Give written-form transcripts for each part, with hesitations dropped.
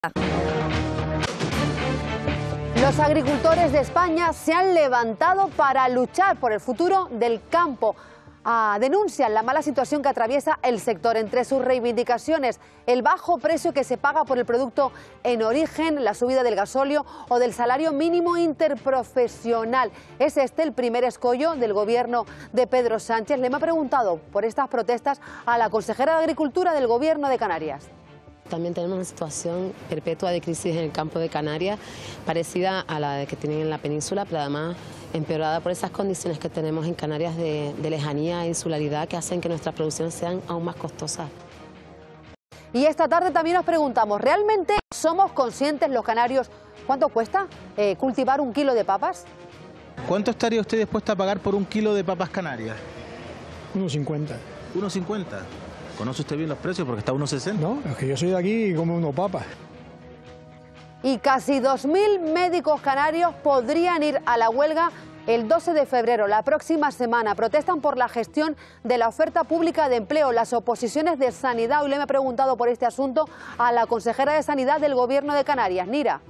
Los agricultores de España se han levantado para luchar por el futuro del campo. Denuncian la mala situación que atraviesa el sector. Entre sus reivindicaciones, el bajo precio que se paga por el producto en origen, la subida del gasóleo o del salario mínimo interprofesional. Es este el primer escollo del gobierno de Pedro Sánchez. Le hemos preguntado por estas protestas a la consejera de Agricultura del gobierno de Canarias. También tenemos una situación perpetua de crisis en el campo de Canarias, parecida a la que tienen en la península, pero además empeorada por esas condiciones que tenemos en Canarias de lejanía e insularidad que hacen que nuestras producciones sean aún más costosas. Y esta tarde también nos preguntamos, ¿realmente somos conscientes los canarios cuánto cuesta cultivar un kilo de papas? ¿Cuánto estaría usted dispuesta a pagar por un kilo de papas canarias? 1,50. ¿1,50? ¿Conoce usted bien los precios porque está a 1,60? No, es que yo soy de aquí y como unos papas. Y casi 2.000 médicos canarios podrían ir a la huelga el 12 de febrero, la próxima semana. Protestan por la gestión de la oferta pública de empleo, las oposiciones de sanidad. Hoy le he preguntado por este asunto a la consejera de Sanidad del Gobierno de Canarias, Nira.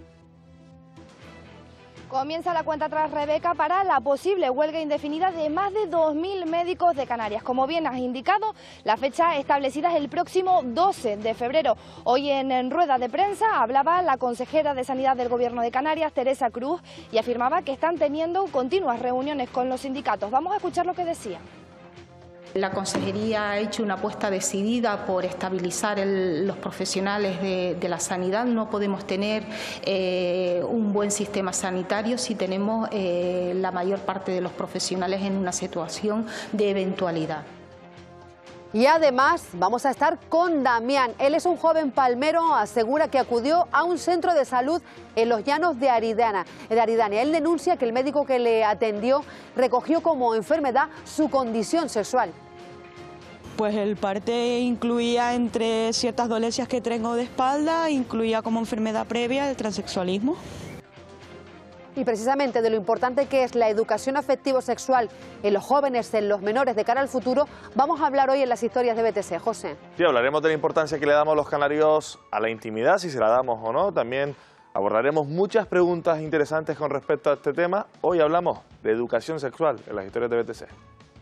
Comienza la cuenta atrás, Rebeca, para la posible huelga indefinida de más de 2.000 médicos de Canarias. Como bien has indicado, la fecha establecida es el próximo 12 de febrero. Hoy en rueda de prensa hablaba la consejera de Sanidad del Gobierno de Canarias, Teresa Cruz, y afirmaba que están teniendo continuas reuniones con los sindicatos. Vamos a escuchar lo que decía. La Consejería ha hecho una apuesta decidida por estabilizar los profesionales de la sanidad. No podemos tener un buen sistema sanitario si tenemos la mayor parte de los profesionales en una situación de eventualidad. Y además vamos a estar con Damián. Él es un joven palmero, asegura que acudió a un centro de salud en los llanos de Aridania. Él denuncia que el médico que le atendió recogió como enfermedad su condición sexual. Pues el parte incluía, entre ciertas dolencias que tengo de espalda, incluía como enfermedad previa el transexualismo. Y precisamente de lo importante que es la educación afectivo-sexual en los jóvenes, en los menores de cara al futuro, vamos a hablar hoy en las historias de BTC. José. Sí, hablaremos de la importancia que le damos los canarios a la intimidad, si se la damos o no. También abordaremos muchas preguntas interesantes con respecto a este tema. Hoy hablamos de educación sexual en las historias de BTC.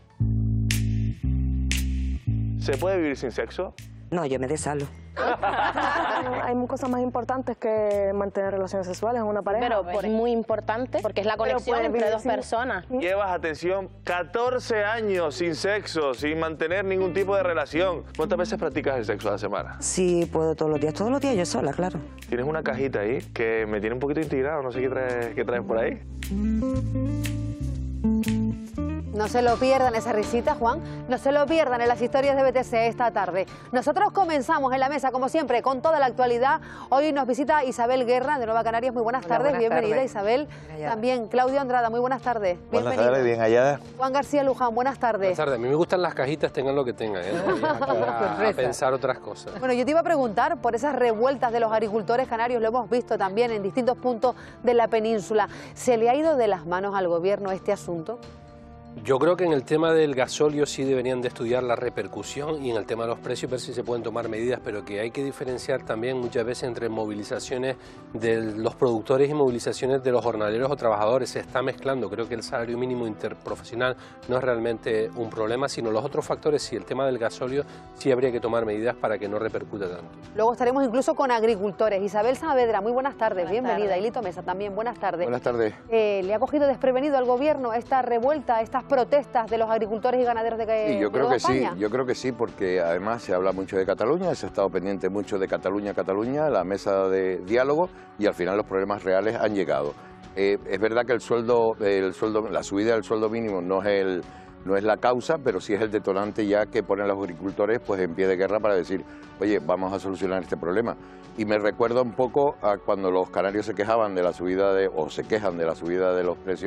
¿Se puede vivir sin sexo? No, yo me desalo. Hay cosas más importantes que mantener relaciones sexuales en una pareja. Pero es muy importante porque es la conexión entre dos personas. Llevas, atención, 14 años sin sexo, sin mantener ningún tipo de relación. ¿Cuántas veces practicas el sexo a la semana? Sí, puedo todos los días yo sola, claro. Tienes una cajita ahí que me tiene un poquito intrigado, no sé qué traes por ahí. No se lo pierdan esa risita, Juan. No se lo pierdan en las historias de BTC esta tarde. Nosotros comenzamos en la mesa, como siempre, con toda la actualidad. Hoy nos visita Isabel Guerra, de Nueva Canarias. Muy buenas tardes, bienvenida Isabel. También Claudio Andrada, muy buenas tardes. Buenas tardes, bien hallada. Juan García Luján, buenas tardes. Buenas tardes. A mí me gustan las cajitas, tengan lo que tengan, a pensar otras cosas. Bueno, yo te iba a preguntar por esas revueltas de los agricultores canarios. Lo hemos visto también en distintos puntos de la península. ¿Se le ha ido de las manos al gobierno este asunto? Yo creo que en el tema del gasóleo sí deberían de estudiar la repercusión y en el tema de los precios ver si se pueden tomar medidas, pero que hay que diferenciar también muchas veces entre movilizaciones de los productores y movilizaciones de los jornaleros o trabajadores. Se está mezclando. Creo que el salario mínimo interprofesional no es realmente un problema, sino los otros factores. Sí, el tema del gasóleo sí habría que tomar medidas para que no repercuta tanto. Luego estaremos incluso con agricultores. Isabel Saavedra, muy buenas tardes, bienvenida. Y Lito Mesa también, buenas tardes. Buenas tardes. ¿Le ha cogido desprevenido al gobierno esta revuelta, estas protestas de los agricultores y ganaderos de España? Sí, yo creo que sí, porque además se habla mucho de Cataluña, se ha estado pendiente mucho de Cataluña, la mesa de diálogo, y al final los problemas reales han llegado. Es verdad que la subida del sueldo mínimo no es la causa, pero sí es el detonante ya que ponen los agricultores pues en pie de guerra para decir, oye, vamos a solucionar este problema. Y me recuerda un poco a cuando los canarios se quejaban de la subida o se quejan de la subida de los precios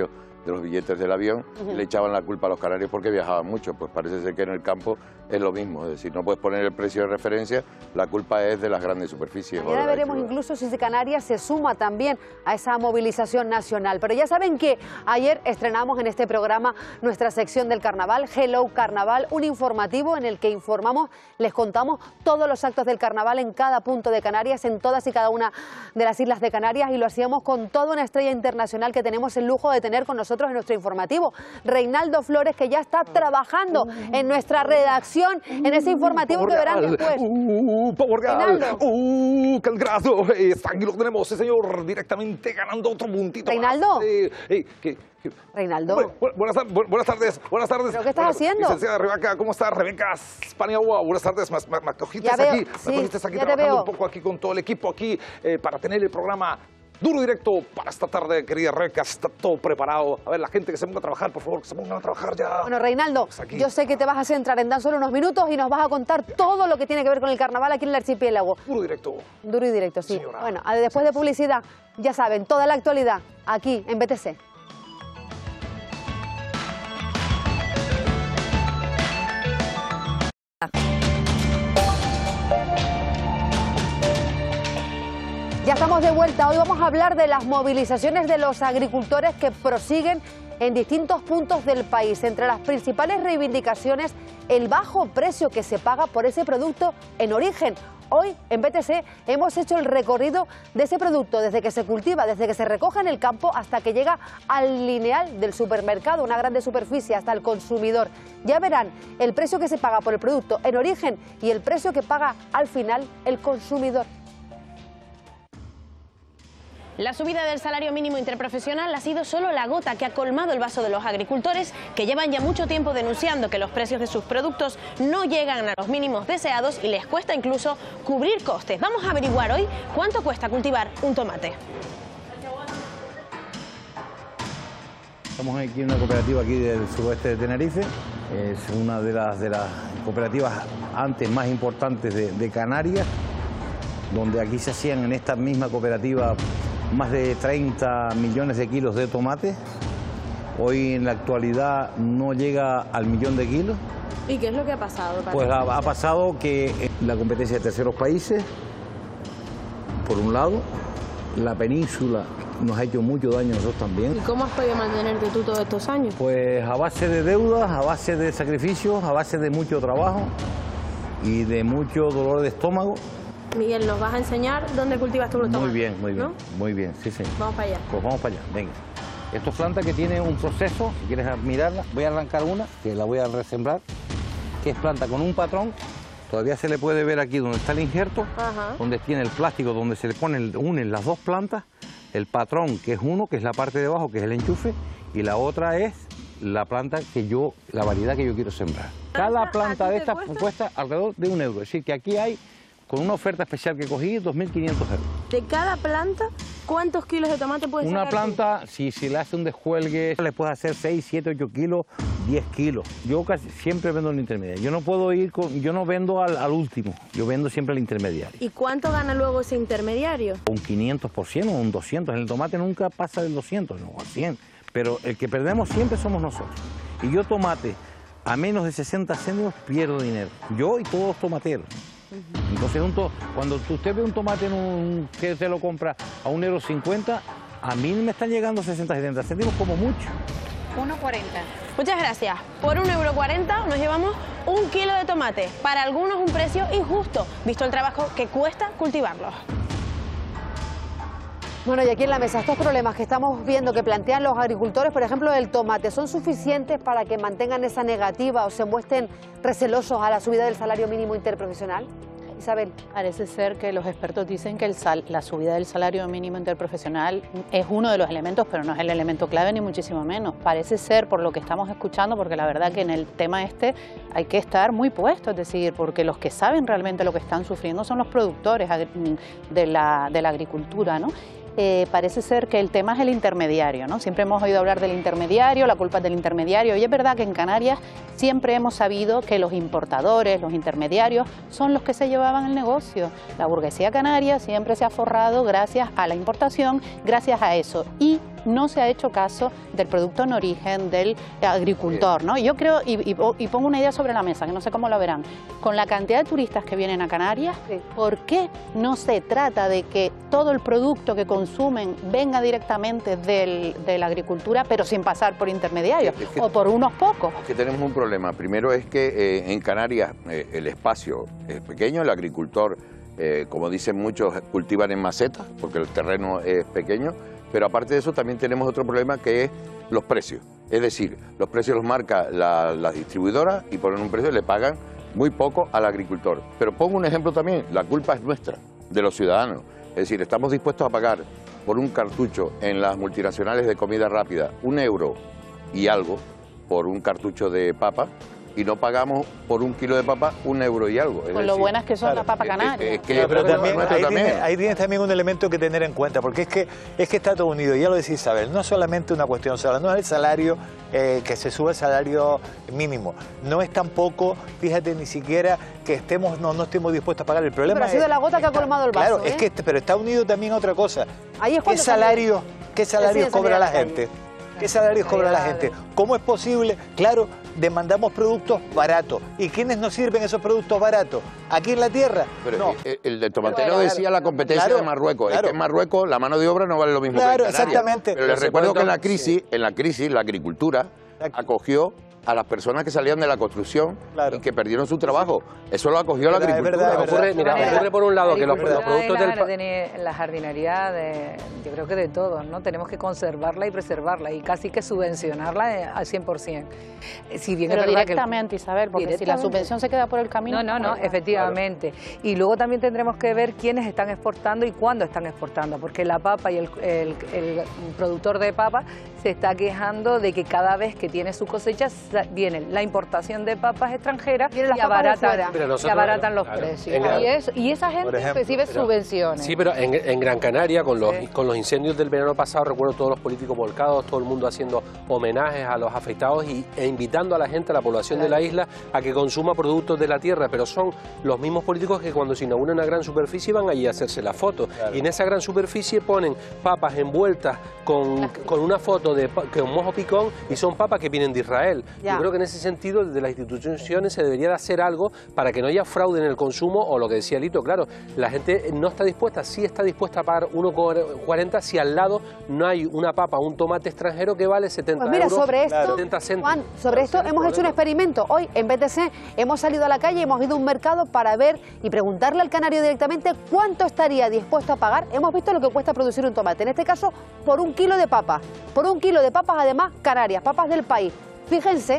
de los billetes del avión y le echaban la culpa a los canarios porque viajaban mucho. Pues parece ser que en el campo es lo mismo, es decir, no puedes poner el precio de referencia, la culpa es de las grandes superficies. Mañana veremos incluso si Canarias se suma también a esa movilización nacional. Pero ya saben que ayer estrenamos en este programa nuestra sección del carnaval, Hello Carnaval, un informativo en el que informamos, les contamos todos los actos del carnaval en cada punto de Canarias, en todas y cada una de las islas de Canarias, y lo hacíamos con toda una estrella internacional que tenemos el lujo de tener con nosotros en nuestro informativo, Reinaldo Flores, que ya está trabajando en nuestra redacción, en ese informativo que verán después. ¡Pavo Real! ¡Qué grado! Aquí lo tenemos, sí, señor, directamente ganando otro puntito. ¿Reinaldo? Reinaldo. Buenas tardes. ¿Pero qué estás haciendo? Licenciada Rebeca, ¿cómo está? Rebeca Paniagua, buenas tardes. Me cogiste aquí, trabajando un poco aquí con todo el equipo aquí para tener el programa duro y directo para esta tarde, querida Rebeca. Está todo preparado. A ver, la gente que se ponga a trabajar, por favor, que se pongan a trabajar ya. Bueno, Reinaldo, yo sé que te vas a centrar en tan solo unos minutos y nos vas a contar todo lo que tiene que ver con el carnaval aquí en el archipiélago. Duro y directo. Duro y directo, sí. Señora. Bueno, después de publicidad, ya saben, toda la actualidad aquí en BTC. Ya estamos de vuelta. Hoy vamos a hablar de las movilizaciones de los agricultores que prosiguen en distintos puntos del país. Entre las principales reivindicaciones, el bajo precio que se paga por ese producto en origen. Hoy en BTC hemos hecho el recorrido de ese producto desde que se cultiva, desde que se recoge en el campo hasta que llega al lineal del supermercado, una grande superficie, hasta el consumidor. Ya verán el precio que se paga por el producto en origen y el precio que paga al final el consumidor. La subida del salario mínimo interprofesional ha sido solo la gota que ha colmado el vaso de los agricultores, que llevan ya mucho tiempo denunciando que los precios de sus productos no llegan a los mínimos deseados y les cuesta incluso cubrir costes. Vamos a averiguar hoy cuánto cuesta cultivar un tomate. Estamos aquí en una cooperativa aquí del suroeste de Tenerife. Es una de las cooperativas antes más importantes de Canarias, donde aquí se hacían en esta misma cooperativa más de 30 millones de kilos de tomate. Hoy en la actualidad no llega al 1 millón de kilos. ¿Y qué es lo que ha pasado? Pues ha pasado que la competencia de terceros países, por un lado, la península nos ha hecho mucho daño a nosotros también. ¿Y cómo has podido mantenerte tú todos estos años? Pues a base de deudas, a base de sacrificios, a base de mucho trabajo y de mucho dolor de estómago. Miguel, ¿nos vas a enseñar dónde cultivas tú los tomates? Muy bien, sí. Vamos para allá. Pues vamos para allá, venga. Esto es planta que tiene un proceso, si quieres mirarla, voy a arrancar una, que la voy a resembrar, que es planta con un patrón, todavía se le puede ver aquí donde está el injerto, donde tiene el plástico, donde se le unen las dos plantas, el patrón que es uno, que es la parte de abajo, que es el enchufe, y la otra es la planta la variedad que yo quiero sembrar. Cada planta de estas cuesta alrededor de €1, es decir, que aquí hay, con una oferta especial que cogí, 2.500 euros. ¿De cada planta cuántos kilos de tomate puedes sacar? Una planta, si le hace un descuelgue, le puedes hacer 6, 7, 8 kilos, 10 kilos. Yo casi siempre vendo en el intermediario. Yo no puedo yo no vendo al último, yo vendo siempre al intermediario. ¿Y cuánto gana luego ese intermediario? Un 500% o un 200%. En el tomate nunca pasa del 200, no, al 100. Pero el que perdemos siempre somos nosotros. Y yo tomate a menos de 60 céntimos pierdo dinero. Yo y todos los tomateros. Entonces, cuando usted ve un tomate que se lo compra a €1,50, a mí me están llegando 60, 70 céntimos como mucho. 1,40. Muchas gracias. Por €1,40 nos llevamos 1 kilo de tomate. Para algunos un precio injusto, visto el trabajo que cuesta cultivarlos. Bueno, y aquí en la mesa, estos problemas que estamos viendo que plantean los agricultores, por ejemplo, del tomate, ¿son suficientes para que mantengan esa negativa o se muestren recelosos a la subida del salario mínimo interprofesional? Isabel. Parece ser que los expertos dicen que la subida del salario mínimo interprofesional es uno de los elementos, pero no es el elemento clave ni muchísimo menos. Parece ser, por lo que estamos escuchando, porque la verdad que en el tema hay que estar muy puesto, es decir, porque los que saben realmente lo que están sufriendo son los productores de la agricultura, ¿no? Parece ser que el tema es el intermediario, ¿no? Siempre hemos oído hablar del intermediario, la culpa es del intermediario, y es verdad que en Canarias siempre hemos sabido que los importadores, los intermediarios, son los que se llevaban el negocio. La burguesía canaria siempre se ha forrado gracias a la importación, gracias a eso. Y no se ha hecho caso del producto en origen, del agricultor, ¿no? Yo creo, y pongo una idea sobre la mesa, que no sé cómo la verán, con la cantidad de turistas que vienen a Canarias, ¿por qué no se trata de que todo el producto que consumen venga directamente de la agricultura, pero sin pasar por intermediarios, o por unos pocos? Que tenemos un problema. Primero es que en Canarias el espacio es pequeño, el agricultor, como dicen muchos, cultivan en macetas, porque el terreno es pequeño, pero aparte de eso también tenemos otro problema que es los precios. Es decir, los precios los marca las distribuidoras y ponen un precio y le pagan muy poco al agricultor. Pero pongo un ejemplo también, la culpa es nuestra, de los ciudadanos. Es decir, estamos dispuestos a pagar por un cartucho en las multinacionales de comida rápida 1 euro y algo por un cartucho de papa, y no pagamos por 1 kilo de papa 1 euro y algo. Con lo buenas que son las papas canarias. Pero también, ahí tienes también un elemento que tener en cuenta, porque es que está todo unido, ya lo decía Isabel, no es solamente una cuestión, no es el salario, que se sube el salario mínimo, no es tampoco, fíjate, ni siquiera que no estemos dispuestos a pagar. El problema pero ha sido la gota que ha colmado el vaso. Claro, es que pero está unido también a otra cosa. Ahí es ¿Qué salarios cobra la gente? ¿Qué salarios cobra la gente? ¿Cómo es posible? Claro, demandamos productos baratos. ¿Y quiénes nos sirven esos productos baratos? ¿Aquí en la tierra? Pero no. El de tomatero decía la competencia de Marruecos. Claro. Es que en Marruecos la mano de obra no vale lo mismo que en Canarias. Exactamente. Pero les recuerdo que en la crisis la agricultura acogió a las personas que salían de la construcción y que perdieron su trabajo. Eso lo acogió la agricultura. Ocurre por un lado que los productos la jardinería, yo creo que de todos, ¿no? Tenemos que conservarla y preservarla y casi que subvencionarla al 100%. Si bien pero directamente, Isabel, porque si la subvención se queda por el camino... No, efectivamente. Claro. Y luego también tendremos que ver quiénes están exportando y cuándo están exportando, porque la papa y el productor de papa se está quejando de que cada vez que tiene su cosecha viene la importación de papas extranjeras y abaratan los precios. Y esa gente recibe subvenciones. Sí, pero en Gran Canaria, con los incendios del verano pasado, recuerdo todos los políticos volcados, todo el mundo haciendo homenajes a los afectados e invitando a la gente, a la población de la isla, a que consuma productos de la tierra, pero son los mismos políticos que cuando se inaugura una gran superficie van allí a hacerse la foto. Y en esa gran superficie ponen papas envueltas con una foto con mojo picón, y son papas que vienen de Israel. Yo creo que en ese sentido, desde las instituciones se debería de hacer algo para que no haya fraude en el consumo, o lo que decía Lito, claro, la gente no está dispuesta, sí está dispuesta a pagar 1,40 si al lado no hay una papa, un tomate extranjero que vale 70 euros. Sobre esto, 70 céntimos. Juan, sobre esto hemos hecho un experimento. Hoy en BTC hemos salido a la calle, hemos ido a un mercado para ver y preguntarle al canario directamente cuánto estaría dispuesto a pagar. Hemos visto lo que cuesta producir un tomate, en este caso por 1 kilo de papas. Por 1 kilo de papas, además, Canarias, papas del país. Fíjense.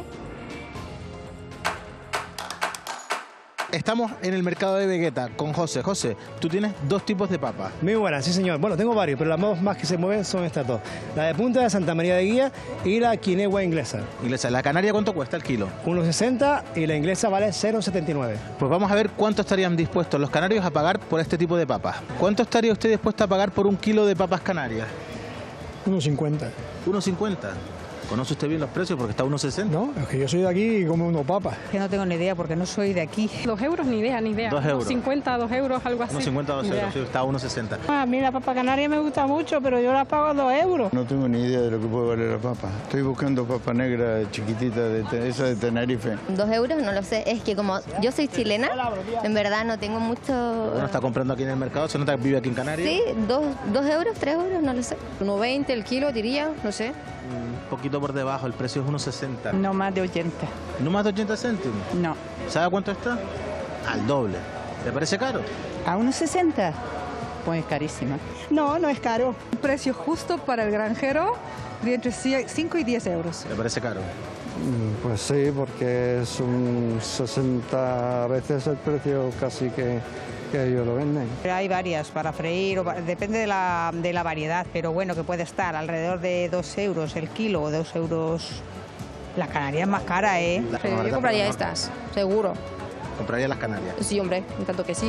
Estamos en el mercado de Vegueta con José. José, tú tienes 2 tipos de papas. Muy buenas, sí señor. Bueno, tengo varios, pero las más que se mueven son estas 2. La de punta de Santa María de Guía y la quinegua inglesa. ¿La canaria cuánto cuesta el kilo? 1,60 y la inglesa vale 0,79. Pues vamos a ver cuánto estarían dispuestos los canarios a pagar por este tipo de papas. ¿Cuánto estaría usted dispuesto a pagar por 1 kilo de papas canarias? 1,50. 1,50. ¿Conoce usted bien los precios porque está a 1,60? No, es que yo soy de aquí y como 1 papas. Que no tengo ni idea porque no soy de aquí. 2 euros, ni idea. 2 euros. 50, 2 euros, algo así. 1,50, 2 euros, sí, está a 1,60. A mí la papa canaria me gusta mucho, pero yo la pago a 2 euros. No tengo ni idea de lo que puede valer la papa. Estoy buscando papa negra chiquitita, esa de Tenerife. 2 euros, no lo sé. Es que como yo soy chilena, en verdad no tengo mucho... Bueno, está comprando aquí en el mercado, ¿se nota que vive aquí en Canarias? Sí, 2 euros, 3 euros, no lo sé. 1,20 el kilo, diría, no sé. Un poquito por debajo, el precio es 1,60. No más de 80. ¿No más de 80 céntimos? No. ¿Sabe cuánto está? Al doble. ¿Le parece caro? ¿A 1,60? Pues es carísima. No, no es caro. Un precio justo para el granjero de entre 5 y 10 euros. ¿Le parece caro? Pues sí, porque es un 60 veces el precio casi que ellos lo venden. Hay varias para freír, depende de la variedad, pero bueno, que puede estar alrededor de 2 euros el kilo o 2 euros. La canaria es más cara, ¿eh? Sí, yo compraría estas, seguro. ¿Compraría las canarias? Sí, hombre, un tanto que sí.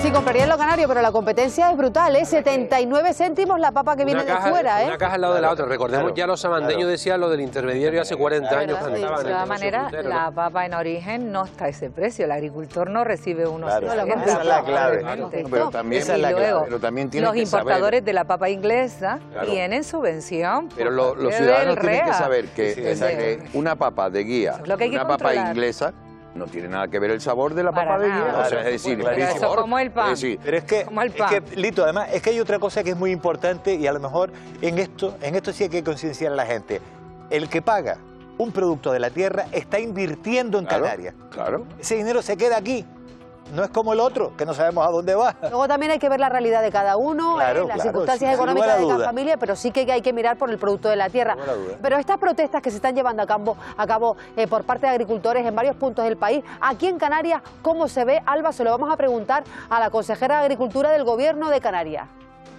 Sí, comprarían los canarios, pero la competencia es brutal, ¿eh? 79 céntimos la papa que viene de fuera, ¿eh? Una caja al lado de la otra. Recordemos, ya los samandeños decían lo del intermediario hace 40 años. De todas maneras, la papa en origen no está a ese precio. El agricultor no recibe unos... Esa es la clave. Pero también, pero también tienen los importadores de la papa inglesa tienen subvención. Pero los ciudadanos tienen que saber que una papa de guía, una papa inglesa, no tiene nada que ver el sabor de la papa de guía. O sea, es decir, eso como el pan. Pero es que, Lito, además, es que hay otra cosa que es muy importante y a lo mejor en esto sí hay que concienciar a la gente. El que paga un producto de la tierra está invirtiendo en Canarias. Claro. Ese dinero se queda aquí. No es como el otro, que no sabemos a dónde va. Luego también hay que ver la realidad de cada uno, las circunstancias económicas de cada familia, pero sí que hay que mirar por el producto de la tierra. Pero estas protestas que se están llevando a cabo por parte de agricultores en varios puntos del país, aquí en Canarias, ¿cómo se ve? Alba, se lo vamos a preguntar a la consejera de Agricultura del Gobierno de Canarias.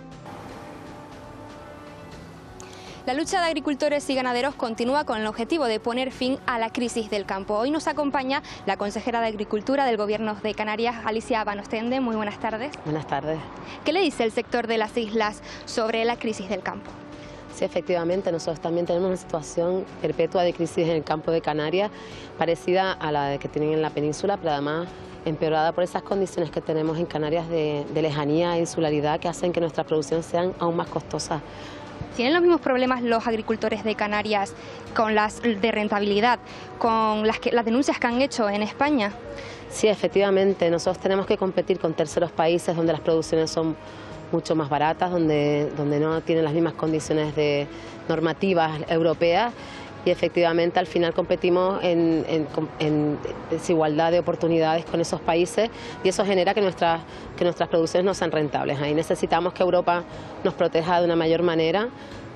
La lucha de agricultores y ganaderos continúa con el objetivo de poner fin a la crisis del campo. Hoy nos acompaña la consejera de Agricultura del Gobierno de Canarias, Alicia Van Ostende. Muy buenas tardes. Buenas tardes. ¿Qué le dice el sector de las islas sobre la crisis del campo? Sí, efectivamente, nosotros también tenemos una situación perpetua de crisis en el campo de Canarias, parecida a la que tienen en la península, pero además empeorada por esas condiciones que tenemos en Canarias de lejanía e insularidad que hacen que nuestras producciones sean aún más costosas. ¿Tienen los mismos problemas los agricultores de Canarias con las de rentabilidad, con las denuncias que han hecho en España? Sí, efectivamente, nosotros tenemos que competir con terceros países donde las producciones son mucho más baratas, donde no tienen las mismas condiciones normativas europeas y efectivamente al final competimos en desigualdad de oportunidades con esos países y eso genera que nuestras producciones no sean rentables. Ahí necesitamos que Europa nos proteja de una mayor manera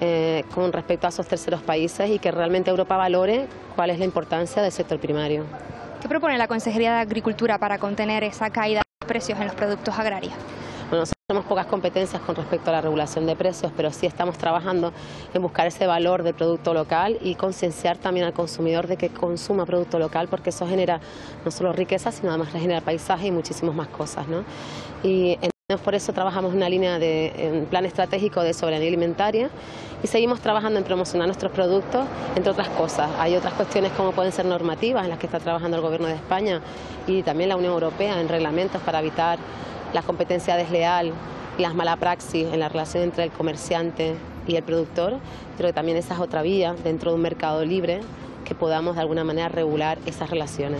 con respecto a esos terceros países y que realmente Europa valore cuál es la importancia del sector primario. ¿Qué propone la Consejería de Agricultura para contener esa caída de los precios en los productos agrarios? Bueno, nosotros tenemos pocas competencias con respecto a la regulación de precios, pero sí estamos trabajando en buscar ese valor del producto local y concienciar también al consumidor de que consuma producto local, porque eso genera no solo riqueza, sino además genera paisaje y muchísimas más cosas, ¿no? Y por eso trabajamos una línea en plan estratégico de soberanía alimentaria y seguimos trabajando en promocionar nuestros productos, entre otras cosas. Hay otras cuestiones como pueden ser normativas en las que está trabajando el Gobierno de España y también la Unión Europea en reglamentos para evitar la competencia desleal y las mala praxis en la relación entre el comerciante y el productor. Creo que también esa es otra vía dentro de un mercado libre que podamos de alguna manera regular esas relaciones.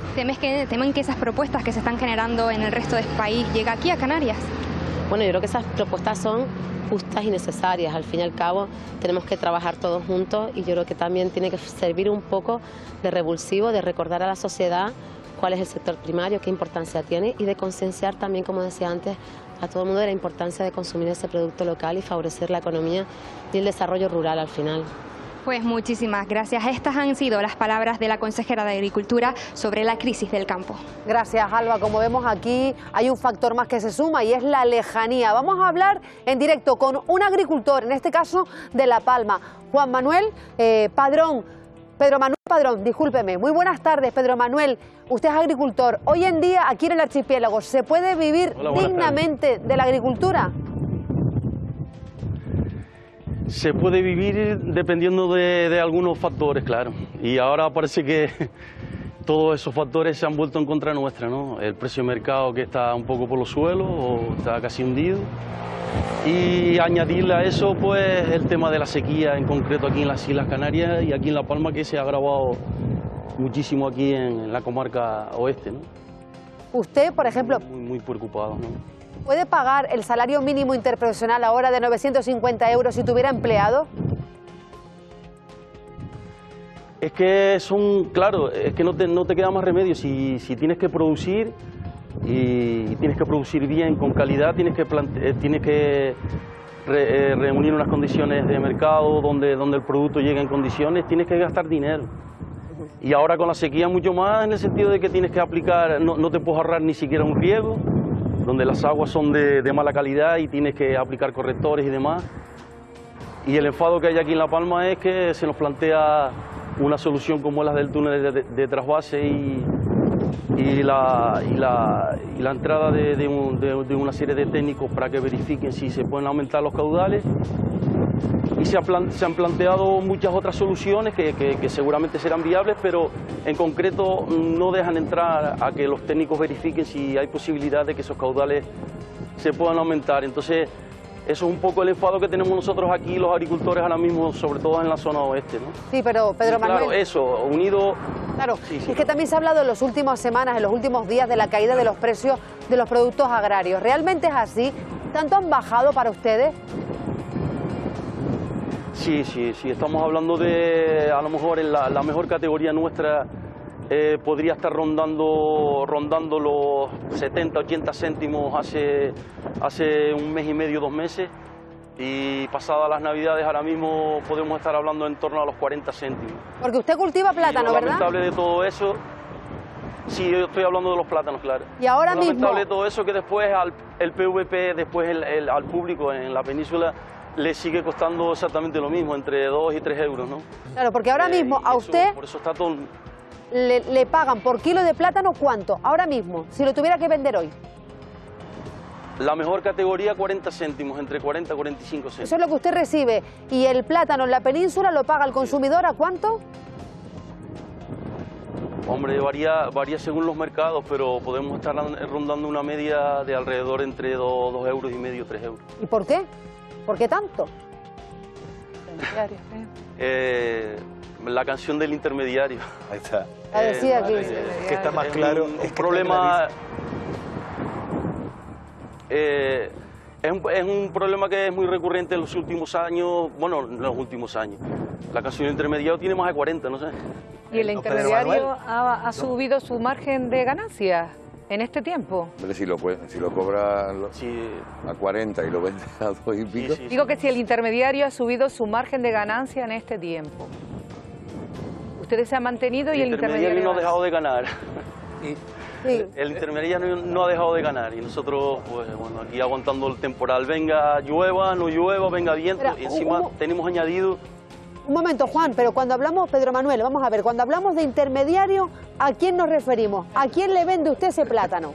¿Temen que esas propuestas que se están generando en el resto del país lleguen aquí a Canarias? Bueno, yo creo que esas propuestas son justas y necesarias. Al fin y al cabo tenemos que trabajar todos juntos y yo creo que también tiene que servir un poco de revulsivo, de recordar a la sociedad cuál es el sector primario, qué importancia tiene y de concienciar también, como decía antes, a todo el mundo de la importancia de consumir ese producto local y favorecer la economía y el desarrollo rural al final. Pues muchísimas gracias. Estas han sido las palabras de la consejera de Agricultura sobre la crisis del campo. Gracias, Alba. Como vemos aquí hay un factor más que se suma y es la lejanía. Vamos a hablar en directo con un agricultor, en este caso de La Palma, Juan Manuel Padrón. Pedro Manuel Padrón, discúlpeme. Muy buenas tardes, Pedro Manuel. Usted es agricultor. Hoy en día, aquí en el archipiélago, ¿se puede vivir dignamente de la agricultura? Se puede vivir dependiendo de algunos factores, claro. Y ahora parece que todos esos factores se han vuelto en contra nuestra, ¿no? El precio de mercado que está un poco por los suelos o está casi hundido. Y añadirle a eso, pues, el tema de la sequía, en concreto aquí en las Islas Canarias y aquí en La Palma, que se ha agravado muchísimo aquí en la comarca oeste, ¿no? Usted, por ejemplo, muy preocupado, ¿no? ¿Puede pagar el salario mínimo interprofesional ahora de 950 euros si tuviera empleado? Es que claro, es que no te queda más remedio. Si tienes que producir y tienes que producir bien, con calidad, tienes que reunir unas condiciones de mercado donde el producto llegue en condiciones, tienes que gastar dinero. Y ahora con la sequía mucho más, en el sentido de que tienes que aplicar, no te puedes ahorrar ni siquiera un riego, donde las aguas son de mala calidad y tienes que aplicar correctores y demás. Y el enfado que hay aquí en La Palma es que se nos plantea una solución como la del túnel de trasvase y y la entrada de una serie de técnicos para que verifiquen si se pueden aumentar los caudales. Y se han planteado muchas otras soluciones que seguramente serán viables, pero en concreto no dejan entrar a que los técnicos verifiquen si hay posibilidad de que esos caudales se puedan aumentar. Entonces, eso es un poco el enfado que tenemos nosotros aquí, los agricultores ahora mismo, sobre todo en la zona oeste, ¿no? Sí, pero Pedro Manuel... Claro, eso, unido... Claro, sí. Es que también se ha hablado en las últimas semanas, en los últimos días, de la caída de los precios de los productos agrarios. ¿Realmente es así? ¿Tanto han bajado para ustedes? Sí, estamos hablando de, a lo mejor en la mejor categoría nuestra podría estar rondando los 70, 80 céntimos hace un mes y medio, 2 meses, y pasadas las Navidades ahora mismo podemos estar hablando en torno a los 40 céntimos. Porque usted cultiva plátano, ¿verdad? Lo lamentable de todo eso, sí, yo estoy hablando de los plátanos, claro. Y ahora lo mismo... lamentable de todo eso que después el PVP, después al público en la península, le sigue costando exactamente lo mismo, entre 2 y 3 euros, ¿no? Claro, porque ahora mismo a usted por eso está todo... le pagan por kilo de plátano, ¿cuánto? Ahora mismo, si lo tuviera que vender hoy. La mejor categoría, 40 céntimos, entre 40 y 45 céntimos. Eso es lo que usted recibe. ¿Y el plátano en la península lo paga el consumidor a cuánto? Hombre, varía según los mercados, pero podemos estar rondando una media de alrededor entre 2,5 euros, 3 euros. ¿Y por qué? ¿Por qué tanto? La canción del intermediario. Ahí está. La decía aquí. Que está más claro. Un problema... es un problema que es muy recurrente en los últimos años, bueno, en los últimos años. La canción del intermediario tiene más de 40, no sé. ¿Y el intermediario ha subido su margen de ganancia en este tiempo? Si lo cobra a 40 y lo vende a 2 y pico. Digo que si el intermediario ha subido su margen de ganancia en este tiempo. Ustedes se han mantenido y el intermediario no ha dejado de ganar. El intermediario no ha dejado de ganar y nosotros, pues bueno, aquí aguantando el temporal. Venga, llueva, no llueva, venga viento. Pero, y encima tenemos añadido... Un momento, Juan, pero cuando hablamos, Pedro Manuel, vamos a ver, cuando hablamos de intermediario, ¿a quién nos referimos? ¿A quién le vende usted ese plátano?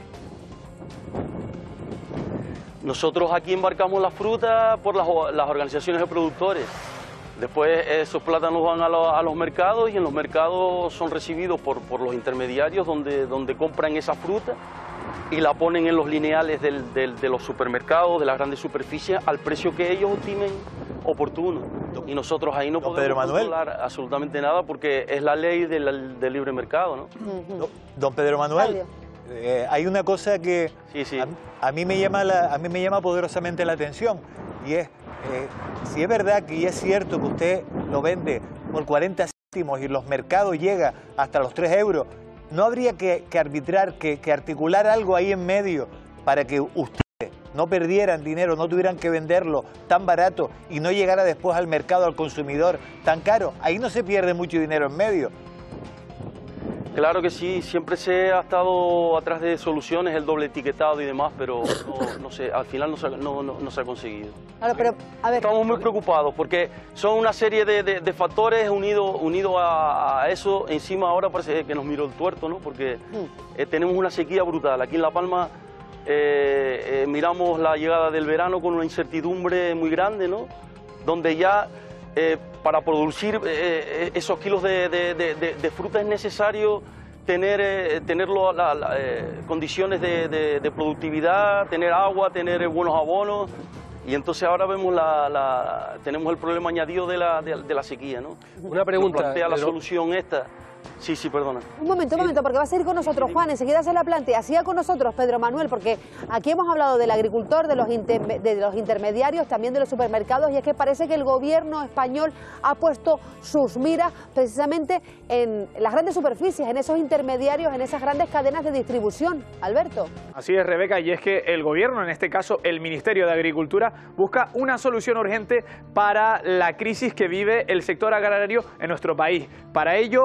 Nosotros aquí embarcamos la fruta por las organizaciones de productores. Después esos plátanos van a los mercados y en los mercados son recibidos por los intermediarios donde compran esa fruta y la ponen en los lineales de los supermercados, de las grandes superficies, al precio que ellos estimen oportuno. Y nosotros ahí no podemos controlar absolutamente nada porque es la ley del libre mercado, ¿no? Don Pedro Manuel, hay una cosa que a mí me llama poderosamente la atención y es si es verdad que es cierto que usted lo vende por 40 céntimos y los mercados llega hasta los 3 euros, ¿no habría que arbitrar, que articular algo ahí en medio para que ustedes no perdieran dinero, no tuvieran que venderlo tan barato y no llegara después al mercado, al consumidor, tan caro? Ahí no se pierde mucho dinero en medio. Claro que sí, siempre se ha estado atrás de soluciones, el doble etiquetado y demás, pero no sé, al final no se ha conseguido. Claro, pero, a ver. Estamos muy preocupados porque son una serie de factores unidos a eso. Encima ahora parece que nos miró el tuerto, ¿no? Porque tenemos una sequía brutal. Aquí en La Palma miramos la llegada del verano con una incertidumbre muy grande, ¿no? Donde ya... para producir esos kilos de fruta es necesario tener condiciones de productividad, tener agua, tener buenos abonos, y entonces ahora vemos tenemos el problema añadido de la sequía, ¿no? Una pregunta. Nos plantea la solución esta. Sí, perdona. Un momento, porque va a seguir con nosotros Juan, enseguida se la plantea. Siga con nosotros Pedro Manuel, porque aquí hemos hablado del agricultor, de los intermediarios, también de los supermercados, y es que parece que el gobierno español ha puesto sus miras precisamente en las grandes superficies, en esos intermediarios, en esas grandes cadenas de distribución. Alberto. Así es, Rebeca, y es que el gobierno, en este caso el Ministerio de Agricultura, busca una solución urgente para la crisis que vive el sector agrario en nuestro país. Para ello ha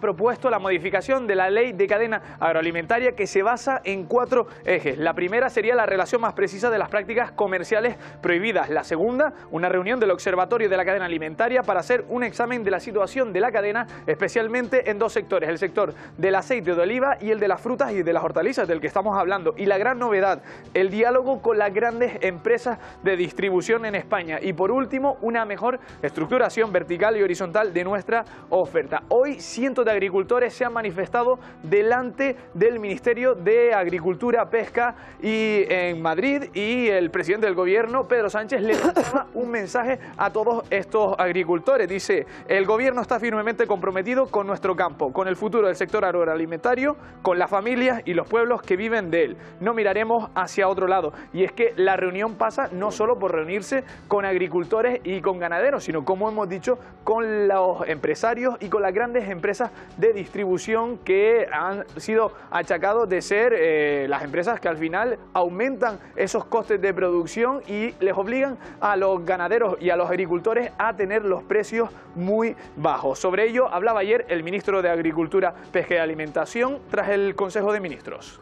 propuesto la modificación de la ley de cadena agroalimentaria que se basa en 4 ejes. La primera sería la relación más precisa de las prácticas comerciales prohibidas. La segunda, una reunión del Observatorio de la Cadena Alimentaria para hacer un examen de la situación de la cadena, especialmente en 2 sectores, el sector del aceite de oliva y el de las frutas y de las hortalizas, del que estamos hablando. Y la gran novedad, el diálogo con las grandes empresas de distribución en España. Y por último, una mejor estructuración vertical y horizontal de nuestra oferta. Hoy cientos de agricultores se han manifestado delante del Ministerio de Agricultura, Pesca y en Madrid, y el presidente del gobierno, Pedro Sánchez, le lanzaba un mensaje a todos estos agricultores. Dice: el gobierno está firmemente comprometido con nuestro campo, con el futuro del sector agroalimentario, con las familias y los pueblos que viven de él. No miraremos hacia otro lado. Y es que la reunión pasa no solo por reunirse con agricultores y con ganaderos, sino, como hemos dicho, con los empresarios y con las grandes empresas de distribución que han sido achacados de ser las empresas que al final aumentan esos costes de producción y les obligan a los ganaderos y a los agricultores a tener los precios muy bajos. Sobre ello hablaba ayer el ministro de Agricultura, Pesca y Alimentación tras el Consejo de Ministros.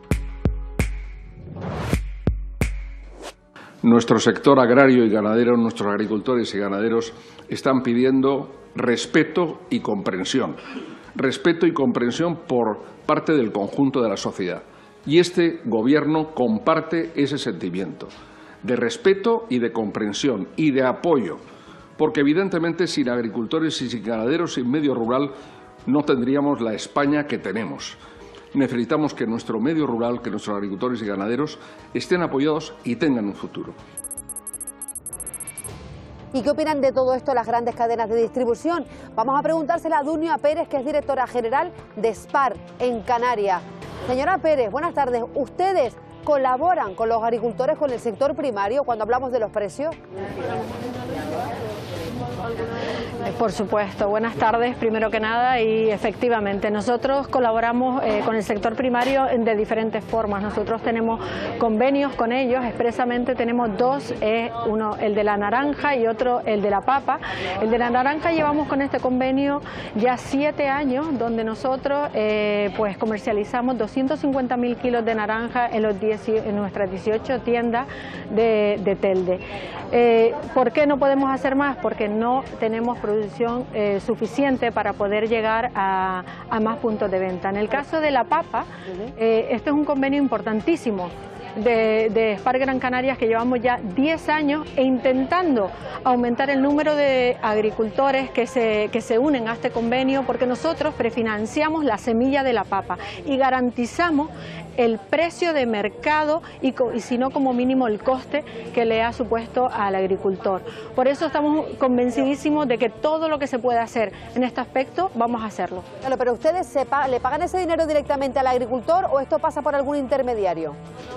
Nuestro sector agrario y ganadero, nuestros agricultores y ganaderos están pidiendo respeto y comprensión. Respeto y comprensión por parte del conjunto de la sociedad. Y este Gobierno comparte ese sentimiento de respeto y de comprensión y de apoyo, porque evidentemente sin agricultores y sin ganaderos, sin medio rural, no tendríamos la España que tenemos. Necesitamos que nuestro medio rural, que nuestros agricultores y ganaderos estén apoyados y tengan un futuro. ¿Y qué opinan de todo esto las grandes cadenas de distribución? Vamos a preguntársela a Dunia Pérez, que es directora general de SPAR en Canarias. Señora Pérez, buenas tardes. ¿Ustedes colaboran con los agricultores, con el sector primario, cuando hablamos de los precios? Por supuesto, buenas tardes primero que nada, y efectivamente nosotros colaboramos con el sector primario de diferentes formas. Nosotros tenemos convenios con ellos, expresamente tenemos 2, uno el de la naranja y otro el de la papa. El de la naranja llevamos con este convenio ya 7 años, donde nosotros pues comercializamos 250.000 kilos de naranja en nuestras 18 tiendas de Telde. ¿Por qué no podemos hacer más? Porque no tenemos producción suficiente para poder llegar a más puntos de venta. En el caso de la papa, este es un convenio importantísimo de SPAR Gran Canarias, que llevamos ya 10 años intentando aumentar el número de agricultores que se unen a este convenio, porque nosotros prefinanciamos la semilla de la papa y garantizamos el precio de mercado y si no, como mínimo el coste que le ha supuesto al agricultor. Por eso estamos convencidísimos de que todo lo que se puede hacer en este aspecto vamos a hacerlo. Claro, pero ¿ustedes le pagan ese dinero directamente al agricultor o esto pasa por algún intermediario?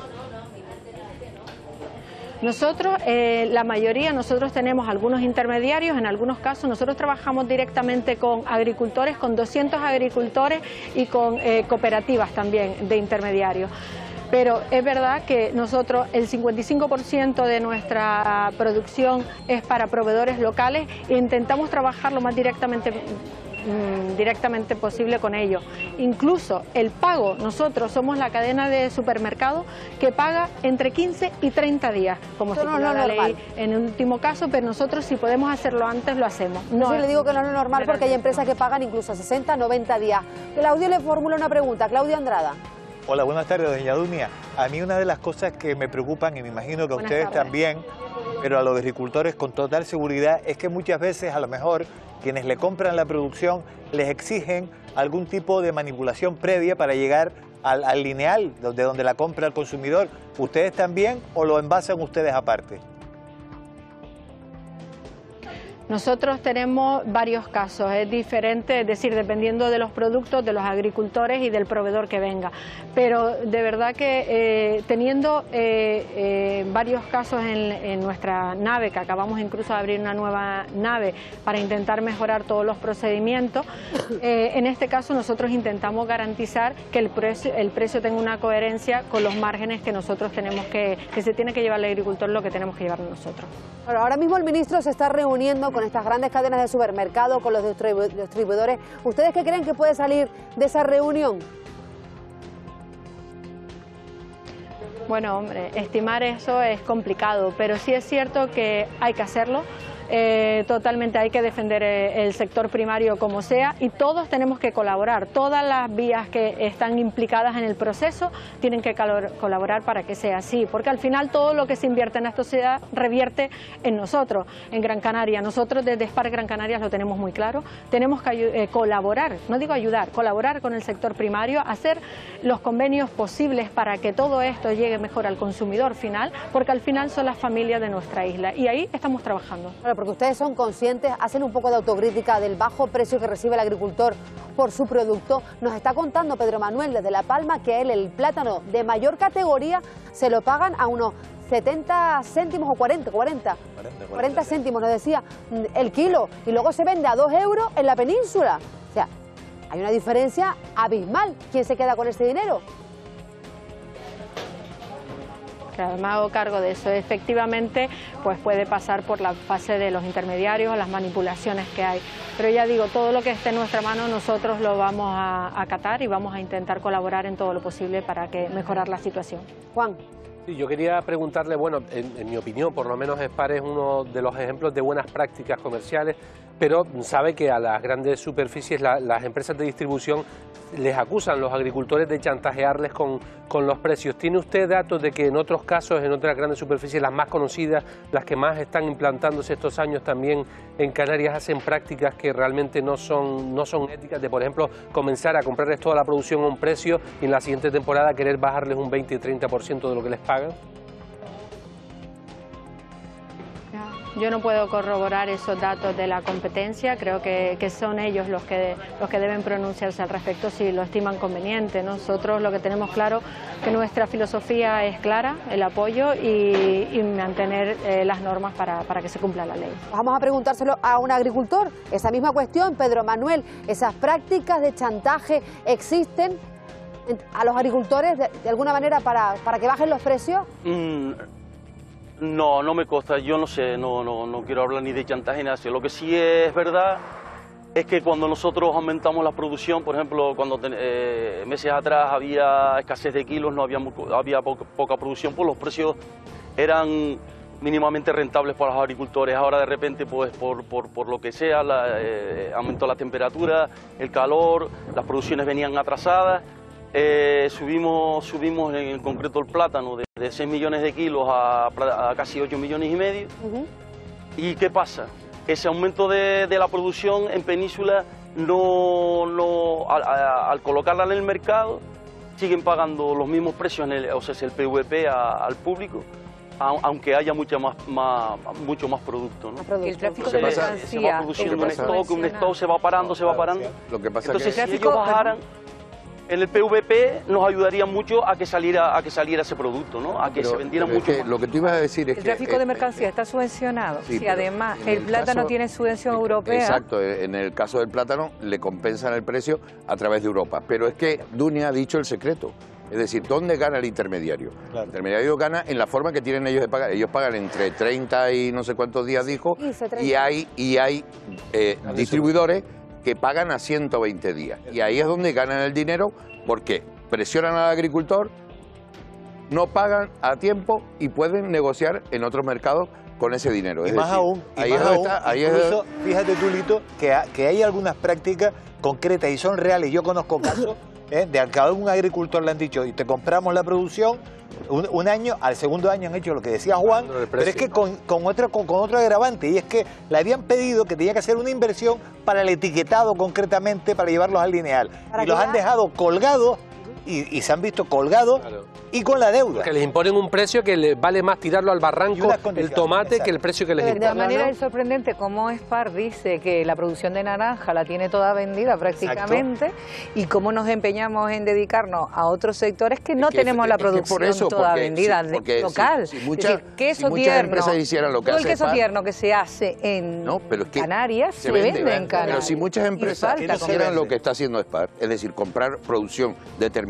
Nosotros, la mayoría, nosotros tenemos algunos intermediarios. En algunos casos nosotros trabajamos directamente con agricultores, con 200 agricultores y con cooperativas también de intermediarios. Pero es verdad que nosotros el 55% de nuestra producción es para proveedores locales e intentamos trabajar lo más directamente posible con ellos. Incluso el pago, nosotros somos la cadena de supermercados que paga entre 15 y 30 días, como se estipula la ley en el último caso, pero nosotros si podemos hacerlo antes lo hacemos. No, le digo que no es lo normal porque hay empresas que pagan incluso 60, 90 días. Claudio le formula una pregunta. Claudio Andrada. Hola, buenas tardes, doña Dunia. A mí una de las cosas que me preocupan, y me imagino que a ustedes también, pero a los agricultores con total seguridad, es que muchas veces a lo mejor quienes le compran la producción les exigen algún tipo de manipulación previa para llegar al lineal de donde la compra el consumidor. ¿Ustedes también o lo envasan ustedes aparte? Nosotros tenemos varios casos, es diferente, es decir, dependiendo de los productos, de los agricultores y del proveedor que venga. Pero de verdad que teniendo varios casos en nuestra nave, que acabamos incluso de abrir una nueva nave para intentar mejorar todos los procedimientos, en este caso nosotros intentamos garantizar que el precio tenga una coherencia con los márgenes que nosotros tenemos que se tiene que llevar el agricultor, lo que tenemos que llevar nosotros. Bueno, ahora mismo el ministro se está reuniendo con con estas grandes cadenas de supermercados, con los distribuidores. ¿Ustedes qué creen que puede salir de esa reunión? Bueno, hombre, estimar eso es complicado, pero sí es cierto que hay que hacerlo. Totalmente hay que defender el sector primario como sea y todos tenemos que colaborar. Todas las vías que están implicadas en el proceso tienen que colaborar para que sea así, porque al final todo lo que se invierte en esta sociedad revierte en nosotros, en Gran Canaria. Nosotros desde SPAR Gran Canarias lo tenemos muy claro. Tenemos que colaborar, no digo ayudar, colaborar con el sector primario, hacer los convenios posibles para que todo esto llegue mejor al consumidor final, porque al final son las familias de nuestra isla y ahí estamos trabajando. Porque ustedes son conscientes, hacen un poco de autocrítica del bajo precio que recibe el agricultor por su producto. Nos está contando Pedro Manuel desde La Palma que él el plátano de mayor categoría se lo pagan a unos 70 céntimos o 40 céntimos, nos decía, el kilo, y luego se vende a 2 euros en la península. O sea, hay una diferencia abismal. ¿Quién se queda con ese dinero? Claro, me hago cargo de eso. Efectivamente, pues puede pasar por la fase de los intermediarios, las manipulaciones que hay. Pero ya digo, todo lo que esté en nuestra mano nosotros lo vamos a acatar y vamos a intentar colaborar en todo lo posible para mejorar la situación. Juan. Sí, yo quería preguntarle, bueno, en mi opinión, por lo menos SPAR es uno de los ejemplos de buenas prácticas comerciales, pero sabe que a las grandes superficies las empresas de distribución les acusan los agricultores de chantajearles con los precios. ¿Tiene usted datos de que en otros casos, en otras grandes superficies, las más conocidas, las que más están implantándose estos años también en Canarias, hacen prácticas que realmente no son éticas, de por ejemplo comenzar a comprarles toda la producción a un precio y en la siguiente temporada querer bajarles un 20 y 30% de lo que les pagan? Yo no puedo corroborar esos datos de la competencia, creo que son ellos los que deben pronunciarse al respecto si lo estiman conveniente. Nosotros lo que tenemos claro que nuestra filosofía es clara, el apoyo y mantener las normas para que se cumpla la ley. Vamos a preguntárselo a un agricultor, esa misma cuestión, Pedro Manuel, ¿esas prácticas de chantaje existen a los agricultores de alguna manera para que bajen los precios? No, no me consta, yo no sé, no quiero hablar ni de chantaje ni nada. Lo que sí es verdad es que cuando nosotros aumentamos la producción, por ejemplo, cuando meses atrás había escasez de kilos, no había poca producción, pues los precios eran mínimamente rentables para los agricultores. Ahora de repente, pues por lo que sea, aumentó la temperatura, el calor, las producciones venían atrasadas. Subimos en concreto el plátano de 6 millones de kilos a casi 8 millones y medio. ¿Y qué pasa? Ese aumento de la producción en Península, al colocarla en el mercado, siguen pagando los mismos precios, o sea, el PVP al público, aunque haya mucho más producto, ¿no? El tráfico de mercancía se va produciendo un stock se va parando. Lo que pasa entonces, que si ellos bajaran en el PVP, nos ayudaría mucho a que saliera ese producto, ¿no? A que se vendiera mucho más. Lo que tú ibas a decir es que el tráfico de mercancía está subvencionado. Sí, si además el plátano tiene subvención europea. Exacto, en el caso del plátano le compensan el precio a través de Europa. Pero es que Dunia ha dicho el secreto. Es decir, ¿dónde gana el intermediario? Claro. El intermediario gana en la forma que tienen ellos de pagar. Ellos pagan entre 30 y no sé cuántos días, dijo, y hay distribuidores que pagan a 120 días. Y ahí es donde ganan el dinero porque presionan al agricultor, no pagan a tiempo y pueden negociar en otros mercados con ese dinero. Y más aún, incluso, fíjate tú, Lito, que hay algunas prácticas concretas y son reales. Yo conozco casos de que a algún agricultor le han dicho, y te compramos la producción, un año, al segundo año han hecho lo que decía Juan, pero es que con otro agravante, y es que le habían pedido que tenía que hacer una inversión para el etiquetado concretamente, para llevarlos al lineal. Y los han dejado colgados, y se han visto colgados, y con la deuda. Porque les imponen un precio que les vale más tirarlo al barranco, el tomate, que el precio que les imponen. De todas maneras es sorprendente cómo SPAR dice que la producción de naranja la tiene toda vendida prácticamente, y cómo nos empeñamos en dedicarnos a otros sectores que no tenemos la producción toda vendida local. Si muchas empresas hicieran lo que todo hace el queso SPAR, tierno que se hace en Canarias se vende en Canarias. Pero si muchas empresas hicieran lo que está haciendo SPAR, es decir, comprar producción determinada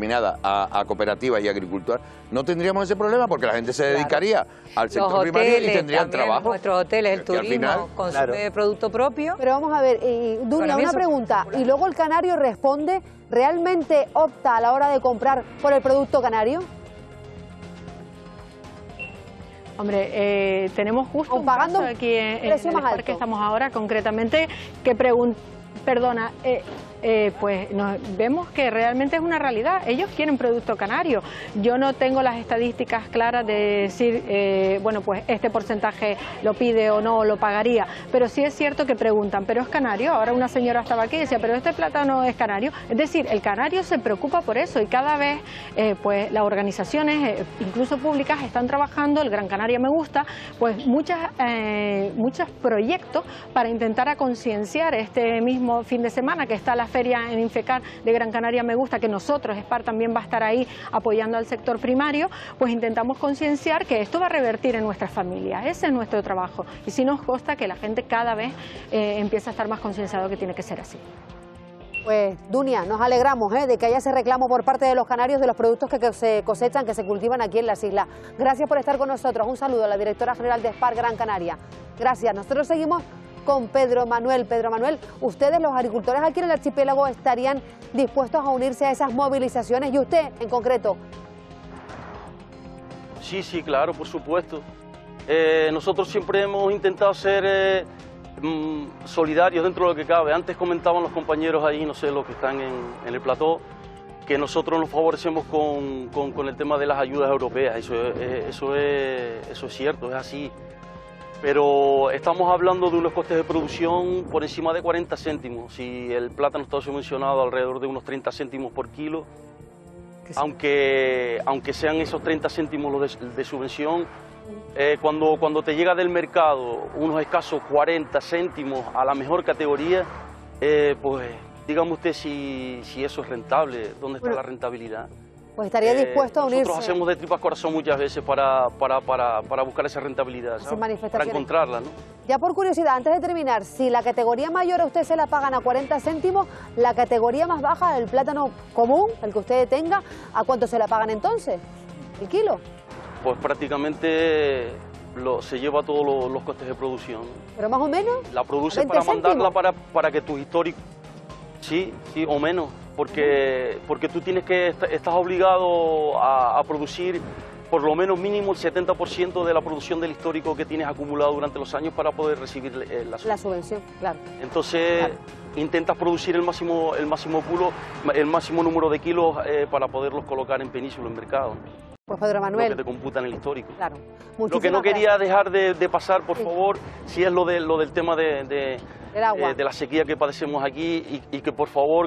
determinada a cooperativas y agricultores, no tendríamos ese problema porque la gente se dedicaría al sector primario y tendrían trabajo. Nuestros hoteles, el turismo, consume producto propio. Pero vamos a ver, Dunia, una pregunta. Y luego el canario responde, ¿realmente opta a la hora de comprar por el producto canario? Hombre, tenemos justo un caso aquí en el parque que estamos ahora, concretamente, que pues vemos que realmente es una realidad. Ellos quieren producto canario. Yo no tengo las estadísticas claras de decir, bueno, pues este porcentaje lo pide o no, lo pagaría, pero sí es cierto que preguntan, ¿pero es canario? Ahora una señora estaba aquí y decía, ¿pero este plátano es canario? Es decir, el canario se preocupa por eso y cada vez pues las organizaciones, incluso públicas, están trabajando, el Gran Canaria Me Gusta, pues muchos proyectos para intentar a concienciar. Este mismo fin de semana que está la feria en Infecar de Gran Canaria Me Gusta, que nosotros, SPAR, también va a estar ahí apoyando al sector primario, pues intentamos concienciar que esto va a revertir en nuestras familias. Ese es nuestro trabajo y sí nos consta que la gente cada vez empieza a estar más concienciado que tiene que ser así. Pues, Dunia, nos alegramos de que haya ese reclamo por parte de los canarios de los productos que se cosechan, que se cultivan aquí en las islas. Gracias por estar con nosotros. Un saludo a la directora general de SPAR Gran Canaria. Gracias. Nosotros seguimos con Pedro Manuel. Pedro Manuel, ustedes, los agricultores aquí en el archipiélago, estarían dispuestos a unirse a esas movilizaciones, y usted en concreto. Sí, claro, por supuesto. Nosotros siempre hemos intentado ser solidarios dentro de lo que cabe. Antes comentaban los compañeros ahí, no sé, los que están en el plató, que nosotros nos favorecemos con el tema de las ayudas europeas. Eso es cierto, es así. Pero estamos hablando de unos costes de producción por encima de 40 céntimos. Si el plátano está subvencionado alrededor de unos 30 céntimos por kilo, aunque sean esos 30 céntimos los de subvención, cuando te llega del mercado unos escasos 40 céntimos a la mejor categoría, pues dígame usted si eso es rentable, ¿dónde está la rentabilidad? Pues estaría dispuesto a unirse. Nosotros hacemos de tripas corazón muchas veces para buscar esa rentabilidad, para encontrarla, ¿no? Ya por curiosidad, antes de terminar, si la categoría mayor a usted se la pagan a 40 céntimos, la categoría más baja del plátano común, el que usted tenga, ¿a cuánto se la pagan entonces? ¿El kilo? Pues prácticamente se lleva todos los costes de producción. ¿Pero más o menos? La produce para mandarla para que tus históricos... Sí, o menos. Porque tú estás obligado a producir por lo menos mínimo el 70% de la producción del histórico que tienes acumulado durante los años para poder recibir la subvención. Claro. Entonces intentas producir el máximo número de kilos para poderlos colocar en península, en mercado. Pues Pedro Manuel. Lo que te computan el histórico. Claro. Lo que no quería dejar de pasar, por favor, si es lo del tema de la sequía que padecemos aquí y que por favor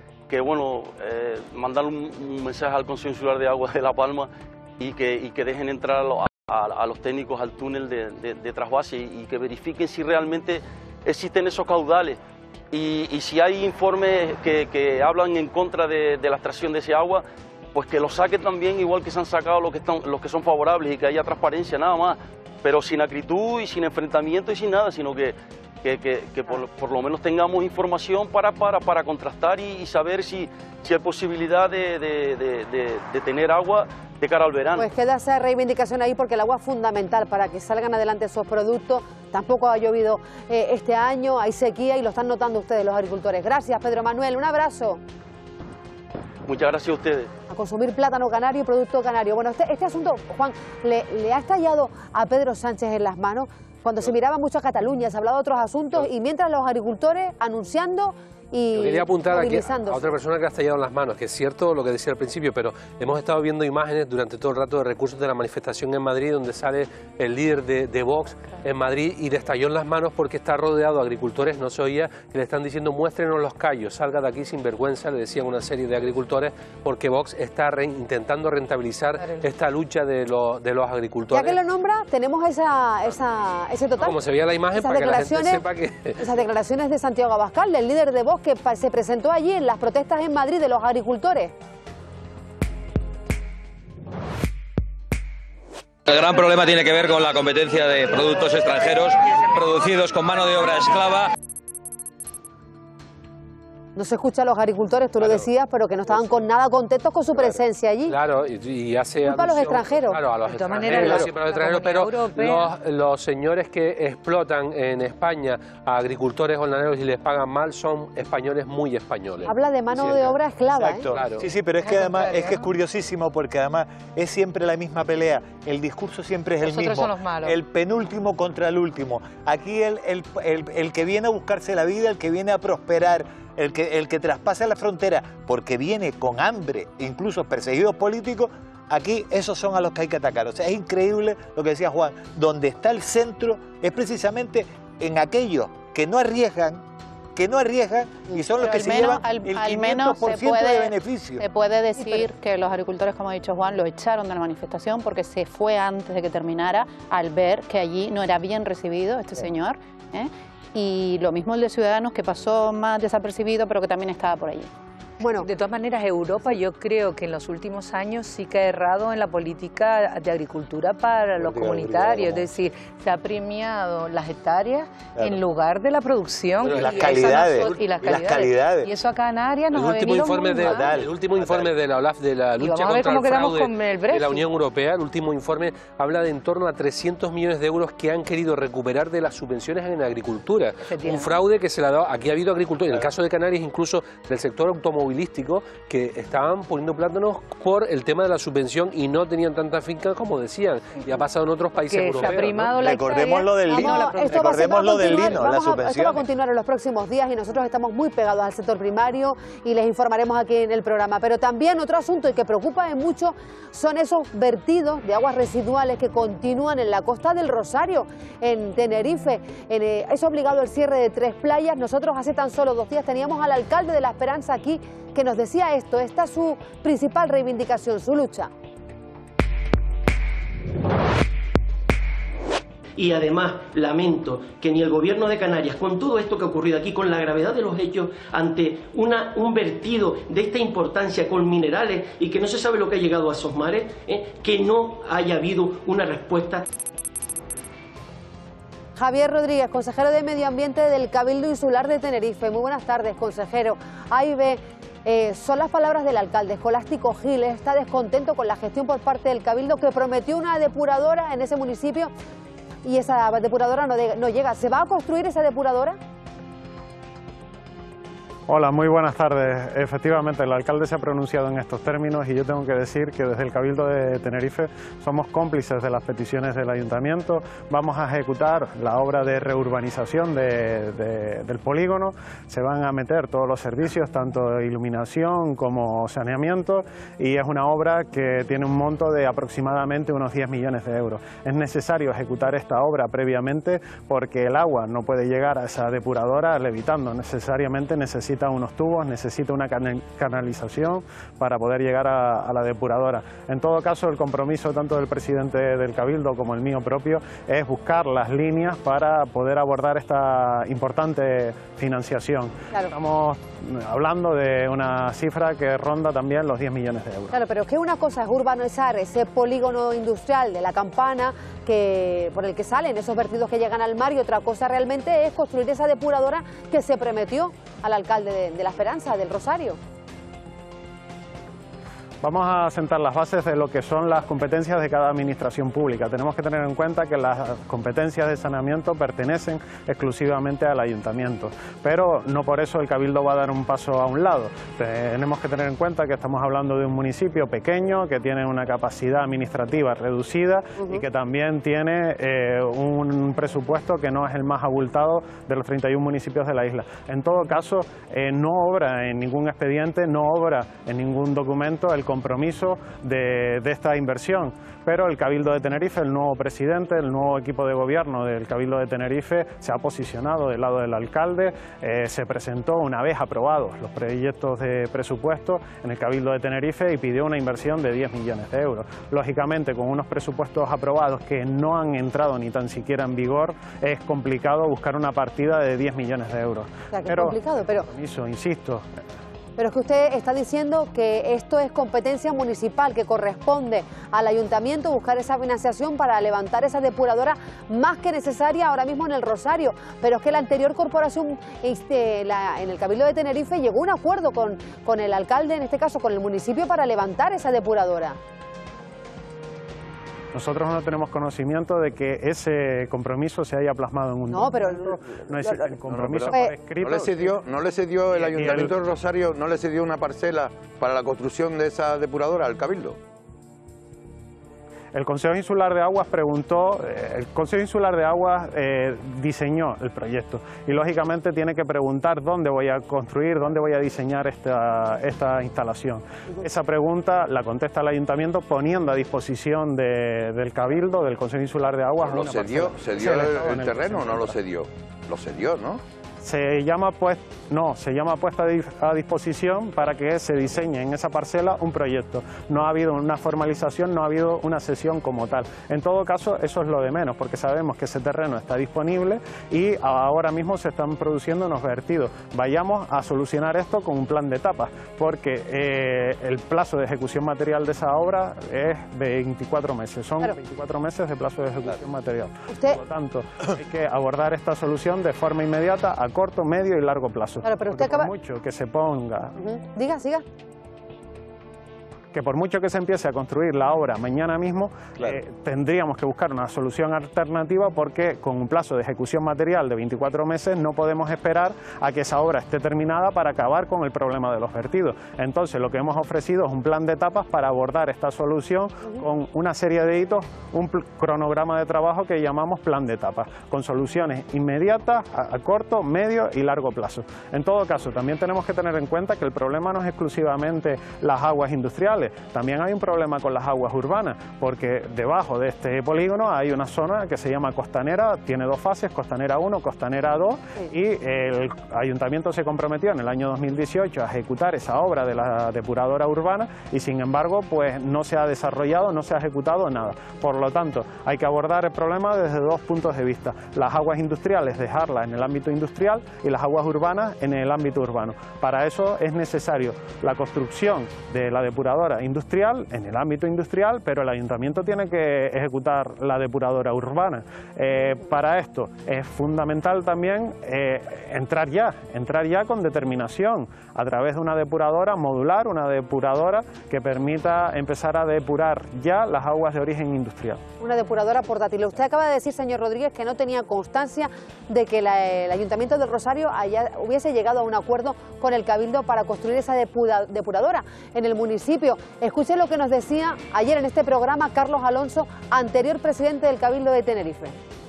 mandar un mensaje al Consejo Insular de Aguas de La Palma y que dejen entrar a los técnicos al túnel de trasvase y que verifiquen si realmente existen esos caudales y si hay informes que hablan en contra de la extracción de ese agua, pues que los saquen también, igual que se han sacado los que son favorables, y que haya transparencia, nada más, pero sin acritud y sin enfrentamiento y sin nada, sino que por lo menos tengamos información para contrastar y saber si hay posibilidad de tener agua de cara al verano. Pues queda esa reivindicación ahí, porque el agua es fundamental para que salgan adelante esos productos. Tampoco ha llovido este año, hay sequía y lo están notando ustedes, los agricultores. Gracias, Pedro Manuel, un abrazo. Muchas gracias a ustedes. A consumir plátano canario y producto canario. Bueno, este asunto, Juan, ¿le ha estallado a Pedro Sánchez en las manos? Cuando se miraba mucho a Cataluña, se hablaba de otros asuntos, y mientras los agricultores anunciando y yo quería apuntar aquí a otra persona que ha estallado en las manos, que es cierto lo que decía al principio, pero hemos estado viendo imágenes durante todo el rato de recursos de la manifestación en Madrid, donde sale el líder de Vox en Madrid y le estalló en las manos porque está rodeado de agricultores, no se oía, que le están diciendo muéstrenos los callos, salga de aquí sin vergüenza, le decían una serie de agricultores, porque Vox está intentando rentabilizar esta lucha de los agricultores. Ya que lo nombra, tenemos ese total. Como se veía la imagen, para que la gente sepa que... Esas declaraciones de Santiago Abascal, del líder de Vox, que se presentó allí en las protestas en Madrid de los agricultores. El gran problema tiene que ver con la competencia de productos extranjeros producidos con mano de obra esclava. No se escucha a los agricultores, tú lo decías, pero que no estaban con nada contentos con su presencia allí. Claro, y hace culpa a los extranjeros. Claro, a los extranjeros, pero los señores que explotan en España a agricultores jornaleros y les pagan mal son españoles muy españoles. Habla de mano de obra esclava. Exacto. Sí, sí, pero es que además es curiosísimo porque además es siempre la misma pelea. El discurso siempre es el mismo. Son los malos. El penúltimo contra el último. Aquí el que viene a buscarse la vida, el que viene a prosperar, el que traspasa la frontera porque viene con hambre, incluso perseguidos políticos, aquí esos son a los que hay que atacar. O sea, es increíble lo que decía Juan, donde está el centro es precisamente en aquellos que no arriesgan y son los que se llevan el 500% de beneficio. Se puede decir que los agricultores, como ha dicho Juan, lo echaron de la manifestación porque se fue antes de que terminara al ver que allí no era bien recibido este señor, y lo mismo el de Ciudadanos, que pasó más desapercibido pero que también estaba por allí. Bueno, de todas maneras, Europa yo creo que en los últimos años sí que ha errado en la política de agricultura para los comunitarios, es decir, se ha premiado las hectáreas en lugar de la producción y las calidades. Y eso a Canarias nos ha venido muy mal. El último informe de la OLAF, de la lucha contra el fraude de la Unión Europea, el último informe habla de en torno a 300 millones de euros que han querido recuperar de las subvenciones en agricultura. Un fraude que se le ha dado, aquí ha habido agricultores, en el caso de Canarias incluso del sector automovilístico, que estaban poniendo plátanos por el tema de la subvención y no tenían tantas fincas como decían, y ha pasado en otros países europeos. Recordemos lo del lino, la subvención. Esto va a continuar en los próximos días y nosotros estamos muy pegados al sector primario y les informaremos aquí en el programa. Pero también otro asunto y que preocupa mucho son esos vertidos de aguas residuales que continúan en la costa del Rosario, en Tenerife. Es obligado el cierre de 3 playas. Nosotros hace tan solo 2 días teníamos al alcalde de La Esperanza aquí que nos decía esto. Esta es su principal reivindicación, su lucha. Y además lamento que ni el gobierno de Canarias, con todo esto que ha ocurrido aquí, con la gravedad de los hechos, ante un vertido de esta importancia con minerales y que no se sabe lo que ha llegado a esos mares, que no haya habido una respuesta. Javier Rodríguez, consejero de Medio Ambiente del Cabildo Insular de Tenerife. Muy buenas tardes, consejero. Ahí ve, son las palabras del alcalde Escolástico Giles. Está descontento con la gestión por parte del Cabildo, que prometió una depuradora en ese municipio y esa depuradora no llega. ¿Se va a construir esa depuradora? Hola, muy buenas tardes. Efectivamente, el alcalde se ha pronunciado en estos términos y yo tengo que decir que desde el Cabildo de Tenerife somos cómplices de las peticiones del ayuntamiento. Vamos a ejecutar la obra de reurbanización del polígono. Se van a meter todos los servicios, tanto iluminación como saneamiento, y es una obra que tiene un monto de aproximadamente unos 10 millones de euros. Es necesario ejecutar esta obra previamente porque el agua no puede llegar a esa depuradora levitando, necesariamente necesita unos tubos, necesita una canalización para poder llegar a la depuradora. En todo caso, el compromiso tanto del presidente del Cabildo como el mío propio es buscar las líneas para poder abordar esta importante financiación. Claro. Estamos hablando de una cifra que ronda también los 10 millones de euros. Claro, pero es que una cosa es urbanizar ese polígono industrial de La Campana por el que salen esos vertidos que llegan al mar, y otra cosa realmente es construir esa depuradora que se prometió al alcalde de La Esperanza, del Rosario. Vamos a sentar las bases de lo que son las competencias de cada administración pública. Tenemos que tener en cuenta que las competencias de saneamiento pertenecen exclusivamente al ayuntamiento, pero no por eso el Cabildo va a dar un paso a un lado. Tenemos que tener en cuenta que estamos hablando de un municipio pequeño que tiene una capacidad administrativa reducida y que también tiene un presupuesto que no es el más abultado de los 31 municipios de la isla. En todo caso, no obra en ningún expediente, no obra en ningún documento el compromiso de esta inversión, pero el Cabildo de Tenerife, el nuevo presidente, el nuevo equipo de gobierno del Cabildo de Tenerife se ha posicionado del lado del alcalde. Se presentó una vez aprobados los proyectos de presupuesto en el Cabildo de Tenerife y pidió una inversión de 10 millones de euros. Lógicamente, con unos presupuestos aprobados que no han entrado ni tan siquiera en vigor, es complicado buscar una partida de 10 millones de euros. O sea, que es complicado, pero... Insisto. Pero es que usted está diciendo que esto es competencia municipal, que corresponde al ayuntamiento buscar esa financiación para levantar esa depuradora más que necesaria ahora mismo en el Rosario. Pero es que la anterior corporación en el Cabildo de Tenerife llegó a un acuerdo con el alcalde, en este caso con el municipio, para levantar esa depuradora. Nosotros no tenemos conocimiento de que ese compromiso se haya plasmado en un documento. No existe compromiso por escrito. ¿No le cedió el Ayuntamiento de Rosario, no le cedió una parcela para la construcción de esa depuradora al Cabildo? El Consejo Insular de Aguas preguntó, el Consejo Insular de Aguas diseñó el proyecto y lógicamente tiene que preguntar dónde voy a construir, dónde voy a diseñar esta instalación. Esa pregunta la contesta el Ayuntamiento poniendo a disposición del Cabildo, del Consejo Insular de Aguas. ¿Lo cedió? ¿Cedió el terreno o no lo cedió? Lo cedió, ¿no? Se llama puesta a disposición para que se diseñe en esa parcela un proyecto. No ha habido una formalización, no ha habido una cesión como tal. En todo caso, eso es lo de menos, porque sabemos que ese terreno está disponible y ahora mismo se están produciendo unos vertidos. Vayamos a solucionar esto con un plan de etapas, porque el plazo de ejecución material de esa obra es de 24 meses. Son 24 meses de plazo de ejecución material. Por lo tanto, hay que abordar esta solución de forma inmediata, a corto, medio y largo plazo. Claro, pero usted por mucho que se ponga... Diga, siga. Que por mucho que se empiece a construir la obra mañana mismo, tendríamos que buscar una solución alternativa, porque con un plazo de ejecución material de 24 meses no podemos esperar a que esa obra esté terminada para acabar con el problema de los vertidos. Entonces lo que hemos ofrecido es un plan de etapas para abordar esta solución con una serie de hitos, un cronograma de trabajo que llamamos plan de etapas, con soluciones inmediatas a corto, medio y largo plazo. En todo caso, también tenemos que tener en cuenta que el problema no es exclusivamente las aguas industriales. También hay un problema con las aguas urbanas, porque debajo de este polígono hay una zona que se llama Costanera, tiene dos fases, Costanera 1, Costanera 2, y el Ayuntamiento se comprometió en el año 2018 a ejecutar esa obra de la depuradora urbana y sin embargo pues no se ha desarrollado, no se ha ejecutado nada. Por lo tanto, hay que abordar el problema desde dos puntos de vista: las aguas industriales, dejarlas en el ámbito industrial, y las aguas urbanas en el ámbito urbano. Para eso es necesario la construcción de la depuradora industrial en el ámbito industrial, pero el Ayuntamiento tiene que ejecutar la depuradora urbana. Para esto es fundamental también entrar ya con determinación a través de una depuradora modular, una depuradora que permita empezar a depurar ya las aguas de origen industrial. Una depuradora portátil. Usted acaba de decir, señor Rodríguez, que no tenía constancia de que el Ayuntamiento del Rosario hubiese llegado a un acuerdo con el Cabildo para construir esa depuradora en el municipio. Escuchen lo que nos decía ayer en este programa Carlos Alonso, anterior presidente del Cabildo de Tenerife.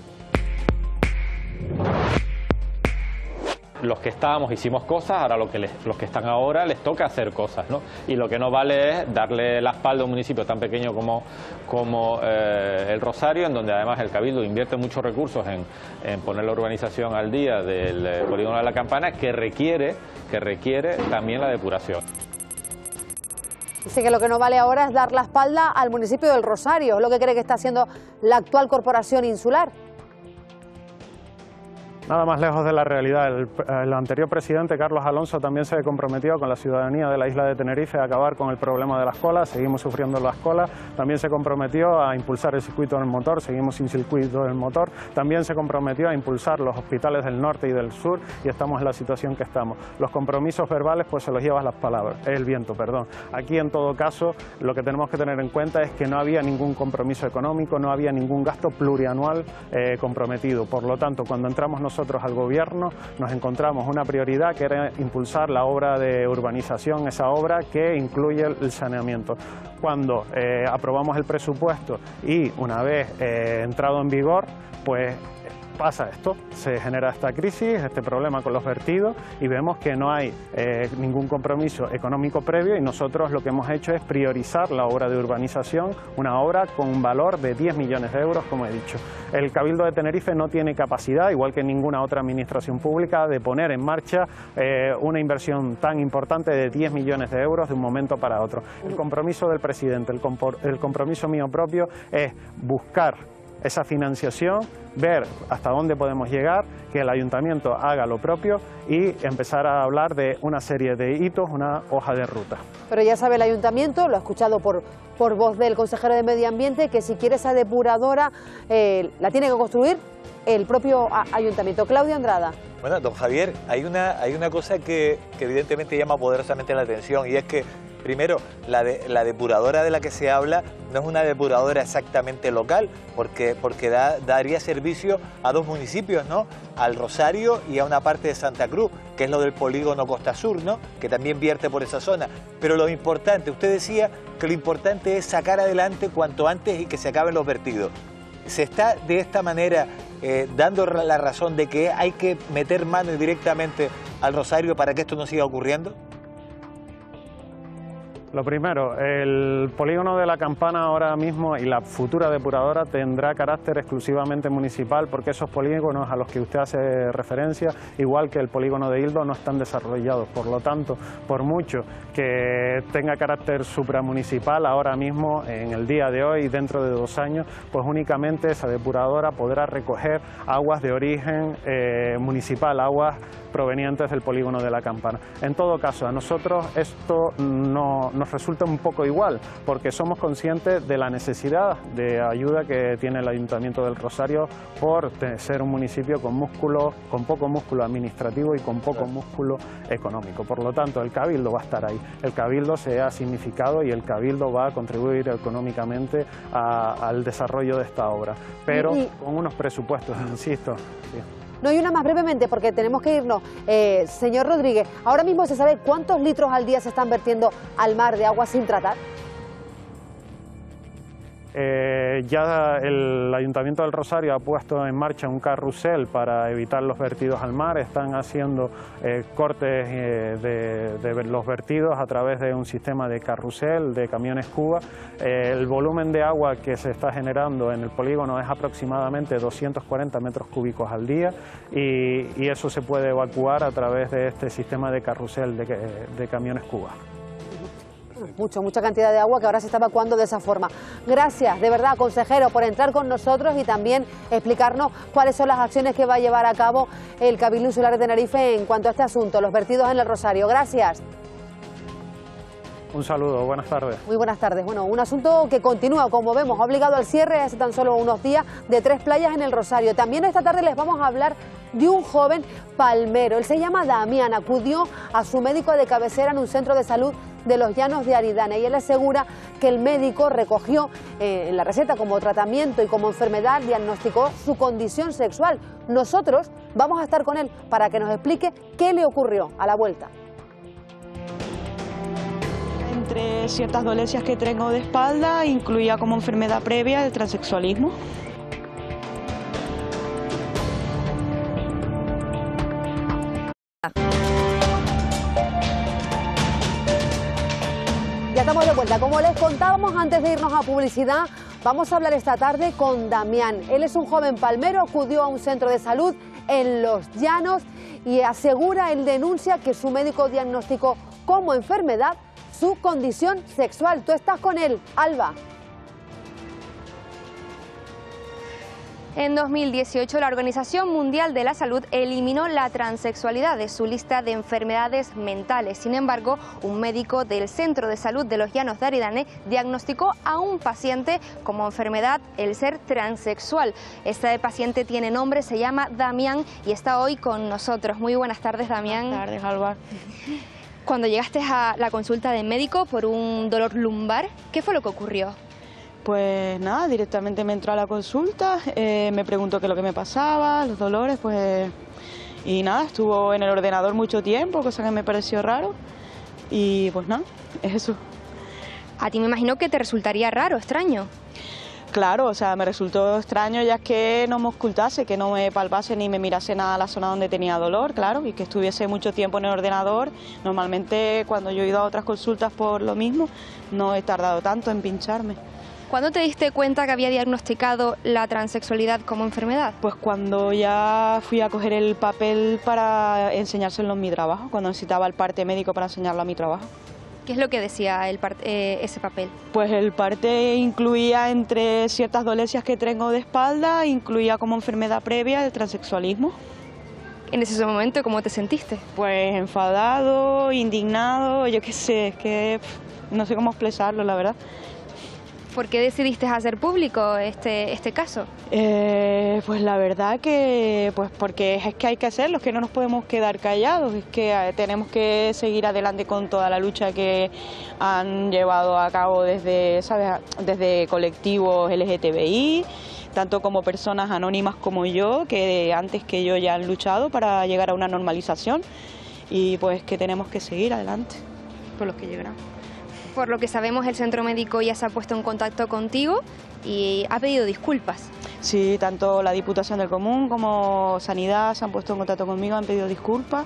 Los que estábamos hicimos cosas, ahora los que están ahora les toca hacer cosas, ¿no? Y lo que no vale es darle la espalda a un municipio tan pequeño como el Rosario, en donde además el Cabildo invierte muchos recursos en poner la urbanización al día del polígono de la Campana, que requiere también la depuración. Dice que lo que no vale ahora es dar la espalda al municipio del Rosario, es lo que cree que está haciendo la actual corporación insular. Nada más lejos de la realidad. El anterior presidente, Carlos Alonso, también se comprometió con la ciudadanía de la isla de Tenerife a acabar con el problema de las colas. Seguimos sufriendo las colas. También se comprometió a impulsar el circuito del motor. Seguimos sin circuito del motor. También se comprometió a impulsar los hospitales del norte y del sur, y estamos en la situación que estamos. Los compromisos verbales pues se los lleva el viento. Aquí, en todo caso, lo que tenemos que tener en cuenta es que no había ningún compromiso económico, no había ningún gasto plurianual comprometido. Por lo tanto, cuando entramos nosotros al gobierno, nos encontramos una prioridad que era impulsar la obra de urbanización, esa obra que incluye el saneamiento. Cuando aprobamos el presupuesto y una vez entrado en vigor, pues pasa esto, se genera esta crisis, este problema con los vertidos, y vemos que no hay ningún compromiso económico previo, y nosotros lo que hemos hecho es priorizar la obra de urbanización, una obra con un valor de 10 millones de euros, como he dicho. El Cabildo de Tenerife no tiene capacidad, igual que ninguna otra administración pública, de poner en marcha una inversión tan importante de 10 millones de euros de un momento para otro. El compromiso del presidente, el compromiso mío propio es buscar esa financiación, ver hasta dónde podemos llegar, que el ayuntamiento haga lo propio y empezar a hablar de una serie de hitos, una hoja de ruta. Pero ya sabe el ayuntamiento, lo ha escuchado por voz del consejero de Medio Ambiente, que si quiere esa depuradora la tiene que construir el propio ayuntamiento. Claudio Andrada. Bueno, don Javier, hay una cosa que evidentemente llama poderosamente la atención, y es que, primero, la depuradora de la que se habla no es una depuradora exactamente local, porque daría servicio a dos municipios, ¿no? Al Rosario y a una parte de Santa Cruz, que es lo del polígono Costa Sur, ¿no? Que también vierte por esa zona. Pero lo importante, usted decía que lo importante es sacar adelante cuanto antes y que se acaben los vertidos. ¿Se está de esta manera dando la razón de que hay que meter mano directamente al Rosario para que esto no siga ocurriendo? Lo primero, el polígono de la Campana ahora mismo y la futura depuradora tendrá carácter exclusivamente municipal, porque esos polígonos a los que usted hace referencia, igual que el polígono de Ildo, no están desarrollados. Por lo tanto, por mucho que tenga carácter supramunicipal, ahora mismo, en el día de hoy, dentro de 2 años, pues únicamente esa depuradora podrá recoger aguas de origen municipal, aguas provenientes del polígono de la Campana. En todo caso, a nosotros esto nos resulta un poco igual, porque somos conscientes de la necesidad de ayuda que tiene el Ayuntamiento del Rosario por ser un municipio con poco músculo administrativo y con poco músculo económico. Por lo tanto, el Cabildo va a estar ahí. El Cabildo se ha significado y el Cabildo va a contribuir económicamente al desarrollo de esta obra, pero con unos presupuestos, insisto. Sí. No, y una más brevemente, porque tenemos que irnos. Señor Rodríguez, ahora mismo se sabe cuántos litros al día se están vertiendo al mar de agua sin tratar. Ya el Ayuntamiento del Rosario ha puesto en marcha un carrusel para evitar los vertidos al mar. Están haciendo cortes de los vertidos a través de un sistema de carrusel, de camiones cuba. El volumen de agua que se está generando en el polígono es aproximadamente 240 metros cúbicos al día y eso se puede evacuar a través de este sistema de carrusel de camiones cuba. Mucha cantidad de agua que ahora se está evacuando de esa forma. Gracias, de verdad, consejero, por entrar con nosotros y también explicarnos cuáles son las acciones que va a llevar a cabo el Cabildo Insular de Tenerife en cuanto a este asunto, los vertidos en el Rosario. Gracias. Un saludo, buenas tardes. Muy buenas tardes. Bueno, un asunto que continúa, como vemos, ha obligado al cierre hace tan solo unos días de 3 playas en el Rosario. También esta tarde les vamos a hablar de un joven palmero. Él se llama Damián, acudió a su médico de cabecera en un centro de salud de los Llanos de Aridane y él asegura que el médico recogió en la receta como tratamiento y como enfermedad, diagnosticó su condición sexual. Nosotros vamos a estar con él para que nos explique qué le ocurrió a la vuelta. Entre ciertas dolencias que tengo de espalda, incluía como enfermedad previa el transexualismo. Ya estamos de vuelta. Como les contábamos antes de irnos a publicidad, vamos a hablar esta tarde con Damián. Él es un joven palmero, acudió a un centro de salud en Los Llanos y asegura, él denuncia que su médico diagnosticó como enfermedad su condición sexual. Tú estás con él, Alba. En 2018, la Organización Mundial de la Salud eliminó la transexualidad de su lista de enfermedades mentales. Sin embargo, un médico del Centro de Salud de los Llanos de Aridane diagnosticó a un paciente como enfermedad el ser transexual. Este paciente tiene nombre, se llama Damián y está hoy con nosotros. Muy buenas tardes, Damián. Buenas tardes, Alba. Cuando llegaste a la consulta de médico por un dolor lumbar, ¿qué fue lo que ocurrió? Pues nada, directamente me entró a la consulta, me preguntó qué es lo que me pasaba, los dolores, pues... Y nada, estuvo en el ordenador mucho tiempo, cosa que me pareció raro. Y pues nada, es eso. A ti me imagino que te resultaría raro, extraño. Claro, o sea, me resultó extraño ya que no me ocultase, que no me palpase ni me mirase nada a la zona donde tenía dolor, claro, y que estuviese mucho tiempo en el ordenador. Normalmente cuando yo he ido a otras consultas por lo mismo, no he tardado tanto en pincharme. ¿Cuándo te diste cuenta que había diagnosticado la transexualidad como enfermedad? Pues cuando ya fui a coger el papel para enseñárselo en mi trabajo, cuando necesitaba el parte médico para enseñarlo a mi trabajo. ¿Qué es lo que decía ese papel? Pues el parte incluía, entre ciertas dolencias que tengo de espalda, incluía como enfermedad previa el transexualismo. En ese momento, ¿cómo te sentiste? Pues enfadado, indignado, yo qué sé, es que no sé cómo expresarlo, la verdad. ¿Por qué decidiste hacer público este caso? Pues la verdad que porque es que hay que hacerlo, es que no nos podemos quedar callados, es que tenemos que seguir adelante con toda la lucha que han llevado a cabo desde colectivos LGTBI, tanto como personas anónimas como yo, que antes que yo ya han luchado para llegar a una normalización, y pues que tenemos que seguir adelante por los que llegarán. Por lo que sabemos, el centro médico ya se ha puesto en contacto contigo y ha pedido disculpas. Sí, tanto la Diputación del Común como Sanidad se han puesto en contacto conmigo, han pedido disculpas.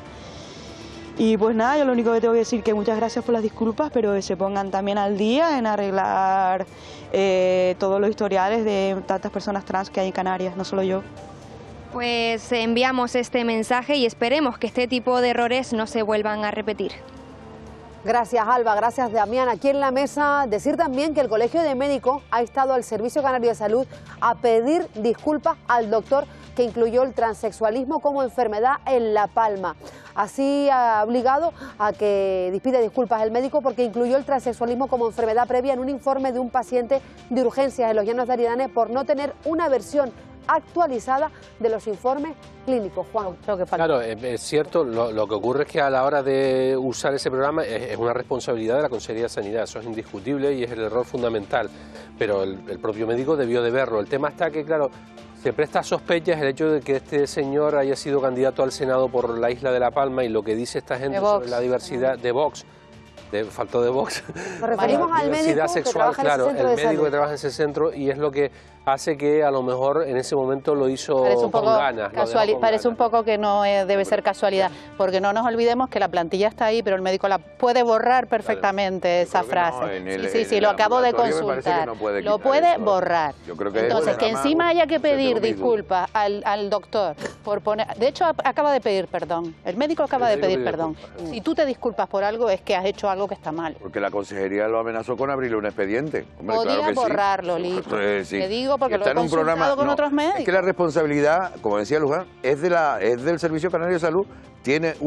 Y pues nada, yo lo único que tengo que decir es que muchas gracias por las disculpas, pero que se pongan también al día en arreglar todos los historiales de tantas personas trans que hay en Canarias, no solo yo. Pues enviamos este mensaje y esperemos que este tipo de errores no se vuelvan a repetir. Gracias, Alba, gracias, Damián. Aquí en la mesa, decir también que el Colegio de Médicos ha instado al Servicio Canario de Salud a pedir disculpas al doctor que incluyó el transexualismo como enfermedad en La Palma. Así ha obligado a que pida disculpas el médico porque incluyó el transexualismo como enfermedad previa en un informe de un paciente de urgencias en los Llanos de Aridane por no tener una versión actualizada de los informes clínicos. Juan, creo que falta. Claro, es cierto, lo que ocurre es que a la hora de usar ese programa es una responsabilidad de la Consejería de Sanidad, eso es indiscutible y es el error fundamental, pero el propio médico debió de verlo. El tema está que, claro, se presta a sospechas el hecho de que este señor haya sido candidato al Senado por la isla de La Palma y lo que dice esta gente sobre la diversidad de Vox. Faltó de Vox. Nos referimos al médico sexual, que trabaja en ese centro el de médico salud. que trabaja en ese centro, y es lo que hace que a lo mejor en ese momento lo hizo con ganas. Parece un poco que no debe ser casualidad, porque no nos olvidemos que la plantilla está ahí, pero el médico la puede borrar perfectamente esa frase. Sí, lo acabo de consultar. Lo puede borrar. Entonces, que encima haya que pedir disculpas al doctor por poner... De hecho, acaba de pedir perdón. El médico acaba de pedir perdón. Si tú te disculpas por algo, es que has hecho algo que está mal. Porque la consejería lo amenazó con abrirle un expediente. Hombre, podía claro que borrarlo, Lito. Sí. Te digo porque lo he consultado con otros médicos. Es que la responsabilidad, como decía Luján, es del Servicio Canario de Salud. Tiene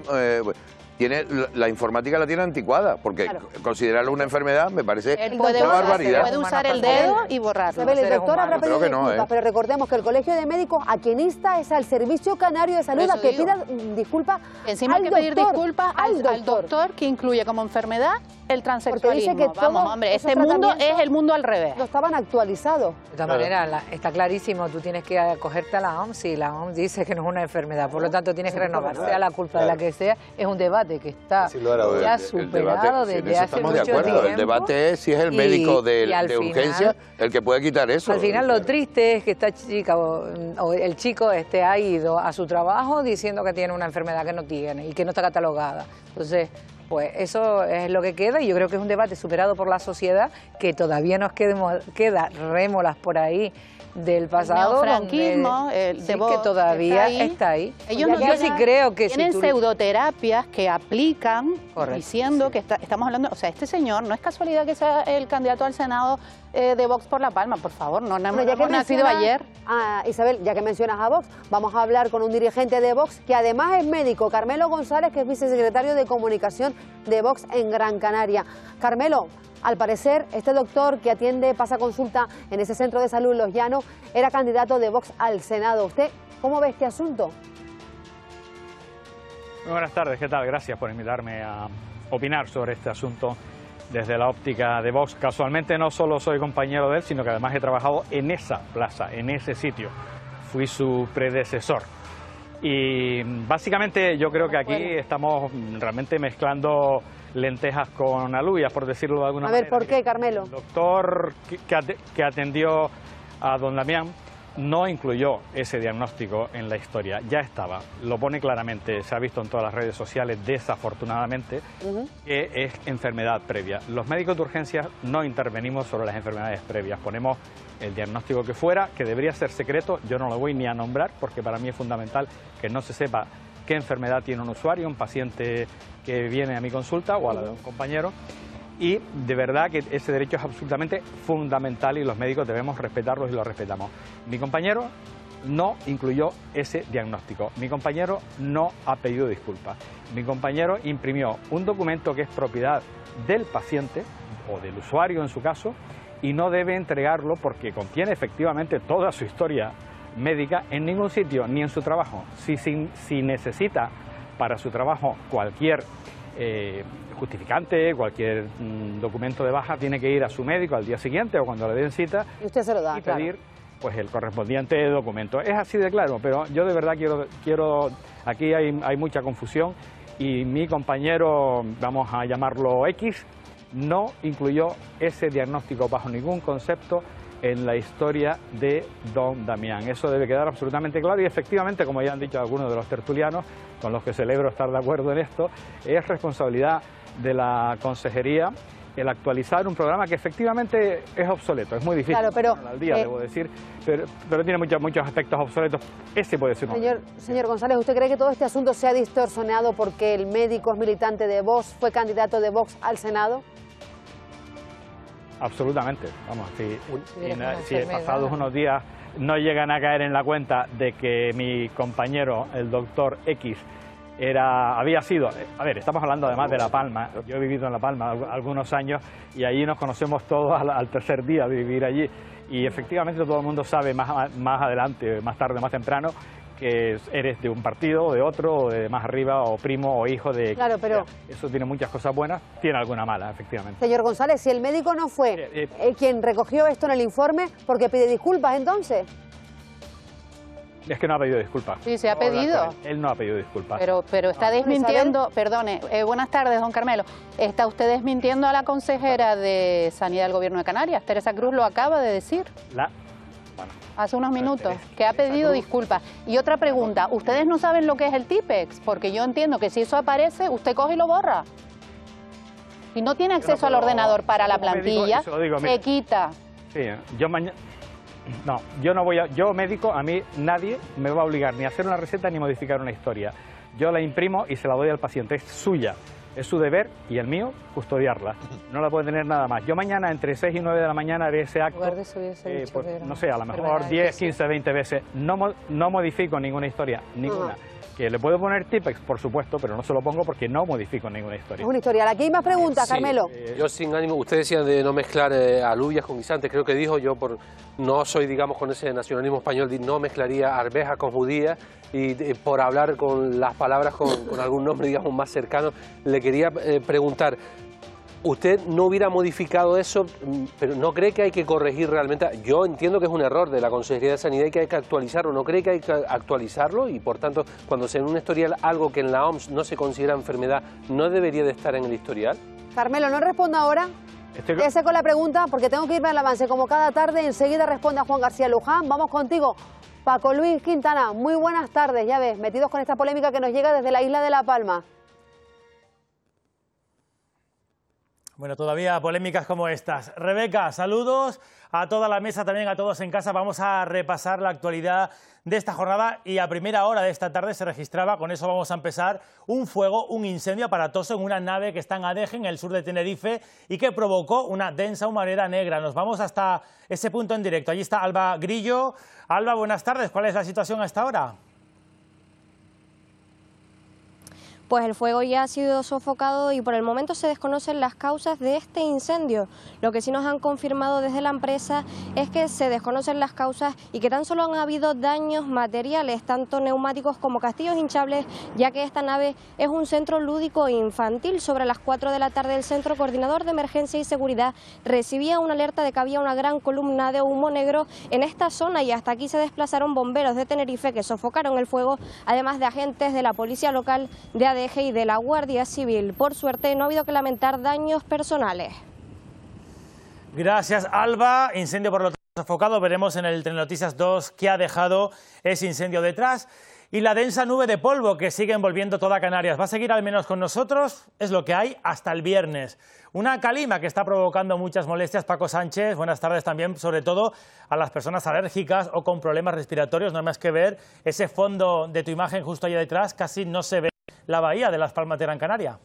la informática la tiene anticuada, porque considerarlo una enfermedad me parece una barbaridad. Puede usar el dedo y borrarlo. El doctor habrá pedido disculpas, pero recordemos que el Colegio de Médicos a quien insta es al Servicio Canario de Salud a que pida disculpas encima hay que pedir disculpas al doctor que incluye como enfermedad el transexualismo. Porque dice que vamos, hombre, este mundo es el mundo al revés. No estaban actualizados. De todas maneras, está clarísimo, tú tienes que acogerte a la OMS y la OMS dice que no es una enfermedad, por lo tanto tienes que renovar, sea la culpa de la que sea, es un debate que está ya superado desde hace mucho tiempo. El debate es si es el médico de urgencia el que puede quitar eso. Al final lo triste es que esta chica o el chico ha ido a su trabajo diciendo que tiene una enfermedad que no tiene y que no está catalogada. Entonces, pues eso es lo que queda y yo creo que es un debate superado por la sociedad, que todavía nos queda rémoras por ahí del pasado, el neofranquismo, que todavía está ahí. Ellos yo sí creo que tienen pseudoterapias que aplican diciendo que estamos hablando, o sea, este señor no es casualidad que sea el candidato al Senado de Vox por La Palma, por favor, no hemos nacido ayer. Isabel, ya que mencionas a Vox, vamos a hablar con un dirigente de Vox que además es médico, Carmelo González, que es vicesecretario de Comunicación de Vox en Gran Canaria. Carmelo, al parecer, este doctor que pasa consulta en ese centro de salud Los Llanos, era candidato de Vox al Senado. ¿Usted cómo ve este asunto? Muy buenas tardes, ¿qué tal? Gracias por invitarme a opinar sobre este asunto desde la óptica de Vox. Casualmente no solo soy compañero de él, sino que además he trabajado en esa plaza, en ese sitio. Fui su predecesor. Y básicamente yo creo que aquí estamos realmente mezclando lentejas con alubias, por decirlo de alguna manera. A ver, ¿por qué, Carmelo? El doctor que atendió a don Damián no incluyó ese diagnóstico en la historia, ya estaba, lo pone claramente, se ha visto en todas las redes sociales, desafortunadamente, que es enfermedad previa. Los médicos de urgencias no intervenimos sobre las enfermedades previas, ponemos el diagnóstico que fuera, que debería ser secreto, yo no lo voy ni a nombrar porque para mí es fundamental que no se sepa qué enfermedad tiene un usuario, un paciente que viene a mi consulta o a la de un compañero. Y de verdad que ese derecho es absolutamente fundamental y los médicos debemos respetarlos y lo respetamos. Mi compañero no incluyó ese diagnóstico. Mi compañero no ha pedido disculpas. Mi compañero imprimió un documento que es propiedad del paciente o del usuario en su caso y no debe entregarlo porque contiene efectivamente toda su historia médica en ningún sitio, ni en su trabajo. Si necesita para su trabajo cualquier justificante, cualquier documento de baja, tiene que ir a su médico al día siguiente o cuando le den cita y usted se lo da, y pedir pues el correspondiente documento. Es así de claro, pero yo de verdad quiero aquí hay mucha confusión y mi compañero, vamos a llamarlo X, no incluyó ese diagnóstico bajo ningún concepto en la historia de don Damián. Eso debe quedar absolutamente claro y efectivamente, como ya han dicho algunos de los tertulianos, con los que celebro estar de acuerdo en esto, es responsabilidad de la consejería el actualizar un programa que efectivamente es obsoleto, es muy difícil, claro, pero, al día debo decir, pero tiene muchos aspectos obsoletos. Ese puede ser uno. Señor González, ¿usted cree que todo este asunto se ha distorsionado porque el médico es militante de Vox, fue candidato de Vox al Senado? Absolutamente, vamos, si pasados unos días no llegan a caer en la cuenta de que mi compañero, el doctor X, había sido, a ver, estamos hablando además de La Palma, yo he vivido en La Palma algunos años y allí nos conocemos todos al tercer día de vivir allí y efectivamente todo el mundo sabe más adelante, más tarde, más temprano, que eres de un partido o de otro, o de más arriba, o primo o hijo de... Claro, pero... Eso tiene muchas cosas buenas, tiene alguna mala, efectivamente. Señor González, si el médico no fue quien recogió esto en el informe, ¿por qué pide disculpas entonces? Es que no ha pedido disculpas. Sí, se ha pedido. Él no ha pedido disculpas. Pero está desmintiendo, perdone, buenas tardes, don Carmelo. ¿Está usted desmintiendo a la consejera de Sanidad del Gobierno de Canarias? Teresa Cruz lo acaba de decir. Hace unos minutos, que ha pedido disculpas. Y otra pregunta, ¿ustedes no saben lo que es el TIPEX? Porque yo entiendo que si eso aparece, usted coge y lo borra. Y no tiene acceso al ordenador para la plantilla, se quita. Sí, yo médico, a mí nadie me va a obligar ni a hacer una receta ni modificar una historia. Yo la imprimo y se la doy al paciente, es suya. Es su deber y el mío custodiarla. No la puede tener nada más. Yo mañana entre 6 y 9 de la mañana haré ese acto, no sé, a lo mejor 10, 15, 20 veces. No modifico ninguna historia, ninguna. Que le puedo poner Tipex, por supuesto, pero no se lo pongo porque no modifico ninguna historia. Es una historia. Aquí hay más preguntas, Carmelo. Yo sin ánimo, usted decía de no mezclar alubias con guisantes, creo que dijo, yo no soy, digamos, con ese nacionalismo español, no mezclaría arvejas con judías y por hablar con las palabras con algún nombre, digamos, más cercano, le quería preguntar, ¿usted no hubiera modificado eso, pero no cree que hay que corregir realmente? Yo entiendo que es un error de la Consejería de Sanidad y que hay que actualizarlo. ¿No cree que hay que actualizarlo? Y por tanto, cuando sea en un historial algo que en la OMS no se considera enfermedad, ¿no debería de estar en el historial? Carmelo, no responda ahora. Quédese con la pregunta porque tengo que irme al avance. Como cada tarde, enseguida responde a Juan García Luján. Vamos contigo, Paco Luis Quintana. Muy buenas tardes, ya ves, metidos con esta polémica que nos llega desde la isla de La Palma. Bueno, todavía polémicas como estas. Rebeca, saludos a toda la mesa, también a todos en casa. Vamos a repasar la actualidad de esta jornada y a primera hora de esta tarde se registraba, con eso vamos a empezar, un fuego, un incendio aparatoso en una nave que está en Adeje, en el sur de Tenerife, y que provocó una densa humareda negra. Nos vamos hasta ese punto en directo. Allí está Alba Grillo. Alba, buenas tardes. ¿Cuál es la situación a esta hora? Pues el fuego ya ha sido sofocado y por el momento se desconocen las causas de este incendio. Lo que sí nos han confirmado desde la empresa es que se desconocen las causas y que tan solo han habido daños materiales, tanto neumáticos como castillos hinchables, ya que esta nave es un centro lúdico infantil. Sobre las 4 de la tarde el Centro Coordinador de Emergencia y Seguridad recibía una alerta de que había una gran columna de humo negro en esta zona y hasta aquí se desplazaron bomberos de Tenerife que sofocaron el fuego, además de agentes de la policía local de ADG y de la Guardia Civil. Por suerte no ha habido que lamentar daños personales. Gracias, Alba. Incendio por lo tanto sofocado. Veremos en el Telenoticias 2 qué ha dejado ese incendio detrás. Y la densa nube de polvo que sigue envolviendo toda Canarias va a seguir al menos con nosotros, es lo que hay hasta el viernes. Una calima que está provocando muchas molestias. Paco Sánchez, buenas tardes también, sobre todo a las personas alérgicas o con problemas respiratorios. No hay más que ver ese fondo de tu imagen justo allá detrás, casi no se ve la bahía de Las Palmas de Gran Canaria.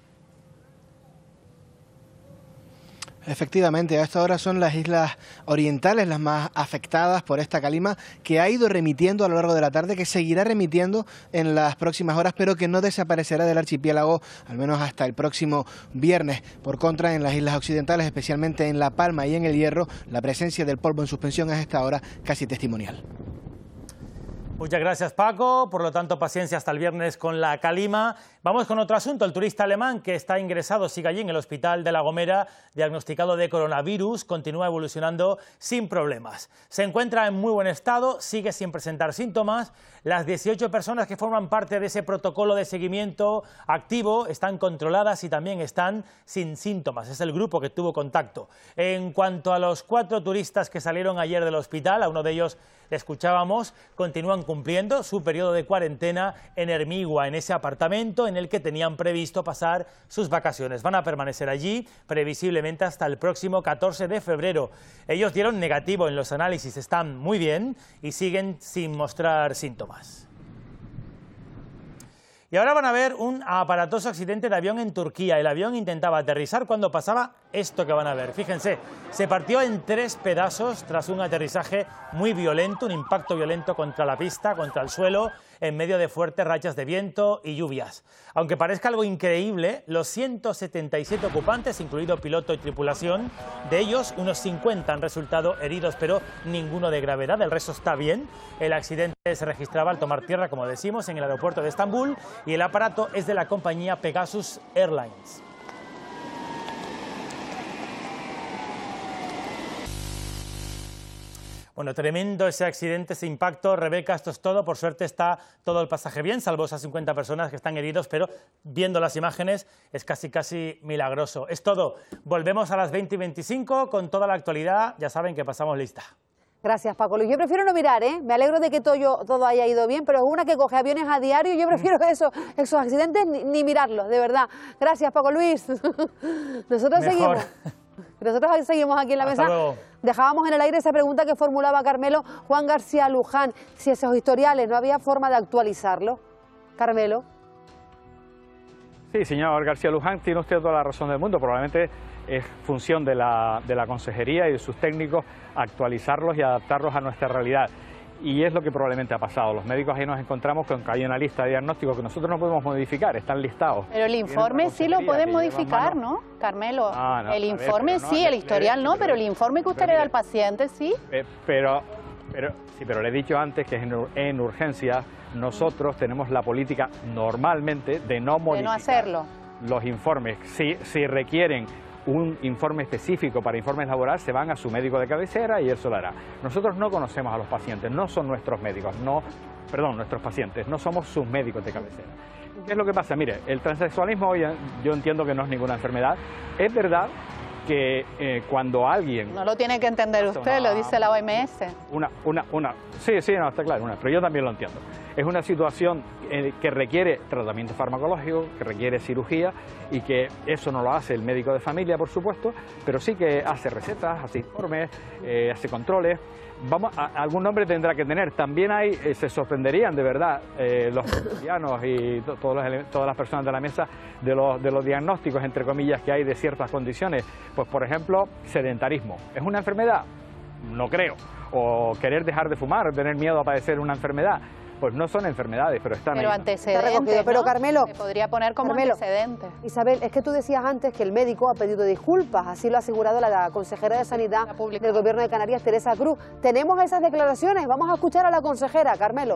Efectivamente, a esta hora son las islas orientales las más afectadas por esta calima, que ha ido remitiendo a lo largo de la tarde, que seguirá remitiendo en las próximas horas, pero que no desaparecerá del archipiélago al menos hasta el próximo viernes. Por contra, en las islas occidentales, especialmente en La Palma y en El Hierro, la presencia del polvo en suspensión es a esta hora casi testimonial. Muchas gracias, Paco. Por lo tanto, paciencia hasta el viernes con la calima. Vamos con otro asunto. El turista alemán que está ingresado, sigue allí en el hospital de La Gomera, diagnosticado de coronavirus, continúa evolucionando sin problemas. Se encuentra en muy buen estado, sigue sin presentar síntomas. Las 18 personas que forman parte de ese protocolo de seguimiento activo están controladas y también están sin síntomas. Es el grupo que tuvo contacto. En cuanto a los 4 turistas que salieron ayer del hospital, a uno de ellos le escuchábamos, continúan cumpliendo su periodo de cuarentena en Hermigua, en ese apartamento en el que tenían previsto pasar sus vacaciones. Van a permanecer allí previsiblemente hasta el próximo 14 de febrero. Ellos dieron negativo en los análisis, están muy bien y siguen sin mostrar síntomas. Y ahora van a ver un aparatoso accidente de avión en Turquía. El avión intentaba aterrizar cuando pasaba esto que van a ver. Fíjense, se partió en 3 pedazos tras un aterrizaje muy violento, un impacto violento contra la pista, contra el suelo, en medio de fuertes rachas de viento y lluvias. Aunque parezca algo increíble, los 177 ocupantes, incluido piloto y tripulación, de ellos unos 50 han resultado heridos, pero ninguno de gravedad, el resto está bien. El accidente se registraba al tomar tierra, como decimos, en el aeropuerto de Estambul, y el aparato es de la compañía Pegasus Airlines. Bueno, tremendo ese accidente, ese impacto. Rebeca, esto es todo. Por suerte está todo el pasaje bien, salvo esas 50 personas que están heridos, pero viendo las imágenes es casi milagroso. Es todo. Volvemos a las 20:25 con toda la actualidad. Ya saben que pasamos lista. Gracias, Paco Luis. Yo prefiero no mirar, ¿eh? Me alegro de que todo haya ido bien, pero es una que coge aviones a diario. Yo prefiero esos accidentes ni mirarlos, de verdad. Gracias, Paco Luis. Nosotros seguimos aquí en la mesa. Dejábamos en el aire esa pregunta que formulaba Carmelo Juan García Luján, si esos historiales no había forma de actualizarlo. Carmelo. Sí, señor García Luján, tiene usted toda la razón del mundo. Probablemente es función de la consejería y de sus técnicos actualizarlos y adaptarlos a nuestra realidad. Y es lo que probablemente ha pasado. Los médicos ahí nos encontramos con que hay una lista de diagnósticos que nosotros no podemos modificar, están listados. Pero el informe sí lo pueden modificar, ¿no, Carmelo? No, el informe sí, el historial no, pero el informe que usted le da al paciente sí. Pero le he dicho antes que en urgencias nosotros tenemos la política normalmente de no modificar hacerlo. Los informes. Si requieren un informe específico para informes laborales, se van a su médico de cabecera y él se lo hará. Nosotros no conocemos a los pacientes, no son nuestros médicos, nuestros pacientes, no somos sus médicos de cabecera. ¿Qué es lo que pasa? Mire, el transexualismo yo entiendo que no es ninguna enfermedad. Es verdad que cuando alguien... No lo tiene que entender usted, lo dice la OMS. Sí, no, está claro, pero yo también lo entiendo. Es una situación que requiere tratamiento farmacológico, que requiere cirugía y que eso no lo hace el médico de familia, por supuesto, pero sí que hace recetas, hace informes, hace controles. Algún nombre tendrá que tener. También se sorprenderían de verdad los cristianos y todas las personas de la mesa de los diagnósticos, entre comillas, que hay de ciertas condiciones. Pues, por ejemplo, sedentarismo. ¿Es una enfermedad? No creo. O querer dejar de fumar, tener miedo a padecer una enfermedad. Pues no son enfermedades, pero están ahí. Antecedentes, pero ¿no? Carmelo, se podría poner como antecedentes. Isabel, es que tú decías antes que el médico ha pedido disculpas, así lo ha asegurado la consejera de Sanidad del Gobierno de Canarias, Teresa Cruz. Tenemos esas declaraciones, vamos a escuchar a la consejera, Carmelo.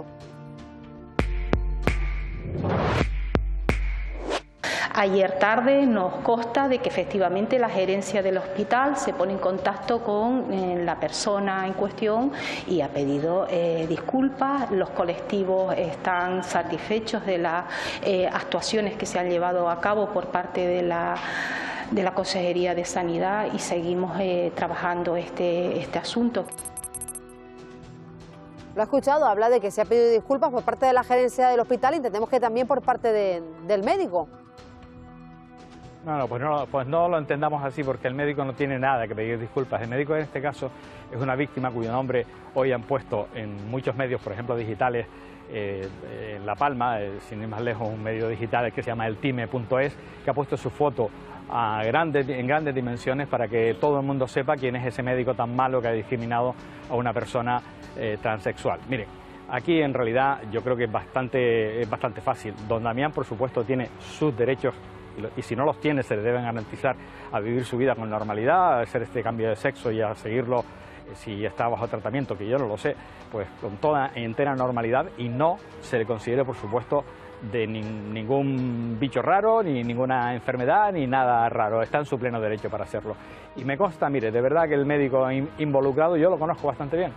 Ayer tarde nos consta de que efectivamente la gerencia del hospital se pone en contacto con la persona en cuestión y ha pedido disculpas. Los colectivos están satisfechos de las actuaciones que se han llevado a cabo por parte de la Consejería de Sanidad y seguimos trabajando este asunto. Lo ha escuchado, habla de que se ha pedido disculpas por parte de la gerencia del hospital, entendemos que también por parte del médico. Pues no lo entendamos así, porque el médico no tiene nada que pedir disculpas. El médico en este caso es una víctima cuyo nombre hoy han puesto en muchos medios, por ejemplo digitales, en La Palma, sin ir más lejos, un medio digital que se llama eltime.es, que ha puesto su foto en grandes dimensiones para que todo el mundo sepa quién es ese médico tan malo que ha discriminado a una persona transexual. Miren, aquí en realidad yo creo que es bastante fácil. Don Damián, por supuesto, tiene sus derechos y si no los tiene se le deben garantizar a vivir su vida con normalidad, a hacer este cambio de sexo y a seguirlo si está bajo tratamiento, que yo no lo sé, pues con toda entera normalidad, y no se le considere, por supuesto, de ningún bicho raro, ni ninguna enfermedad, ni nada raro. Está en su pleno derecho para hacerlo. Y me consta, mire, de verdad que el médico involucrado, yo lo conozco bastante bien,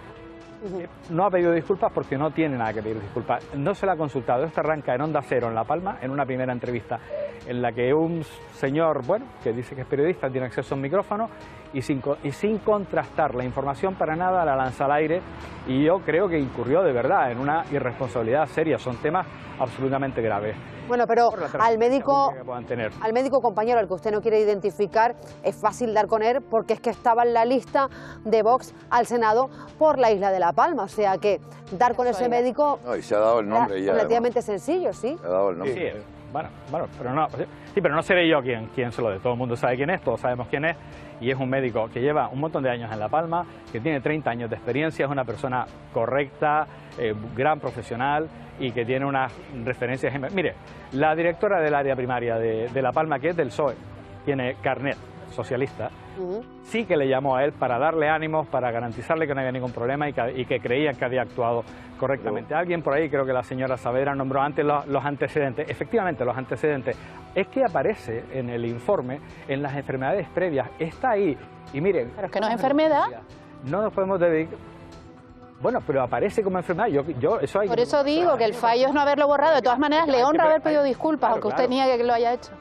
no ha pedido disculpas porque no tiene nada que pedir disculpas. No se le ha consultado. Esto arranca en Onda Cero, en La Palma, en una primera entrevista, en la que un señor, bueno, que dice que es periodista, tiene acceso a un micrófono y sin contrastar la información para nada la lanza al aire, y yo creo que incurrió de verdad en una irresponsabilidad seria. Son temas absolutamente graves. Bueno, pero al médico compañero al que usted no quiere identificar, es fácil dar con él porque es que estaba en la lista de Vox al Senado por la isla de La Palma, o sea que dar con ese médico y se ha dado el nombre ya, relativamente sencillo, ¿sí? Se ha dado el nombre. Sí, bueno, pero no seré yo quien se lo dé. Todo el mundo sabe quién es, todos sabemos quién es, y es un médico que lleva un montón de años en La Palma, que tiene 30 años de experiencia, es una persona correcta, gran profesional y que tiene unas referencias. Mire, la directora del área primaria de La Palma, que es del PSOE, tiene carnet socialista, sí que le llamó a él para darle ánimos, para garantizarle que no había ningún problema y que creían que había actuado correctamente. Alguien por ahí, creo que la señora Saavedra nombró antes los antecedentes. Efectivamente, los antecedentes. Es que aparece en el informe, en las enfermedades previas, está ahí. Y miren... Pero es que no es enfermedad. No nos podemos dedicar... Bueno, pero aparece como enfermedad. Por eso digo que el fallo es no haberlo borrado. De todas maneras, le honra haber pedido disculpas, aunque usted niegue que lo haya hecho.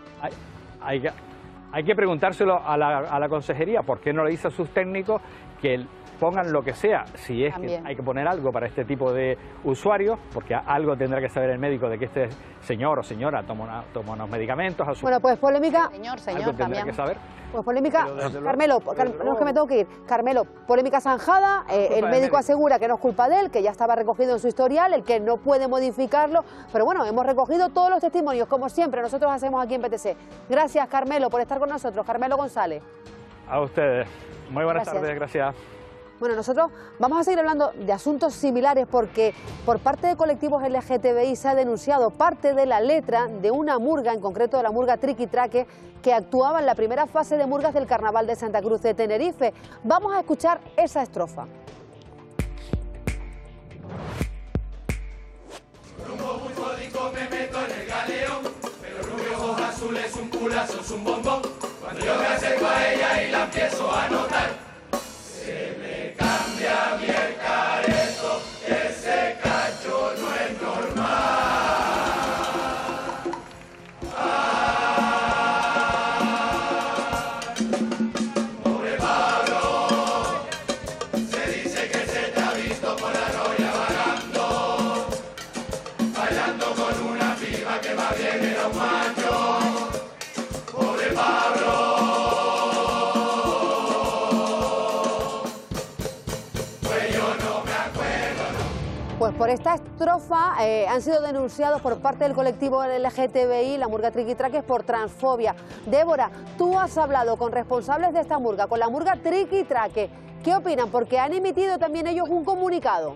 Hay que preguntárselo a la consejería, ¿por qué no le dice a sus técnicos que pongan lo que sea? Si es que hay que poner algo para este tipo de usuarios, porque algo tendrá que saber el médico de que este señor o señora toma unos medicamentos. Bueno, pues polémica... Algo tendrá que saber. Pues polémica, Carmelo, no es que me tengo que ir. Carmelo, polémica zanjada, el médico asegura que no es culpa de él, que ya estaba recogido en su historial, el que no puede modificarlo, pero bueno, hemos recogido todos los testimonios, como siempre nosotros hacemos aquí en PTC. Gracias, Carmelo, por estar con nosotros. Carmelo González. A ustedes. Muy buenas tardes, gracias. Bueno, nosotros vamos a seguir hablando de asuntos similares porque por parte de colectivos LGTBI se ha denunciado parte de la letra de una murga, en concreto de la murga Triqui Traque, que actuaba en la primera fase de murgas del Carnaval de Santa Cruz de Tenerife. Vamos a escuchar esa estrofa. Rumbo bucólico me meto en el galeón, pero rubios ojos azules, un culazo, es un bombón. Cuando yo me acerco a ella y la empiezo a notar, se me cambia mi el careto, ese cacho no es normal. Pobre Pablo, se dice que se te ha visto por la roya vagando, bailando con una piba que más bien era un macho. Pobre Pablo. Pues por esta estrofa han sido denunciados por parte del colectivo LGTBI, la murga Triqui Traque, por transfobia. Débora, tú has hablado con responsables de esta murga, con la murga Triqui Traque. ¿Qué opinan? Porque han emitido también ellos un comunicado.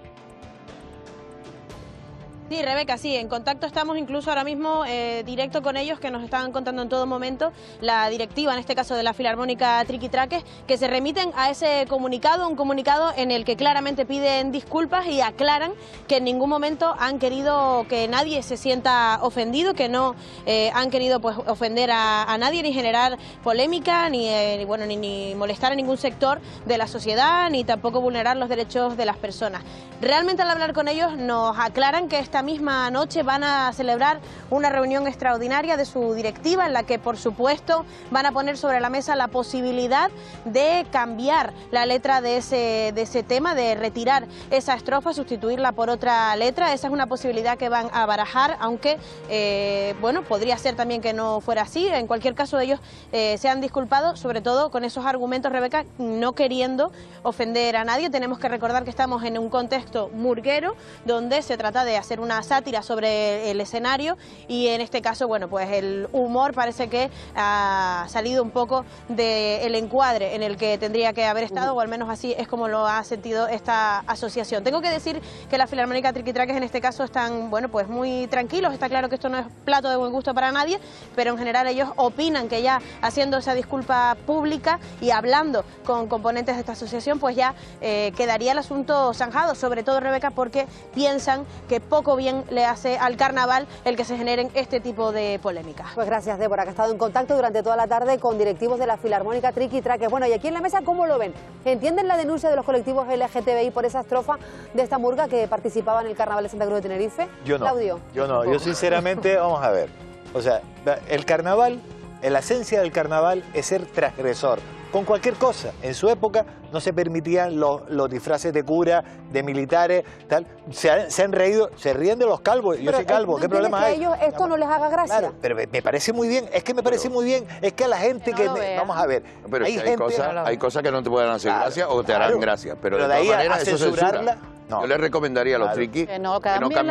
Sí, Rebeca, sí, en contacto estamos incluso ahora mismo directo con ellos, que nos estaban contando en todo momento, la directiva, en este caso de la Filarmónica Triqui Traque, que se remiten a ese comunicado, un comunicado en el que claramente piden disculpas y aclaran que en ningún momento han querido que nadie se sienta ofendido, que no han querido pues ofender a nadie, ni generar polémica, ni molestar a ningún sector de la sociedad, ni tampoco vulnerar los derechos de las personas. Realmente al hablar con ellos nos aclaran que esta misma noche van a celebrar una reunión extraordinaria de su directiva en la que, por supuesto, van a poner sobre la mesa la posibilidad de cambiar la letra de ese tema, de retirar esa estrofa, sustituirla por otra letra. Esa es una posibilidad que van a barajar, aunque, bueno, podría ser también que no fuera así. En cualquier caso, ellos se han disculpado, sobre todo con esos argumentos, Rebeca, no queriendo ofender a nadie. Tenemos que recordar que estamos en un contexto murguero, donde se trata de hacer una sátira sobre el escenario y en este caso, bueno, pues el humor parece que ha salido un poco del encuadre en el que tendría que haber estado, o al menos así es como lo ha sentido esta asociación. Tengo que decir que la Filarmónica Triquitraques en este caso están, bueno, pues muy tranquilos. Está claro que esto no es plato de buen gusto para nadie, pero en general ellos opinan que ya haciendo esa disculpa pública y hablando con componentes de esta asociación, pues ya quedaría el asunto zanjado, sobre todo, Rebeca, porque piensan que poco bien le hace al carnaval el que se generen este tipo de polémicas. Pues gracias, Débora, que ha estado en contacto durante toda la tarde con directivos de la Filarmónica Triquitraques. Bueno, y aquí en la mesa, ¿cómo lo ven? ¿Entienden la denuncia de los colectivos LGTBI por esa estrofa de esta murga que participaba en el Carnaval de Santa Cruz de Tenerife? Yo no. Claudio. Yo no. Yo sinceramente, vamos a ver. O sea, el carnaval, la esencia del carnaval es ser transgresor. Con cualquier cosa. En su época no se permitían los disfraces de cura, de militares, tal. Se han reído, se ríen de los calvos. Yo soy calvo, ¿qué problema hay? ¿Que a ellos esto no les haga gracia? Claro, pero me parece muy bien, es que me parece muy bien, es que a la gente que... Vamos a ver, pero hay, hay cosas que no te pueden hacer gracia o te harán gracia, pero de todas maneras eso censura. No. Yo les recomendaría a los triquis que no cambien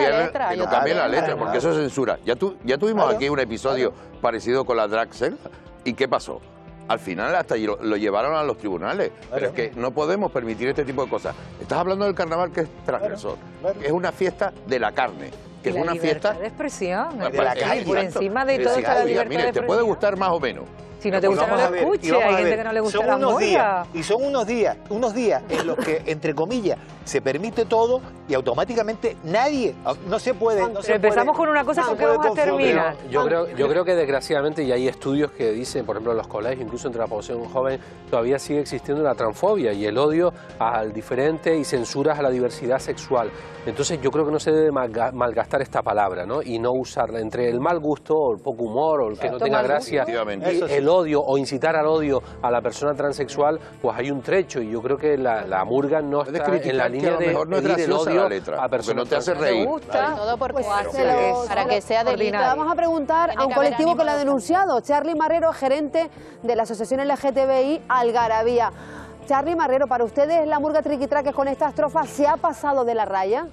la letra, porque eso es censura. Ya tuvimos aquí un episodio parecido con la drag sex, ¿y qué pasó? Al final hasta lo llevaron a los tribunales, pero es que no podemos permitir este tipo de cosas. Estás hablando del carnaval, que es transgresor, que es una fiesta de la carne, que es una fiesta de expresión, de la calle, por encima de todo está la libertad de expresión. Te puede gustar más o menos. Si no te gusta, no lo escuche. Hay gente que no le gusta la música. Y son unos días en los que, entre comillas, se permite todo y automáticamente nadie, no se puede. Empezamos con una cosa, ¿con qué vamos a terminar? Yo creo que desgraciadamente, y hay estudios que dicen, por ejemplo, en los colegios, incluso entre la población joven, todavía sigue existiendo la transfobia y el odio al diferente y censuras a la diversidad sexual. Entonces yo creo que no se debe malgastar esta palabra, ¿no? Y no usarla entre el mal gusto o el poco humor o el que no tenga gracia, el odio o incitar al odio a la persona transexual, pues hay un trecho, y yo creo que la murga no está en la línea de pedir el odio a personas no te hace reír. Todo por para que sea delito. Vamos a preguntar a un colectivo que lo ha denunciado. Charly Marrero, gerente de la asociación LGTBI Algarabía. Charly Marrero, ¿para ustedes la murga Triquitraques con esta estrofa se ha pasado de la raya?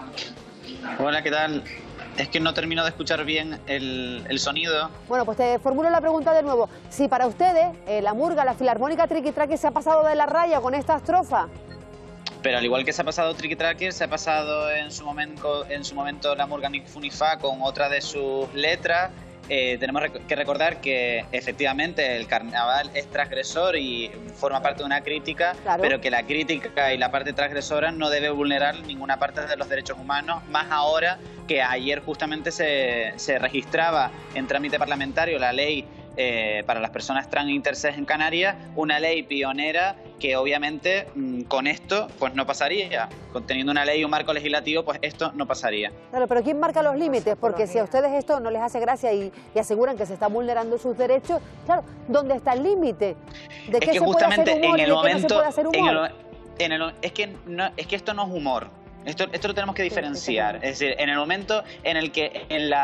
Hola, ¿qué tal? Es que no termino de escuchar bien el sonido. Bueno, pues te formulo la pregunta de nuevo. Si para ustedes la murga, la Filarmónica Triquitraques se ha pasado de la raya con esta estrofa. Pero al igual que se ha pasado Triquitraques, se ha pasado en su momento la murga Ni Fu Ni Fa con otra de sus letras. Tenemos que recordar que efectivamente el carnaval es transgresor y forma parte de una crítica, pero que la crítica y la parte transgresora no debe vulnerar ninguna parte de los derechos humanos, más ahora que ayer justamente se registraba en trámite parlamentario la ley para las personas trans e intersex en Canarias, una ley pionera que obviamente con esto pues no pasaría, teniendo una ley y un marco legislativo, pues esto no pasaría. Claro, pero ¿quién marca los límites? Porque si a ustedes esto no les hace gracia y aseguran que se están vulnerando sus derechos, claro, ¿dónde está el límite? ¿De qué se puede hacer humor y de qué no se puede hacer humor? Es que esto no es humor. Esto lo tenemos que diferenciar. Es decir, en el momento en el que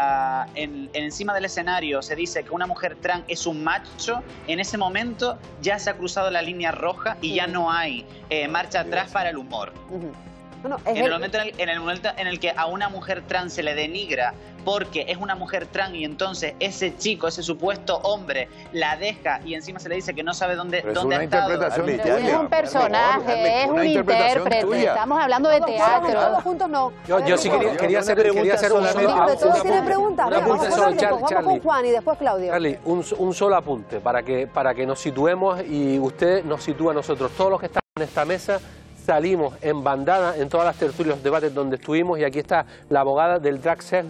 encima del escenario se dice que una mujer trans es un macho, en ese momento ya se ha cruzado la línea roja y ya no hay marcha atrás para el humor. Bueno, en el momento en el que a una mujer trans se le denigra porque es una mujer trans y entonces ese chico, ese supuesto hombre, la deja y encima se le dice que no sabe dónde ha estado. Es un personaje, es un intérprete, estamos hablando de teatro. Todos juntos no. Yo sí quería hacer ¿Todos tienen preguntas? Vamos con Juan y después Claudio. Charly, un solo apunte para que nos situemos y usted nos sitúa a nosotros. Todos los que estamos en esta mesa salimos en bandada en todas las tertulias, los debates donde estuvimos, y aquí está la abogada del drag sex,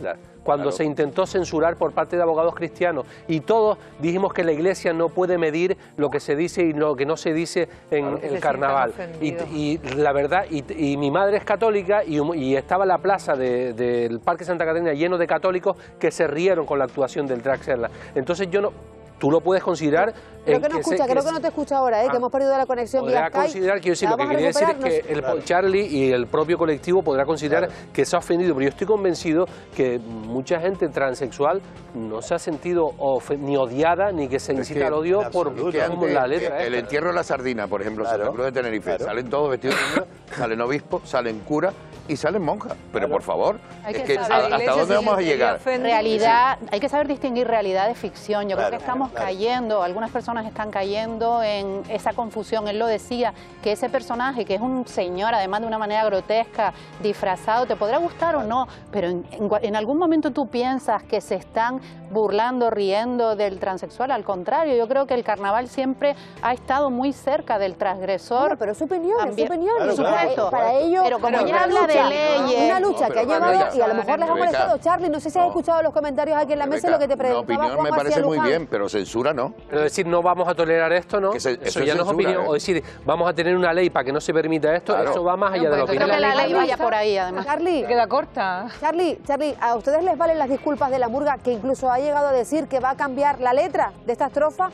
cuando se intentó censurar por parte de abogados cristianos, y todos dijimos que la Iglesia no puede medir lo que se dice y lo que no se dice en el carnaval. Y la verdad, y mi madre es católica y estaba la plaza del Parque Santa Catarina lleno de católicos que se rieron con la actuación del drag Serla. Entonces yo no... Tú lo puedes considerar... Creo que no te escucha ahora, que hemos perdido la conexión vía Skype. Considerar, quiero decir, lo que quería decir es que Charlie y el propio colectivo podrá considerar que se ha ofendido, pero yo estoy convencido que mucha gente transexual no se ha sentido ni odiada ni que se incita al odio por la letra. El entierro de la sardina, por ejemplo, Santa Cruz de Tenerife, salen todos vestidos de niños, salen obispos, salen curas y salen monjas. Pero por favor, es que ¿hasta dónde vamos a llegar? Realidad, hay que saber distinguir realidad de ficción. Yo creo que estamos cayendo, algunas personas están cayendo en esa confusión. Él lo decía, que ese personaje, que es un señor, además de una manera grotesca, disfrazado, te podrá gustar o no, pero en algún momento tú piensas que se están burlando, riendo del transexual. Al contrario, yo creo que el carnaval siempre ha estado muy cerca del transgresor. Bueno, pero es su opinión, también. Es su opinión. Claro, para ello, pero como ya habla de leyes... Una lucha que ha llevado, y a lo mejor les ha molestado. Charlie, no sé si has escuchado los comentarios aquí en la mesa, lo que te preguntaba La opinión me parece muy bien, pero censura no. Pero decir, no vamos a tolerar esto, ¿no? Eso ya no es opinión. O decir, vamos a tener una ley para que no se permita esto, eso va más allá de la opinión. Creo que la ley vaya por ahí, además. Charlie, queda corta. Charlie, ¿a ustedes les valen las disculpas de la murga, que incluso ha llegado a decir que va a cambiar la letra de esta estrofa?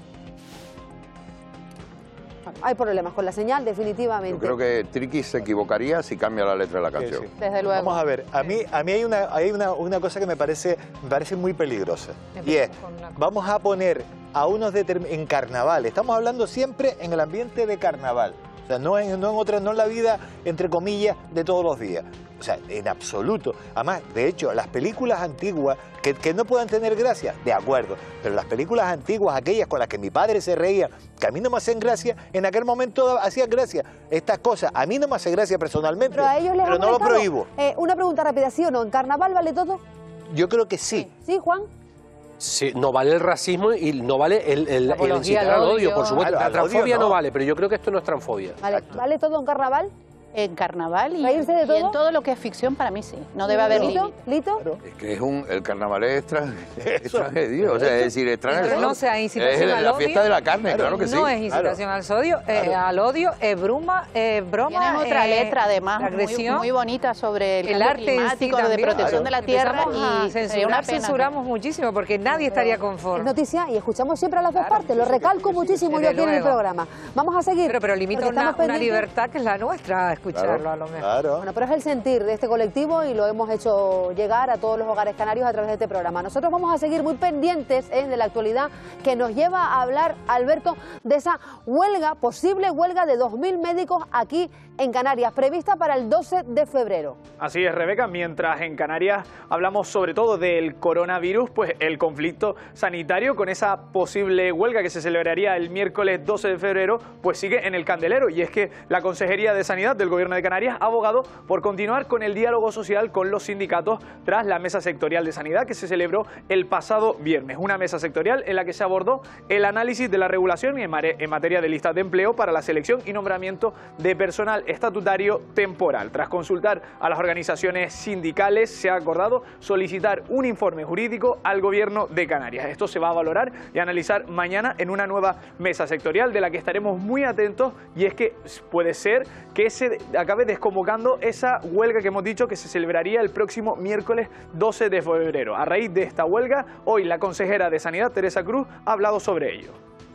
Hay problemas con la señal, definitivamente. Yo creo que Triqui se equivocaría si cambia la letra de la canción. Sí. Desde luego. Vamos a ver, a mí hay una cosa que me parece muy peligrosa. Y es, vamos a poner a unos en carnaval. Estamos hablando siempre en el ambiente de carnaval. O sea, no en la vida, entre comillas, de todos los días. O sea, en absoluto. Además, de hecho, las películas antiguas, que no puedan tener gracia, de acuerdo, pero las películas antiguas, aquellas con las que mi padre se reía, que a mí no me hacen gracia, en aquel momento hacían gracia. Estas cosas, a mí no me hacen gracia personalmente, pero a ellos les pero no lo prohíbo. Una pregunta rápida, ¿sí o no? ¿En carnaval vale todo? Yo creo que sí. ¿Sí, Juan? Sí, no vale el racismo y no vale el incitar al odio, por supuesto. La transfobia no vale, pero yo creo que esto no es transfobia. ¿Vale todo en carnaval? En carnaval y en todo lo que es ficción, para mí sí. No debe haber límite. ¿Lito? Es que el carnaval es tragedia, o sea, es decir, es Pero no sea incitación al odio. Es la fiesta de la carne, claro que sí. No es incitación al odio, es broma. Tienen otra letra, además, muy bonita sobre el cambio climático, de protección de la tierra. Y censuramos muchísimo porque nadie estaría conforme. Es noticia y escuchamos siempre a las dos partes, lo recalco muchísimo yo aquí en el programa. Vamos a seguir. Pero limita una libertad que es la nuestra, escucharlo a lo mejor. Claro. Bueno, pero es el sentir de este colectivo y lo hemos hecho llegar a todos los hogares canarios a través de este programa. Nosotros vamos a seguir muy pendientes de la actualidad que nos lleva a hablar, Alberto, de esa huelga, posible huelga de 2.000 médicos aquí en Canarias, prevista para el 12 de febrero. Así es, Rebeca, mientras en Canarias hablamos sobre todo del coronavirus, pues el conflicto sanitario con esa posible huelga que se celebraría el miércoles 12 de febrero, pues sigue en el candelero, y es que la Consejería de Sanidad del Gobierno de Canarias ha abogado por continuar con el diálogo social con los sindicatos tras la mesa sectorial de sanidad que se celebró el pasado viernes, una mesa sectorial en la que se abordó el análisis de la regulación en materia de listas de empleo para la selección y nombramiento de personal estatutario temporal. Tras consultar a las organizaciones sindicales, se ha acordado solicitar un informe jurídico al Gobierno de Canarias. Esto se va a valorar y analizar mañana en una nueva mesa sectorial de la que estaremos muy atentos, y es que puede ser que se acabe desconvocando esa huelga que hemos dicho que se celebraría el próximo miércoles 12 de febrero. A raíz de esta huelga, hoy la consejera de Sanidad, Teresa Cruz, ha hablado sobre ello.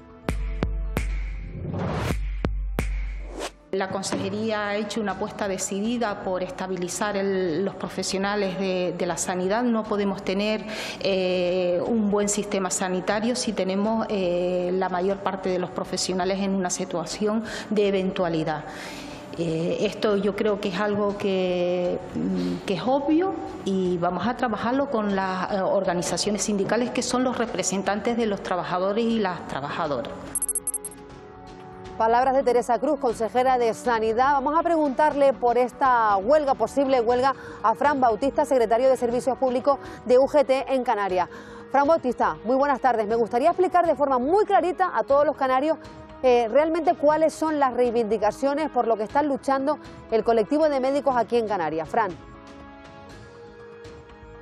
La Consejería ha hecho una apuesta decidida por estabilizar los profesionales de la sanidad. No podemos tener un buen sistema sanitario si tenemos la mayor parte de los profesionales en una situación de eventualidad. Esto yo creo que es algo que es obvio, y vamos a trabajarlo con las organizaciones sindicales, que son los representantes de los trabajadores y las trabajadoras. Palabras de Teresa Cruz, consejera de Sanidad. Vamos a preguntarle por esta huelga, posible huelga, a Fran Bautista, secretario de Servicios Públicos de UGT en Canarias. Fran Bautista, muy buenas tardes. Me gustaría explicar de forma muy clarita a todos los canarios realmente cuáles son las reivindicaciones por lo que están luchando el colectivo de médicos aquí en Canarias. Fran.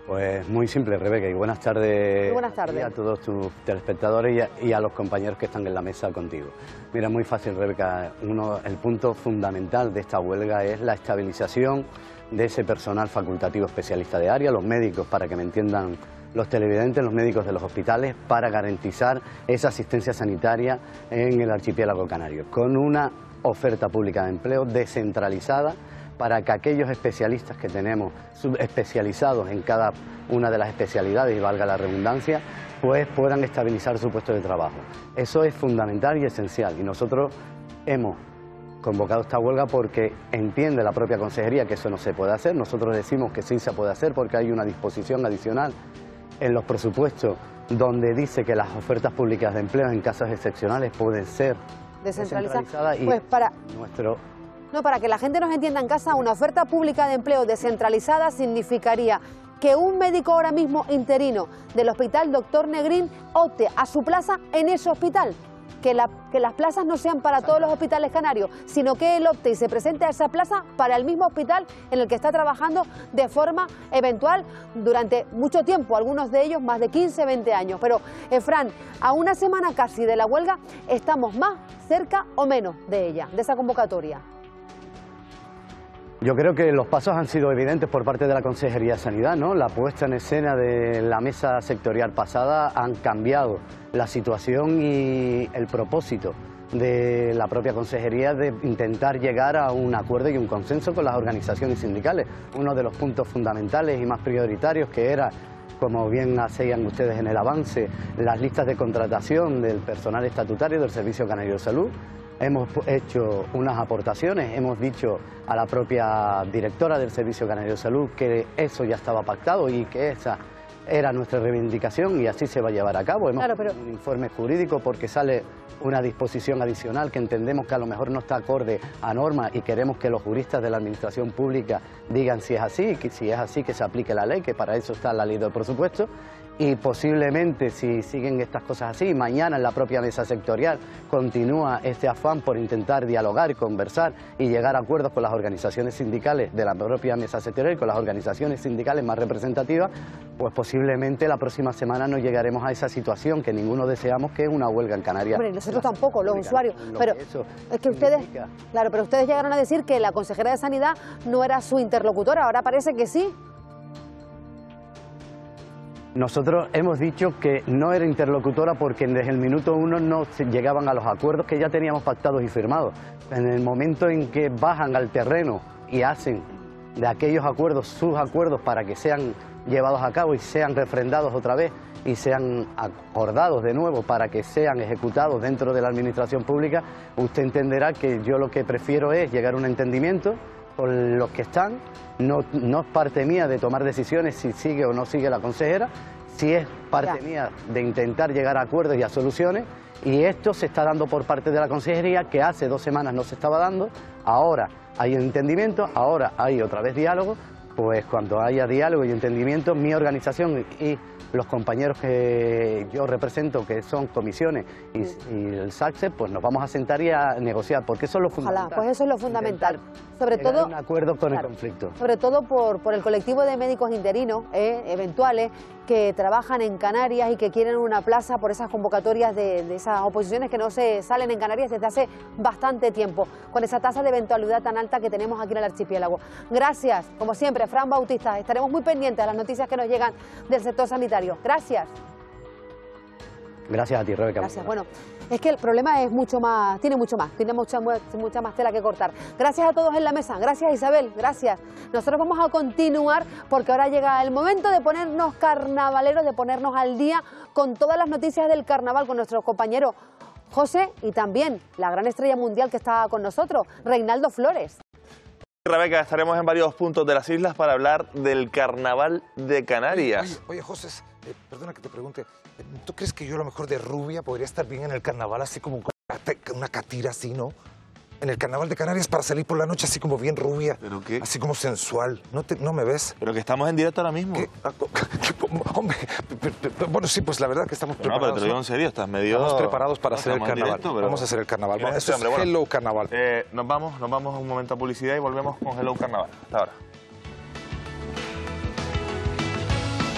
Pues muy simple, Rebeca, y buenas tardes, Muy buenas tardes a todos tus telespectadores y a los compañeros que están en la mesa contigo. Mira, muy fácil, Rebeca, el punto fundamental de esta huelga es la estabilización de ese personal facultativo especialista de área, los médicos, para que me entiendan los televidentes, los médicos de los hospitales, para garantizar esa asistencia sanitaria en el archipiélago canario, con una oferta pública de empleo descentralizada, para que aquellos especialistas que tenemos subespecializados en cada una de las especialidades, y valga la redundancia, pues puedan estabilizar su puesto de trabajo. Eso es fundamental y esencial, y nosotros hemos convocado esta huelga porque entiende la propia consejería que eso no se puede hacer. Nosotros decimos que sí se puede hacer porque hay una disposición adicional en los presupuestos donde dice que las ofertas públicas de empleo en casos excepcionales pueden ser descentralizadas, y pues para que la gente nos entienda en casa, una oferta pública de empleo descentralizada significaría que un médico ahora mismo interino del Hospital Dr. Negrín opte a su plaza en ese hospital. Que las plazas no sean para todos los hospitales canarios, sino que él opte y se presente a esa plaza para el mismo hospital en el que está trabajando de forma eventual durante mucho tiempo, algunos de ellos más de 15, 20 años. Pero, Fran, a una semana casi de la huelga, ¿estamos más cerca o menos de ella, de esa convocatoria? Yo creo que los pasos han sido evidentes por parte de la Consejería de Sanidad, ¿no? La puesta en escena de la mesa sectorial pasada han cambiado la situación y el propósito de la propia Consejería de intentar llegar a un acuerdo y un consenso con las organizaciones sindicales. Uno de los puntos fundamentales y más prioritarios, que era, como bien hacían ustedes en el avance, las listas de contratación del personal estatutario del Servicio Canario de Salud. Hemos hecho unas aportaciones, hemos dicho a la propia directora del Servicio Canario de Salud que eso ya estaba pactado y que esa era nuestra reivindicación y así se va a llevar a cabo. Hemos hecho un informe jurídico porque sale una disposición adicional que entendemos que a lo mejor no está acorde a norma y queremos que los juristas de la Administración Pública digan si es así, que si es así que se aplique la ley, que para eso está la ley del presupuesto. Y posiblemente, si siguen estas cosas así, mañana en la propia mesa sectorial continúa este afán por intentar dialogar, conversar y llegar a acuerdos con las organizaciones sindicales de la propia mesa sectorial y con las organizaciones sindicales más representativas, pues posiblemente la próxima semana no llegaremos a esa situación que ninguno deseamos, que es una huelga en Canarias. Hombre, nosotros tampoco, los usuarios, pero es que ustedes, claro, pero ustedes llegaron a decir que la consejera de Sanidad no era su interlocutora, ahora parece que sí. Nosotros hemos dicho que no era interlocutora porque desde el minuto uno no llegaban a los acuerdos que ya teníamos pactados y firmados. En el momento en que bajan al terreno y hacen de aquellos acuerdos sus acuerdos para que sean llevados a cabo y sean refrendados otra vez y sean acordados de nuevo para que sean ejecutados dentro de la administración pública, usted entenderá que yo lo que prefiero es llegar a un entendimiento con los que están. No es parte mía de tomar decisiones si sigue o no sigue la consejera, sí es parte mía de intentar llegar a acuerdos y a soluciones, y esto se está dando por parte de la consejería, que hace 2 semanas no se estaba dando. Ahora hay entendimiento, ahora hay otra vez diálogo. Pues cuando haya diálogo y entendimiento, mi organización y los compañeros que yo represento, que son comisiones y el SACSE, pues nos vamos a sentar y a negociar, porque eso es lo fundamental. Ojalá, pues eso es lo fundamental. Sobre todo, un acuerdo con el conflicto. Sobre todo por el colectivo de médicos interinos, eventuales, que trabajan en Canarias y que quieren una plaza por esas convocatorias de esas oposiciones que no se salen en Canarias desde hace bastante tiempo, con esa tasa de eventualidad tan alta que tenemos aquí en el archipiélago. Gracias, como siempre, Fran Bautista. Estaremos muy pendientes de las noticias que nos llegan del sector sanitario. Gracias. Gracias a ti, Rebeca. Gracias. Bueno, es que el problema es mucho más, tiene mucha más tela que cortar. Gracias a todos en la mesa. Gracias, Isabel. Gracias. Nosotros vamos a continuar porque ahora llega el momento de ponernos carnavaleros, de ponernos al día con todas las noticias del carnaval con nuestro compañero José y también la gran estrella mundial que está con nosotros, Reinaldo Flores. Rebeca, estaremos en varios puntos de las islas para hablar del carnaval de Canarias. Oye, José, perdona que te pregunte, ¿tú crees que yo a lo mejor de rubia podría estar bien en el carnaval, así como con una catira así, no? En el carnaval de Canarias para salir por la noche así como bien rubia. ¿Pero qué? Así como sensual. ¿No me ves? Pero que estamos en directo ahora mismo. Hombre, bueno, sí, pues la verdad que estamos preparados. No, pero te lo digo en serio, estás medio... Estamos preparados para hacer el carnaval. Directo, pero... Vamos a hacer el carnaval. Bueno, Eso es Hello Carnaval. Nos vamos un momento a publicidad y volvemos con Hello Carnaval. Hasta ahora.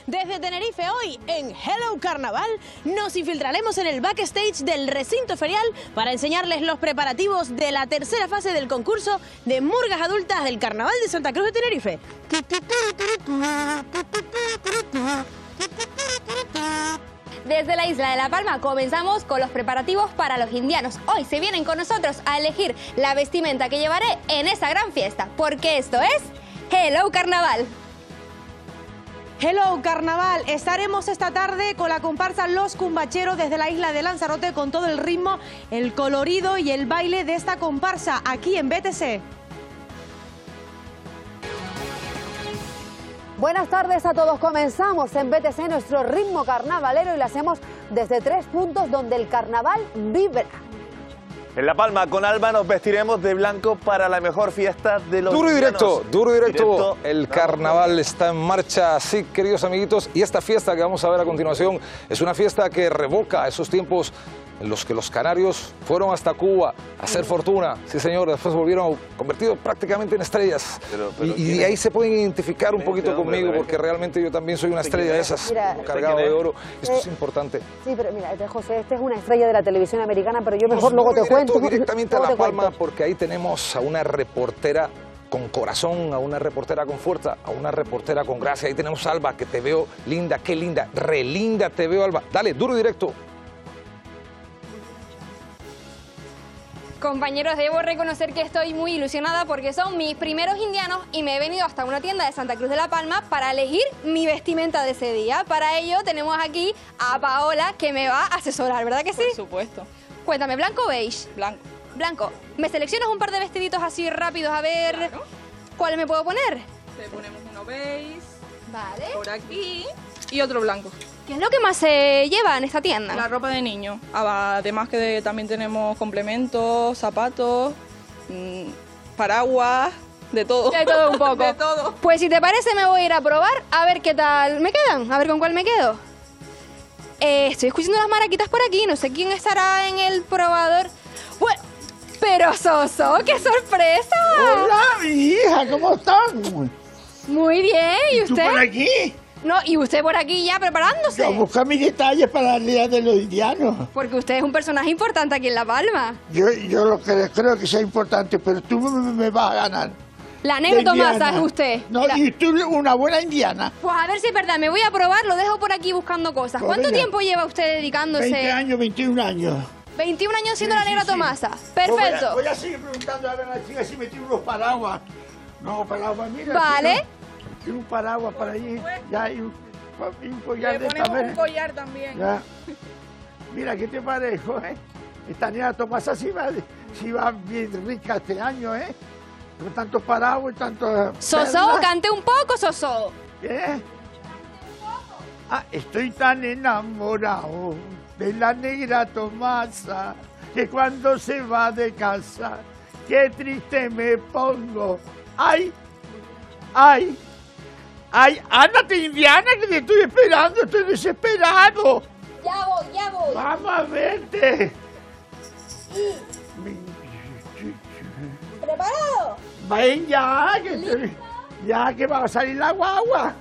Desde Tenerife hoy, en Hello Carnaval, nos infiltraremos en el backstage del recinto ferial para enseñarles los preparativos de la tercera fase del concurso de murgas adultas del Carnaval de Santa Cruz de Tenerife. Desde la isla de La Palma comenzamos con los preparativos para los indianos. Hoy se vienen con nosotros a elegir la vestimenta que llevaré en esa gran fiesta, porque esto es Hello Carnaval. Hello Carnaval, estaremos esta tarde con la comparsa Los Cumbacheros desde la isla de Lanzarote con todo el ritmo, el colorido y el baile de esta comparsa aquí en BTC. Buenas tardes a todos. Comenzamos en BTC nuestro ritmo carnavalero y lo hacemos desde 3 puntos donde el carnaval vibra. En La Palma, con Alba, nos vestiremos de blanco para la mejor fiesta de los Duro y indianos. directo. El carnaval está en marcha, sí, queridos amiguitos. Y esta fiesta que vamos a ver a continuación es una fiesta que revoca esos tiempos en los que los canarios fueron hasta Cuba a hacer fortuna. Sí, señor, después volvieron convertidos prácticamente en estrellas. Y ahí se pueden identificar un poquito conmigo, porque realmente yo también soy una estrella de esas, cargado de oro. Esto es importante. Sí, pero mira, José, este es una estrella de la televisión americana, pero yo mejor luego te cuento. Directamente a La Palma, porque ahí tenemos a una reportera con corazón, a una reportera con fuerza, a una reportera con gracia. Ahí tenemos a Alba, que te veo linda, qué linda, re linda te veo, Alba. Dale, duro y directo. Compañeros, debo reconocer que estoy muy ilusionada porque son mis primeros indianos y me he venido hasta una tienda de Santa Cruz de La Palma para elegir mi vestimenta de ese día. Para ello tenemos aquí a Paola, que me va a asesorar, ¿verdad que sí? Por supuesto. Cuéntame, ¿blanco o beige? Blanco. Blanco. ¿Me seleccionas un par de vestiditos así rápidos a ver cuál me puedo poner? Te ponemos uno beige. Vale. Por aquí. Y otro blanco. ¿Qué es lo que más se lleva en esta tienda? La ropa de niño. Además que también tenemos complementos, zapatos, paraguas, de todo. De todo un poco. De todo. Pues si te parece me voy a ir a probar a ver qué tal me quedan, a ver con cuál me quedo. Estoy escuchando las maraquitas por aquí, no sé quién estará en el probador. Bueno, pero Soso, ¡qué sorpresa! Hola, mi hija, ¿cómo estás? Muy bien, ¿y usted? ¿Tú por aquí? No, y usted por aquí ya preparándose. Yo busco mis detalles para el Día de los Indianos. Porque usted es un personaje importante aquí en La Palma. Yo lo que creo que sea importante, pero tú me vas a ganar. La negra Tomasa es usted. No, y tú una buena indiana. Pues a ver si es verdad, me voy a probar, lo dejo por aquí buscando cosas. Pues ¿Cuánto venga. tiempo lleva usted dedicándose? 20 años, 21 años. 21 años siendo la negra Tomasa. Perfecto. Voy a seguir preguntando a ver a la chica si me tiene unos paraguas. No, paraguas, mira. Vale. Tiene un paraguas para allí. Ya, y un collar Le de ponemos también. un collar también. Ya. Mira, ¿qué te parece, Esta negra Tomasa sí va bien rica este año, Con tantos paraguas y tantos... Soso, cante un poco, Soso. ¿Qué? Ah, estoy tan enamorado de la negra Tomasa que cuando se va de casa, qué triste me pongo. ¡Ay! ¡Ay! ¡Ay! ¡Ándate, indiana, que te estoy esperando! ¡Estoy desesperado! Ya voy. ¡Vamos a verte! ¿Preparado? ¡Ven ya! Ya que va a salir la guagua.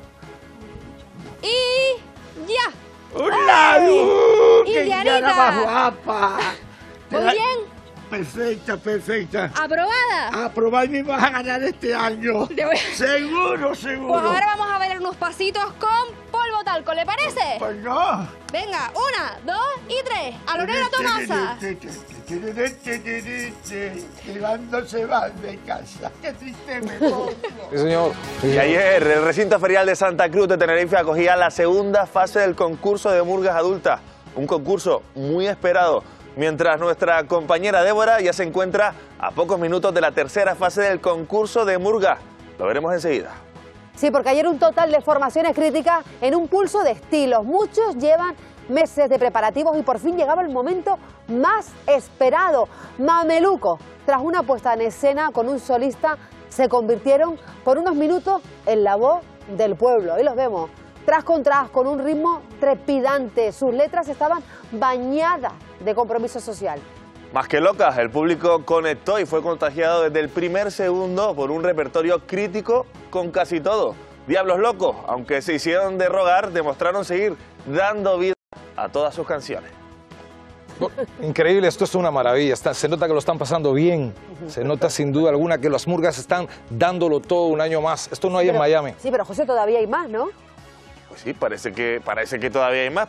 Y ya. ¡Hola! ¡Qué Indianita! indiana más guapa! Muy bien. Perfecta. ¿Aprobada? Aprobada y me vas a ganar este año. Seguro. Pues ahora vamos a ver unos pasitos con polvo talco, ¿le parece? Pues no. Venga, 1, 2 y 3. A lo negra Tomasa. Cuando se va de casa, qué triste me pongo. Sí, señor. Y ayer el recinto ferial de Santa Cruz de Tenerife acogía la segunda fase del concurso de murgas adultas. Un concurso muy esperado. Mientras nuestra compañera Débora ya se encuentra a pocos minutos de la tercera fase del concurso de murga. Lo veremos enseguida. Sí, porque ayer un total de formaciones críticas en un pulso de estilos. Muchos llevan meses de preparativos y por fin llegaba el momento más esperado. Mameluco, tras una puesta en escena con un solista, se convirtieron por unos minutos en la voz del pueblo. Ahí los vemos, tras con tras, con un ritmo trepidante. Sus letras estaban bañadas de compromiso social. Más que locas, el público conectó y fue contagiado desde el primer segundo por un repertorio crítico con casi todo. Diablos Locos, aunque se hicieron de rogar, demostraron seguir dando vida a todas sus canciones. Increíble, esto es una maravilla, se nota que lo están pasando bien, se nota sin duda alguna que las murgas están dándolo todo un año más. Esto no hay en Miami. Sí, pero José, todavía hay más, ¿no? Pues sí, parece que todavía hay más,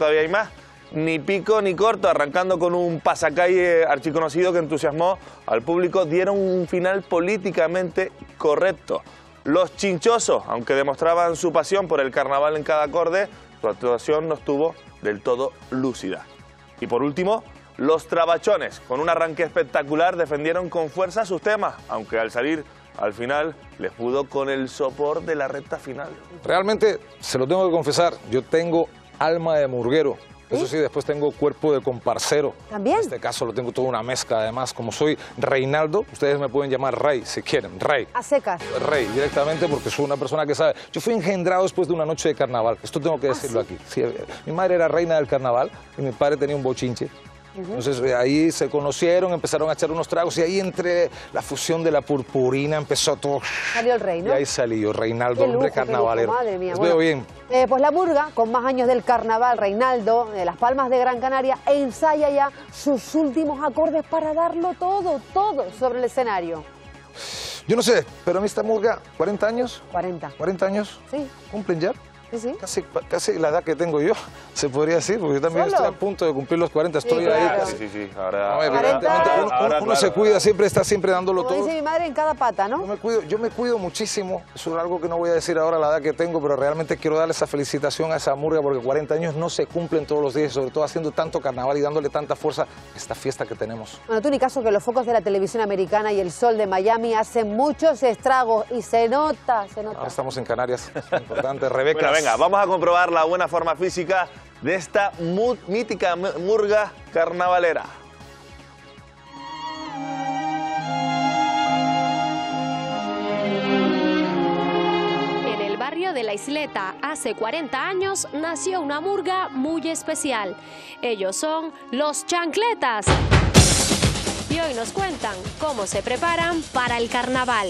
Ni pico ni corto, arrancando con un pasacalle archiconocido que entusiasmó al público, dieron un final políticamente correcto. Los Chinchosos, aunque demostraban su pasión por el carnaval en cada acorde, su actuación no estuvo del todo lúcida. Y por último, los Trabachones, con un arranque espectacular, defendieron con fuerza sus temas, aunque al salir al final les pudo con el sopor de la recta final. Realmente, se lo tengo que confesar, yo tengo alma de murguero. Eso sí, después tengo cuerpo de comparcero. ¿También? En este caso lo tengo toda una mezcla, además. Como soy Reinaldo, ustedes me pueden llamar Rey, si quieren, Rey. A secas. Rey, directamente, porque soy una persona que sabe. Yo fui engendrado después de una noche de carnaval, esto tengo que decirlo aquí. Sí, mi madre era reina del carnaval y mi padre tenía un bochinche. Entonces ahí se conocieron, empezaron a echar unos tragos y ahí entre la fusión de la purpurina empezó todo. Salió el rey, ¿no? Y ahí salió Reinaldo, hombre carnavalero. Madre mía. Les veo bien. Pues la murga, con más años del carnaval, Reinaldo, de Las Palmas de Gran Canaria, ensaya ya sus últimos acordes para darlo todo sobre el escenario. Yo no sé, pero a mí esta murga, ¿40 años? 40. ¿40 años? Sí. ¿Cumplen ya? Sí. Casi la edad que tengo yo, se podría decir, porque yo también estoy a punto de cumplir los 40, estoy ahí casi. Sí, ahora uno se cuida, está siempre dándolo Como todo. dice mi madre, en cada pata, ¿no? Yo me cuido muchísimo, eso es algo que no voy a decir ahora la edad que tengo, pero realmente quiero darle esa felicitación a esa murga, porque 40 años no se cumplen todos los días, sobre todo haciendo tanto carnaval y dándole tanta fuerza a esta fiesta que tenemos. Bueno, tú ni caso que los focos de la televisión americana y el sol de Miami hacen muchos estragos y se nota. Ahora estamos en Canarias, es importante, Rebeca. Bueno, venga, vamos a comprobar la buena forma física de esta mítica murga carnavalera. En el barrio de La Isleta, hace 40 años, nació una murga muy especial. Ellos son los Chancletas. Y hoy nos cuentan cómo se preparan para el carnaval.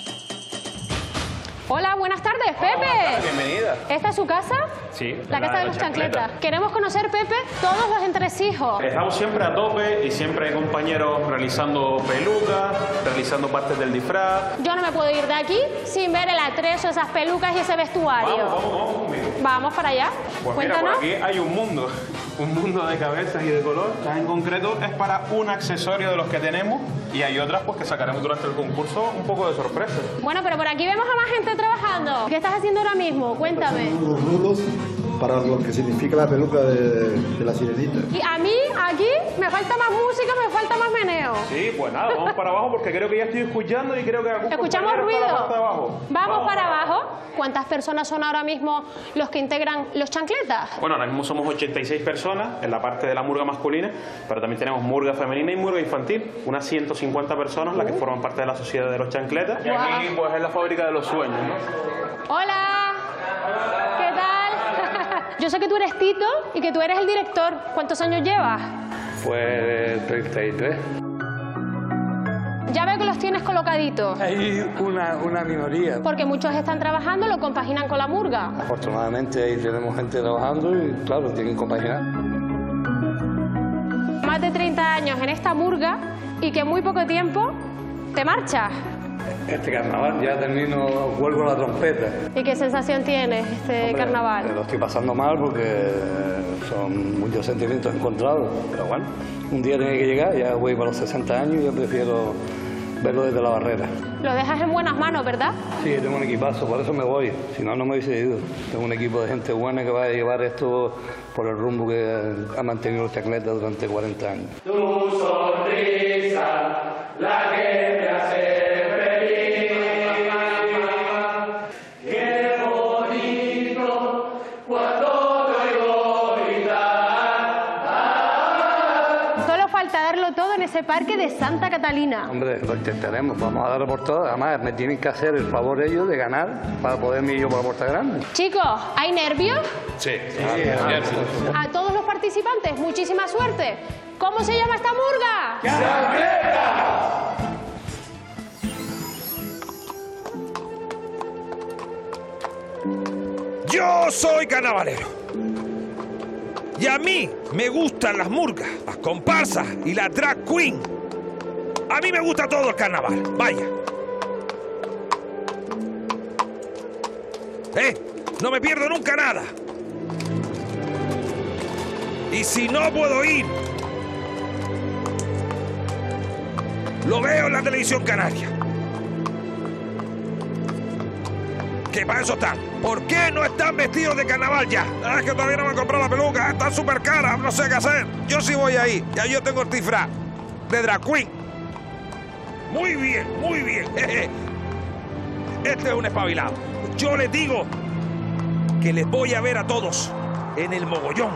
Hola, buenas tardes, Pepe. Bienvenida. ¿Esta es su casa? Sí. La casa de los Chancletas. Queremos conocer, Pepe, todos los entresijos. Estamos siempre a tope y siempre hay compañeros realizando pelucas, realizando partes del disfraz. Yo no me puedo ir de aquí sin ver el atrezo, esas pelucas y ese vestuario. Vamos conmigo. Vamos para allá. Pues Cuéntanos. mira, por aquí hay un mundo de cabezas y de color. Esta en concreto es para un accesorio de los que tenemos y hay otras pues que sacaremos durante el concurso un poco de sorpresa. Bueno, pero por aquí vemos a más gente trabajando. ¿Qué estás haciendo ahora mismo? Cuéntame. Unos nudos para lo que significa la peluca de la sirenita. Y a mí, aquí, me falta más música, me falta más meneo. Sí, pues nada, vamos para abajo porque creo que ya estoy escuchando y creo que algún ¿Escuchamos compañero está ruido? en la parte de abajo. Vamos para abajo. ¿Cuántas personas son ahora mismo los que integran los Chancletas? Bueno, ahora mismo somos 86 personas en la parte de la murga masculina, pero también tenemos murga femenina y murga infantil. Unas 150 personas las que forman parte de la sociedad de los Chancletas. Y aquí pues es la fábrica de los sueños, ¿no? Hola. ¿Qué tal? Yo sé que tú eres Tito y que tú eres el director. ¿Cuántos años llevas? Pues 33. Ya veo que los tienes colocaditos. Hay una minoría. Porque muchos están trabajando, lo compaginan con la murga. Afortunadamente ahí tenemos gente trabajando y claro, tienen que compaginar. Más de 30 años en esta murga y que en muy poco tiempo te marchas. Este carnaval ya termino, vuelvo a la trompeta. ¿Y qué sensación tienes este carnaval? Lo estoy pasando mal porque son muchos sentimientos encontrados, pero bueno, un día tiene que llegar, ya voy para los 60 años y yo prefiero verlo desde la barrera. Lo dejas en buenas manos, ¿verdad? Sí, tengo un equipazo, por eso me voy, si no, no me hubiese ido. Tengo un equipo de gente buena que va a llevar esto por el rumbo que ha mantenido los Chancletas durante 40 años. Tu sonrisa, la que me hace todo en ese parque de Santa Catalina. Hombre, lo intentaremos, vamos a darlo por todo. Además, me tienen que hacer el favor ellos de ganar para poderme ir yo por la puerta grande. Chicos, ¿hay nervios? Sí. A todos los participantes, muchísima suerte. ¿Cómo se llama esta murga? ¡Chancleta! Yo soy carnavalero. Y a mí me gustan las murgas, las comparsas y las drag queen. A mí me gusta todo el carnaval, vaya. No me pierdo nunca nada. Y si no puedo ir, lo veo en la televisión canaria. Que para eso están. ¿Por qué no están vestidos de carnaval ya? Es que todavía no me han comprado la peluca, está súper cara, no sé qué hacer. Yo sí voy ahí, ya yo tengo el disfraz de drag queen. Muy bien, muy bien. Este es un espabilado. Yo les digo que les voy a ver a todos en el mogollón.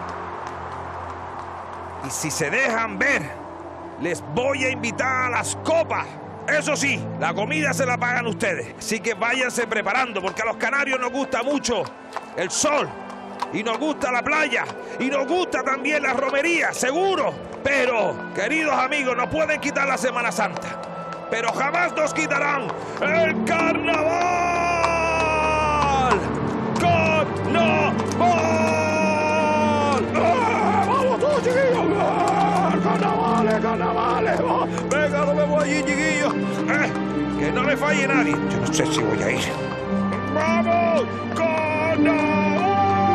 Y si se dejan ver, les voy a invitar a las copas. Eso sí, la comida se la pagan ustedes. Así que váyanse preparando, porque a los canarios nos gusta mucho el sol. Y nos gusta la playa. Y nos gusta también la romería, seguro. Pero, queridos amigos, nos pueden quitar la Semana Santa. Pero jamás nos quitarán el carnaval. ¡Carnaval! ¡Vamos todos, chiquillos! ¡Carnavales, carnavales! ¡Venga, no me voy allí, chiquillos! Que no me falle nadie. Yo no sé si voy a ir. ¡Vamos! ¡Carnaval!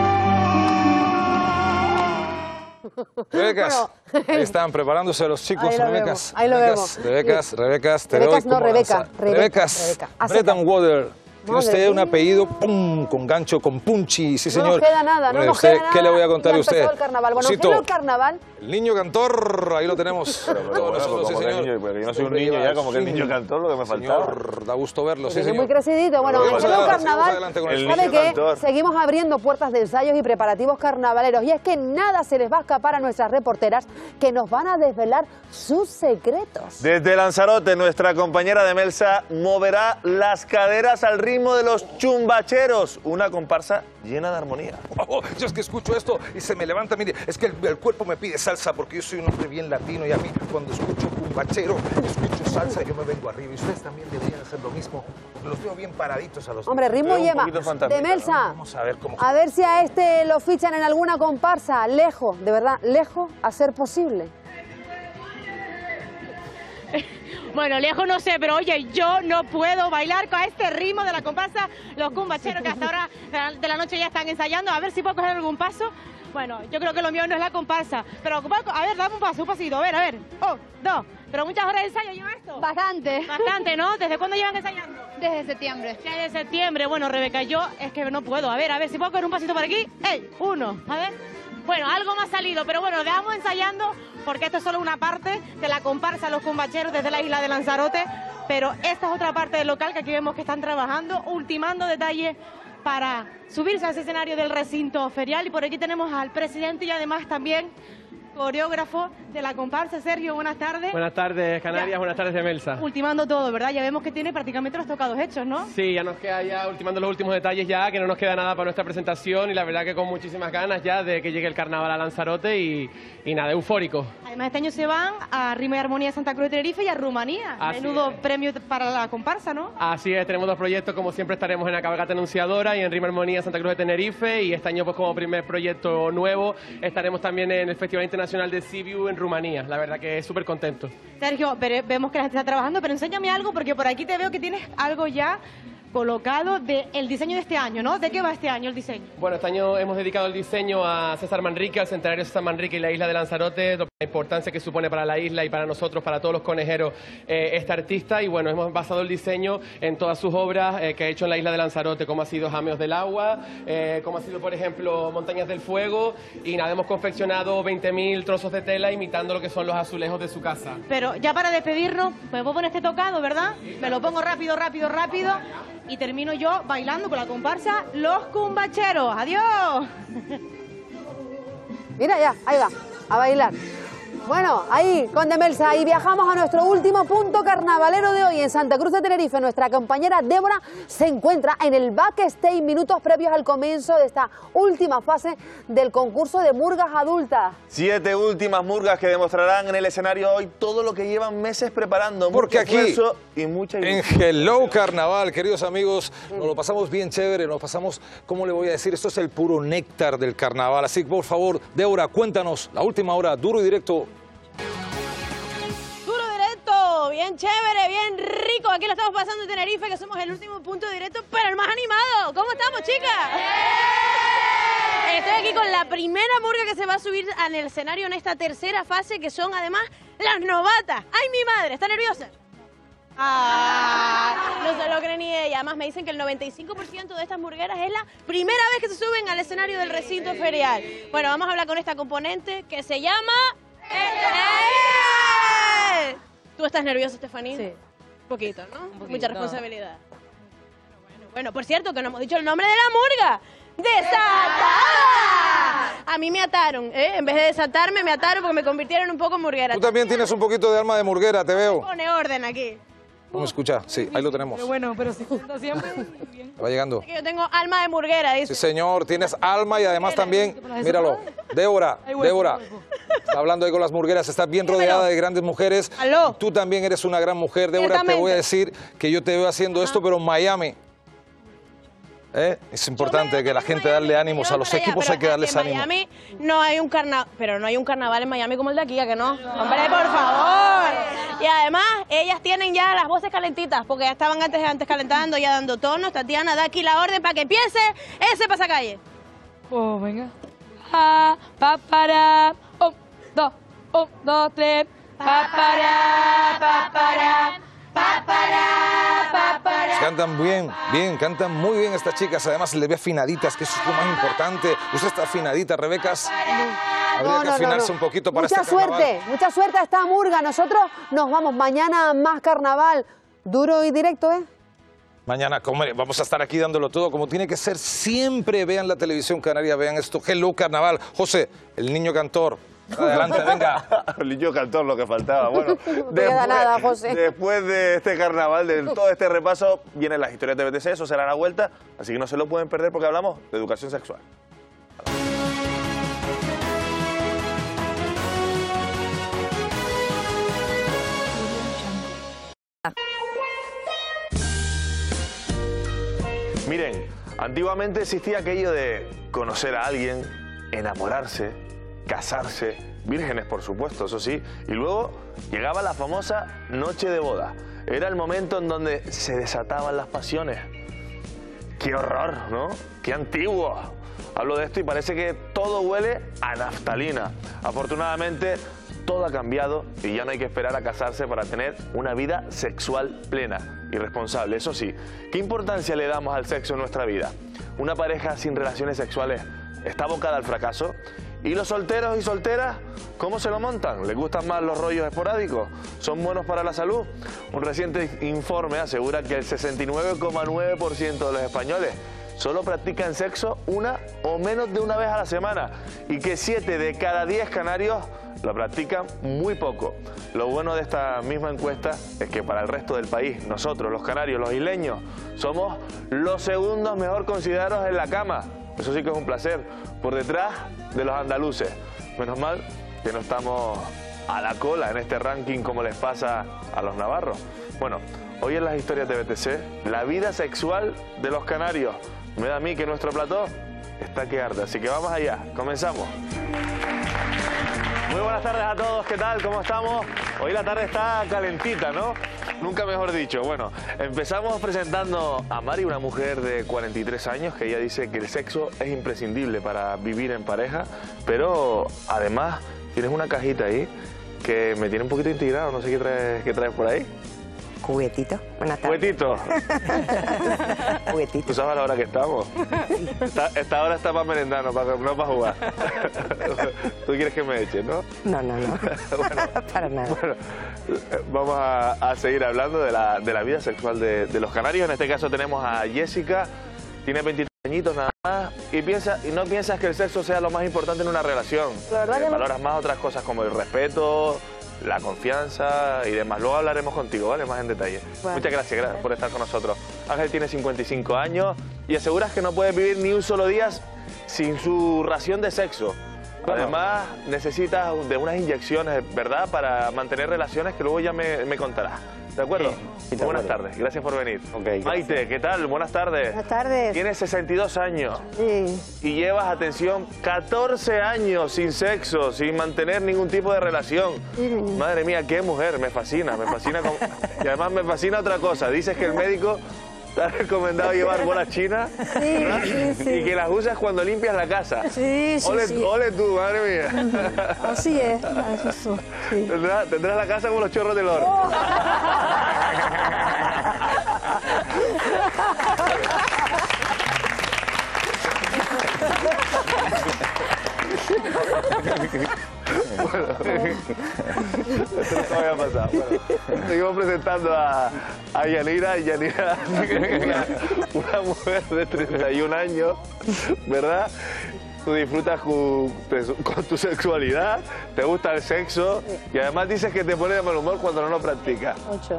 Rebecas, ahí están preparándose los chicos. Rebecas, ahí lo vemos. Rebecas, te doy como Rebecas, Bread and Water. Tiene usted un apellido con gancho, con punchi, sí señor. No nos queda nada, no nos queda nada. ¿Qué le voy a contar a usted? El carnaval. Bueno, ¿qué es el carnaval? El niño cantor, ahí lo tenemos. Nosotros, sí, señor. Porque yo no soy un niño ya, como que el niño cantor, lo que me faltaba. Da gusto verlo, sí, señor. Muy crecidito. Bueno, en el carnaval, ¿sabe qué? Seguimos abriendo puertas de ensayos y preparativos carnavaleros. Y es que nada se les va a escapar a nuestras reporteras, que nos van a desvelar sus secretos. Desde Lanzarote, nuestra compañera de Melsa moverá las caderas al ritmo de los chumbacheros, una comparsa llena de armonía. Yo es que escucho esto y se me levanta, mire, es que el cuerpo me pide salsa porque yo soy un hombre bien latino y a mí cuando escucho cumbachero, escucho salsa, yo me vengo arriba y ustedes también deberían hacer lo mismo, porque los veo bien paraditos a los... Hombre, ritmo y Ema, de Melsa, ¿no? Vamos a ver cómo... A ver si a este lo fichan en alguna comparsa, lejos, de verdad, lejos a ser posible. Bueno, lejos no sé, pero oye, yo no puedo bailar con este ritmo de la comparsa Los Cumbacheros, que hasta ahora de la noche ya están ensayando. A ver si puedo coger algún paso. Bueno, yo creo que lo mío no es la comparsa, pero a ver, dame un paso, un pasito, a ver. 1, 2, pero muchas horas de ensayo lleva esto. Bastante. Bastante, ¿no? ¿Desde cuándo llevan ensayando? Desde septiembre. Ya desde septiembre. Bueno, Rebeca, yo es que no puedo. A ver si puedo coger un pasito por aquí. ¡Ey! 1, a ver. Bueno, algo me ha salido, pero bueno, dejamos ensayando porque esto es solo una parte de la comparsa Los Cumbacheros desde la isla de Lanzarote, pero esta es otra parte del local que aquí vemos que están trabajando, ultimando detalles para subirse a ese escenario del recinto ferial. Y por aquí tenemos al presidente y además también coreógrafo de la comparsa. Sergio, buenas tardes. Buenas tardes, Canarias, buenas tardes de Melsa. Ultimando todo, ¿verdad? Ya vemos que tiene prácticamente los tocados hechos, ¿no? Sí, ya nos queda ya ultimando los últimos detalles ya, que no nos queda nada para nuestra presentación y la verdad que con muchísimas ganas ya de que llegue el carnaval a Lanzarote y nada, eufórico. Además este año se van a Rima y Armonía de Santa Cruz de Tenerife y a Rumanía. Menudo premio para la comparsa, ¿no? Así es, tenemos dos proyectos, como siempre estaremos en la cabalgata anunciadora y en Rima y Armonía de Santa Cruz de Tenerife, y este año pues como primer proyecto nuevo estaremos también en el Festival Internacional de Sibiu en Rumanía. La verdad que súper contento. Sergio, vemos que la gente está trabajando, pero enséñame algo porque por aquí te veo que tienes algo ya colocado del diseño de este año, ¿no? ¿De qué va este año el diseño? Bueno, este año hemos dedicado el diseño a César Manrique, al centenario de César Manrique y la isla de Lanzarote, la importancia que supone para la isla y para nosotros, para todos los conejeros, este artista. Y bueno, hemos basado el diseño en todas sus obras que ha hecho en la isla de Lanzarote, como ha sido Jameos del Agua, como ha sido, por ejemplo, Montañas del Fuego, y nada, hemos confeccionado 20.000 trozos de tela imitando lo que son los azulejos de su casa. Pero ya para despedirnos, pues vos pones este tocado, ¿verdad? Me lo pongo rápido y termino yo bailando con la comparsa Los Cumbacheros. ¡Adiós! Mira ya, ahí va, a bailar. Bueno, ahí con Demelsa y viajamos a nuestro último punto carnavalero de hoy en Santa Cruz de Tenerife. Nuestra compañera Débora se encuentra en el backstage minutos previos al comienzo de esta última fase del concurso de murgas adultas. 7 últimas murgas que demostrarán en el escenario hoy todo lo que llevan meses preparando. Porque mucho aquí, esfuerzo y mucha ilusión. en Hello Carnaval, queridos amigos, nos lo pasamos bien chévere, nos pasamos, ¿cómo le voy a decir? Esto es el puro néctar del carnaval. Así que, por favor, Débora, cuéntanos la última hora, duro y directo. Bien chévere, bien rico. Aquí lo estamos pasando en Tenerife, que somos el último punto directo, pero el más animado. ¿Cómo estamos, chicas? Estoy aquí con la primera murga que se va a subir en el escenario en esta tercera fase, que son además las novatas. ¡Ay, mi madre! ¿Está nerviosa? No se lo cree ni ella. Además me dicen que el 95% de estas murgueras es la primera vez que se suben al escenario del recinto ferial. Bueno, vamos a hablar con esta componente que se llama... ¿Tú estás nerviosa, Estefanía? Sí. Un poquito, ¿no? Un poquito. Mucha responsabilidad. Bueno, por cierto, que no hemos dicho el nombre de la murga. ¡Desatada! A mí me ataron, ¿eh? En vez de desatarme, me ataron porque me convirtieron un poco en murguera. Tú también tienes un poquito de alma de murguera, te veo. Pone orden aquí. ¿Cómo escucha? Sí, ahí lo tenemos. Pero bueno, pero si siempre... Va llegando. Yo tengo alma de murguera, dice. Sí, señor, tienes alma y además también, míralo, Débora, está hablando ahí con las murgueras, estás bien rodeada de grandes mujeres. ¿Aló? Tú también eres una gran mujer, Débora, te voy a decir que yo te veo haciendo esto, pero en Miami. Es importante que la gente darle ánimos a los equipos, hay que darles ánimo. En Miami no hay un carnaval, pero no hay un carnaval en Miami como el de aquí, ¿a que no? Hombre, por favor. Y además, ellas tienen ya las voces calentitas, porque ya estaban antes calentando, ya dando tonos. Tatiana da aquí la orden para que empiece ese pasacalle. Pues venga. Pa para, 1, 2, 3. Pa para. Cantan bien, cantan muy bien estas chicas, además les ve afinaditas, que eso es lo más importante. Usted está afinadita, Rebeca. Habría que afinarse un poquito para este carnaval. Mucha suerte a esta murga. Nosotros nos vamos mañana a más carnaval. Duro y directo, ¿eh? Mañana vamos a estar aquí dándolo todo como tiene que ser. Siempre vean la televisión canaria, vean esto. Hello Carnaval. José, el niño cantor. Adelante, venga. El niño cantor, lo que faltaba. Bueno, después de este carnaval, de todo este repaso, vienen las historias de BTC, eso será a la vuelta, así que no se lo pueden perder porque hablamos de educación sexual. Miren, antiguamente existía aquello de conocer a alguien, enamorarse, casarse, vírgenes por supuesto, eso sí, y luego llegaba la famosa noche de boda. Era el momento en donde se desataban las pasiones. ¡Qué horror!, ¿no? ¡Qué antiguo! Hablo de esto y parece que todo huele a naftalina. Afortunadamente, todo ha cambiado y ya no hay que esperar a casarse para tener una vida sexual plena y responsable. Eso sí, ¿qué importancia le damos al sexo en nuestra vida? Una pareja sin relaciones sexuales está abocada al fracaso. ¿Y los solteros y solteras cómo se lo montan? ¿Les gustan más los rollos esporádicos? ¿Son buenos para la salud? Un reciente informe asegura que el 69,9% de los españoles solo practican sexo una o menos de una vez a la semana y que 7 de cada 10 canarios lo practican muy poco. Lo bueno de esta misma encuesta es que para el resto del país, nosotros, los canarios, los isleños, somos los segundos mejor considerados en la cama. Eso sí que es un placer, por detrás de los andaluces. Menos mal que no estamos a la cola en este ranking como les pasa a los navarros. Bueno, hoy en las historias de BTC, la vida sexual de los canarios. Me da a mí que nuestro plató está que arde, así que vamos allá, comenzamos. Muy buenas tardes a todos, ¿qué tal? ¿Cómo estamos? Hoy la tarde está calentita, ¿no? Nunca mejor dicho. Bueno, empezamos presentando a Mari, una mujer de 43 años, que ella dice que el sexo es imprescindible para vivir en pareja, pero además tienes una cajita ahí que me tiene un poquito intrigado, no sé qué traes por ahí. Juguetito. Buenas tardes. ¿Juguetito? Juguetito. ¿Tú sabes a la hora que estamos? Esta hora está para merendar, no para jugar. ¿Tú quieres que me eches, no? No. Bueno, para nada. Bueno, vamos a seguir hablando de la vida sexual de los canarios. En este caso tenemos a Jessica, tiene 23 añitos nada más y no piensas que el sexo sea lo más importante en una relación. La verdad que no. Valoras más otras cosas como el respeto, la confianza y demás. Luego hablaremos contigo, ¿vale? Más en detalle. Bueno. Muchas gracias por estar con nosotros. Ángel tiene 55 años y aseguras que no puede vivir ni un solo día sin su ración de sexo. Además, necesitas de unas inyecciones, ¿verdad?, para mantener relaciones que luego ya me contarás. ¿De acuerdo? Sí, buenas tardes, gracias por venir. Okay, Maite, ¿qué tal? Buenas tardes. Buenas tardes. Tienes 62 años. Sí. Y llevas, atención, 14 años sin sexo, sin mantener ningún tipo de relación. Sí. Madre mía, qué mujer, me fascina. Y además me fascina otra cosa. Dices que el médico te ha recomendado llevar bolas chinas, sí, sí. y que las usas cuando limpias la casa. Sí, sí, ole, sí. Ole tú, madre mía. Así es. Eso, sí. Tendrás la casa como los chorros del oro. Oh. Bueno, esto no había pasado. Bueno, seguimos presentando a Yanira. Yanira, una mujer de 31 años, ¿verdad? Tú disfrutas con tu sexualidad, te gusta el sexo y además dices que te pone de mal humor cuando no lo practicas. Mucho.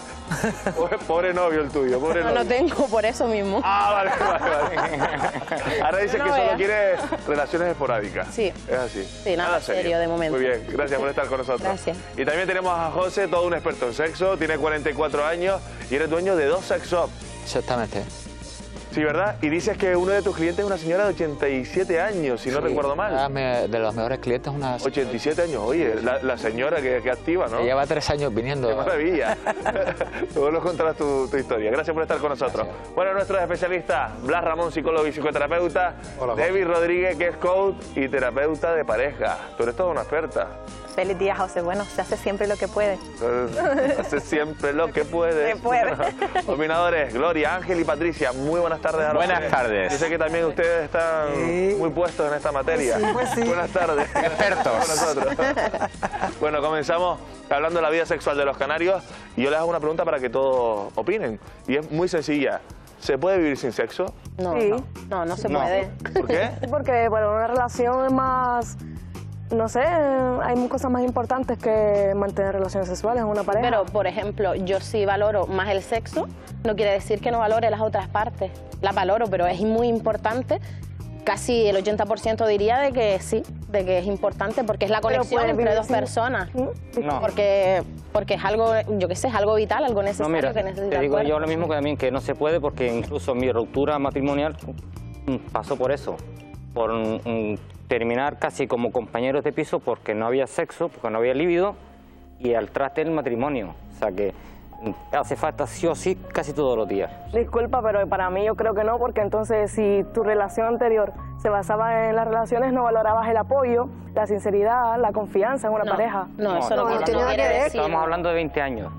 Pobre novio el tuyo, pobre novio. No tengo, por eso mismo. Ah, vale. Ahora dices que solo quieres relaciones esporádicas. Sí. Es así. Sí, nada serio de momento. Muy bien, gracias por estar con nosotros. Gracias. Y también tenemos a José, todo un experto en sexo, tiene 44 años y eres dueño de 2 sex shops. Exactamente. Sí, ¿verdad? Y dices que uno de tus clientes es una señora de 87 años, si no recuerdo mal. De los mejores clientes es una... 87 años, oye, la señora que activa, ¿no? Que lleva 3 años viniendo. ¡Qué maravilla! Luego nos contarás tu historia. Gracias por estar con nosotros. Gracias. Bueno, nuestros especialistas, Blas Ramón, psicólogo y psicoterapeuta. Hola, David Rodríguez, que es coach y terapeuta de pareja. Tú eres toda una experta. Feliz día, José. Bueno, se hace siempre lo que puede. Hace siempre lo que puede. Se puede. Opinadores, Gloria, Ángel y Patricia, muy buenas tardes a los Buenas tres. tardes. Yo sé que también ustedes están muy puestos en esta materia. Pues sí. Buenas tardes. Expertos. Con nosotros. Bueno, comenzamos hablando de la vida sexual de los canarios y yo les hago una pregunta para que todos opinen. Y es muy sencilla. ¿Se puede vivir sin sexo? No, Sí. no se puede. ¿Por qué? Porque, bueno, una relación es más... No sé, hay cosas más importantes que mantener relaciones sexuales en una pareja. Pero, por ejemplo, yo sí valoro más el sexo, no quiere decir que no valore las otras partes. Las valoro, pero es muy importante. Casi el 80% diría de que sí, de que es importante, porque es la conexión entre dos personas. No. Porque es algo, yo qué sé, es algo vital, algo necesario No, mira, que necesita te el digo cuerpo. yo lo mismo que también, que no se puede, porque incluso mi ruptura matrimonial pasó por eso, por terminar casi como compañeros de piso porque no había sexo, porque no había líbido y al traste del matrimonio. O sea que hace falta sí o sí casi todos los días. Disculpa, pero para mí yo creo que no, porque entonces si tu relación anterior se basaba en las relaciones, no valorabas el apoyo, la sinceridad, la confianza en una pareja. No, tiene nada que ver. Estamos hablando de 20 años.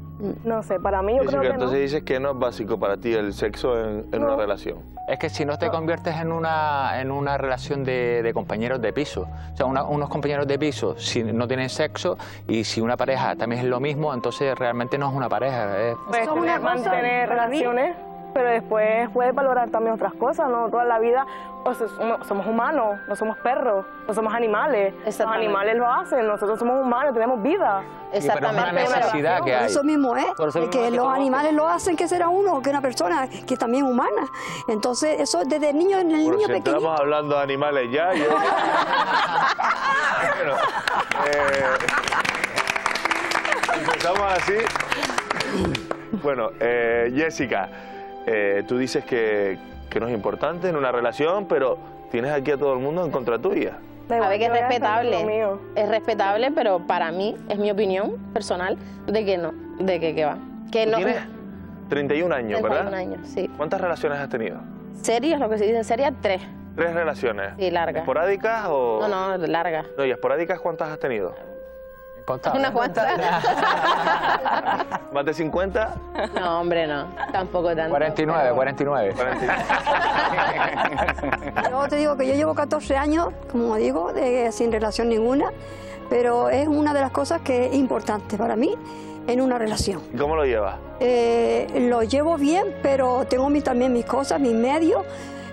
No sé, para mí yo creo que no. Entonces dices que no es básico para ti el sexo en una relación. Es que si no te conviertes en una relación de compañeros de piso, o sea, unos compañeros de piso si no tienen sexo y si una pareja también es lo mismo, entonces realmente no es una pareja. Puedes mantener relaciones, pero después puedes valorar también otras cosas, ¿no? Toda la vida, o sea, somos humanos, no somos perros, no somos animales. Los animales lo hacen, nosotros somos humanos, tenemos vida. Exactamente. Pero es una necesidad que hay. Eso mismo es, que los animales lo hacen, que será uno, que una persona que también es humana. Entonces, eso desde el niño Si pequeño. estamos hablando de animales ya. Bueno, empezamos así. Bueno, Jessica, tú dices que no es importante en una relación, pero tienes aquí a todo el mundo en contra tuya. A ver, que es respetable, pero para mí, es mi opinión personal, de que no, de que va. Que no. Tienes 31 años, 31 ¿verdad? años, sí. ¿Cuántas relaciones has tenido? Serias, lo que se dice en seria, 3. 3 relaciones. Sí, largas. ¿Esporádicas o...? No, largas. No, ¿y esporádicas cuántas has tenido? ¿Una cuanta? ¿Más de 50? No, hombre, no. Tampoco tanto. 49. Yo te digo que yo llevo 14 años, como digo, sin relación ninguna, pero es una de las cosas que es importante para mí en una relación. ¿Y cómo lo llevas? Lo llevo bien, pero tengo también mis cosas, mis medios,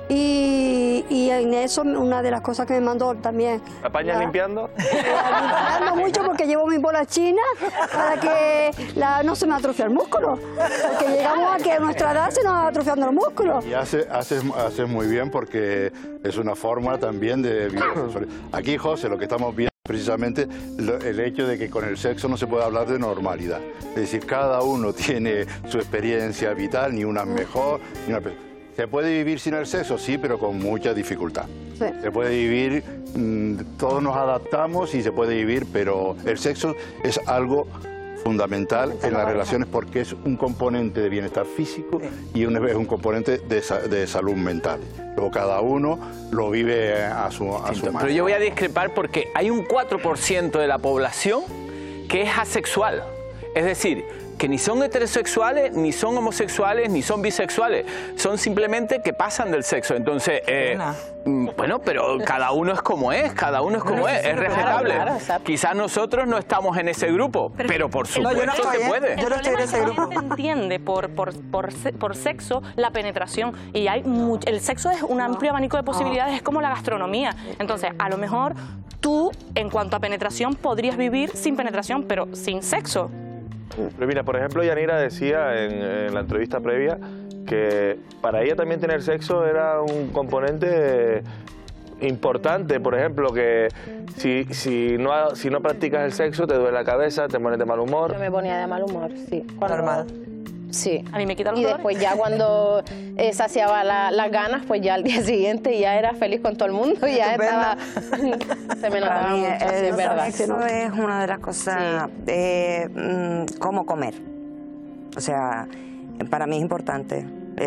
Y en eso una de las cosas que me mandó también... ¿Apañas limpiando? Limpiando mucho porque llevo mi bola china para que no se me atrofie el músculo. Porque llegamos a que a nuestra edad se nos va atrofiando el músculo. Y haces muy bien porque es una forma también de... Aquí, José, lo que estamos viendo precisamente el hecho de que con el sexo no se puede hablar de normalidad. Es decir, cada uno tiene su experiencia vital, ni una mejor, ni una peor. ¿Se puede vivir sin el sexo? Sí, pero con mucha dificultad. Sí. Se puede vivir, todos nos adaptamos y se puede vivir, pero el sexo es algo fundamental en las relaciones porque es un componente de bienestar físico y es un componente de salud mental. Luego cada uno lo vive a su manera. Pero yo voy a discrepar porque hay un 4% de la población que es asexual. Es decir, que ni son heterosexuales, ni son homosexuales, ni son bisexuales. Son simplemente que pasan del sexo. Entonces, bueno, pero cada uno es como es, es respetable. Quizás nosotros no estamos en ese grupo, pero por supuesto se puede. Yo no estoy en ese grupo. Se entiende por sexo la penetración y el sexo es un amplio abanico de posibilidades, es como la gastronomía. Entonces, a lo mejor tú, en cuanto a penetración, podrías vivir sin penetración, pero sin sexo. Pero mira, por ejemplo, Yanira decía en la entrevista previa que para ella también tener sexo era un componente importante. Por ejemplo, que si no practicas el sexo te duele la cabeza, te pones de mal humor. Yo me ponía de mal humor, sí. Normal. Sí, a mí me quita los dolores. Después ya cuando saciaba las ganas, pues ya al día siguiente ya era feliz con todo el mundo, ya estaba, se me notaba mucho, sí, es verdad. Eso es una de las cosas, cómo comer. O sea, para mí es importante.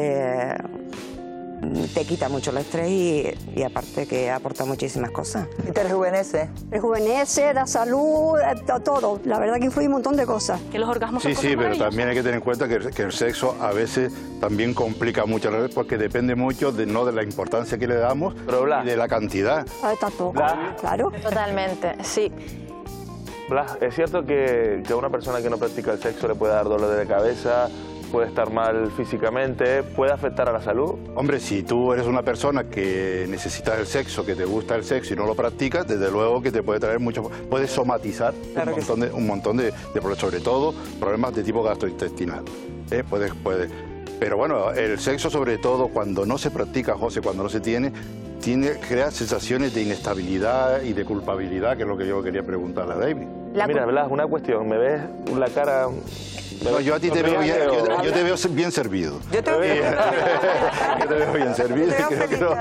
Te quita mucho el estrés y aparte que aporta muchísimas cosas. Y te rejuvenece. Rejuvenece, da salud, da todo. La verdad que influye un montón de cosas. Que los orgasmos Sí, sí, pero también hay que tener en cuenta que el sexo a veces también complica mucho la vida porque depende mucho de la importancia que le damos y de la cantidad. Tampoco, claro. Totalmente, sí. Blas, ¿es cierto que a una persona que no practica el sexo le puede dar dolor de cabeza, puede estar mal físicamente, puede afectar a la salud? Hombre, si tú eres una persona que necesitas el sexo, que te gusta el sexo y no lo practicas, desde luego que te puede traer mucho, puede somatizar un montón de problemas, sobre todo problemas de tipo gastrointestinal. Puede. Pero bueno, el sexo sobre todo cuando no se practica, José, cuando no se crea sensaciones de inestabilidad y de culpabilidad, que es lo que yo quería preguntarle a David. Mira, Blas, una cuestión, me ves la cara... No, yo a ti te veo bien, yo te veo bien servido. Yo te veo bien servido y creo que no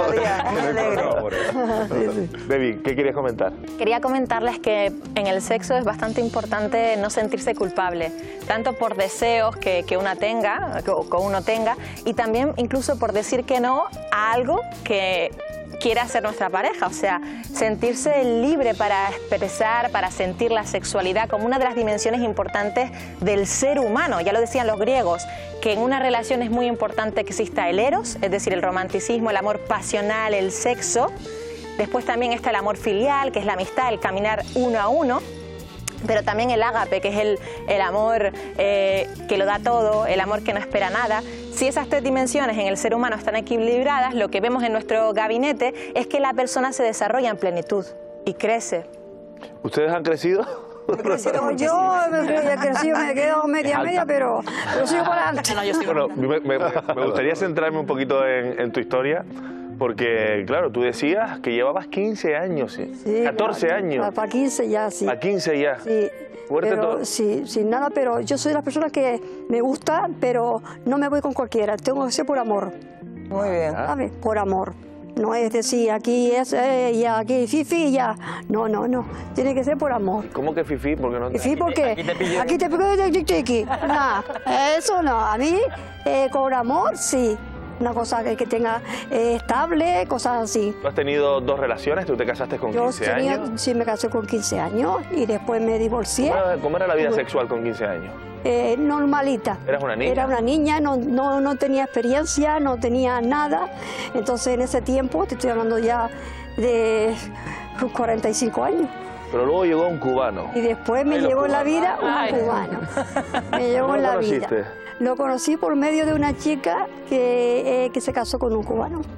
Baby, ¿qué querías comentar? Quería comentarles que en el sexo es bastante importante no sentirse culpable, tanto por deseos que uno tenga, y también incluso por decir que no a algo que quiere hacer nuestra pareja, o sea, sentirse libre para expresar, para sentir la sexualidad como una de las dimensiones importantes del ser humano. Ya lo decían los griegos, que en una relación es muy importante que exista el eros, es decir, el romanticismo, el amor pasional, el sexo. Después también está el amor filial, que es la amistad, el caminar uno a uno. Pero también el ágape, que es el amor que lo da todo, el amor que no espera nada. Si esas tres dimensiones en el ser humano están equilibradas, lo que vemos en nuestro gabinete es que la persona se desarrolla en plenitud y crece. ¿Ustedes han crecido? Yo he crecido, me he quedado media, pero sigo para adelante. Bueno, me gustaría centrarme un poquito en tu historia. Porque, claro, tú decías que llevabas 15 años, sí, 14 años. Para 15 ya, sí. Para 15 ya. Sí. Fuerte pero, todo. Sí, sin nada, pero yo soy la persona que me gusta, pero no me voy con cualquiera. Tengo que ser por amor. Muy bien. ¿Sabes? Por amor. No es decir, aquí es ya, aquí fifi y ya. No. Tiene que ser por amor. ¿Cómo que fifi? Porque no. Fifi porque aquí te pillé de chiqui. No, eso no. A mí, con amor, sí. Una cosa que tenga estable, cosas así. ¿Tú has tenido 2 relaciones? ¿Tú te casaste con 15 años? Sí, me casé con 15 años y después me divorcié. ¿Cómo era la vida sexual con 15 años? Normalita. ¿Eras una niña? Era una niña, no tenía experiencia, no tenía nada. Entonces en ese tiempo, te estoy hablando ya de 45 años. Pero luego llegó un cubano. Y después me llegó en la vida un cubano. Me llegó en la vida. Lo conocí por medio de una chica que se casó con un cubano.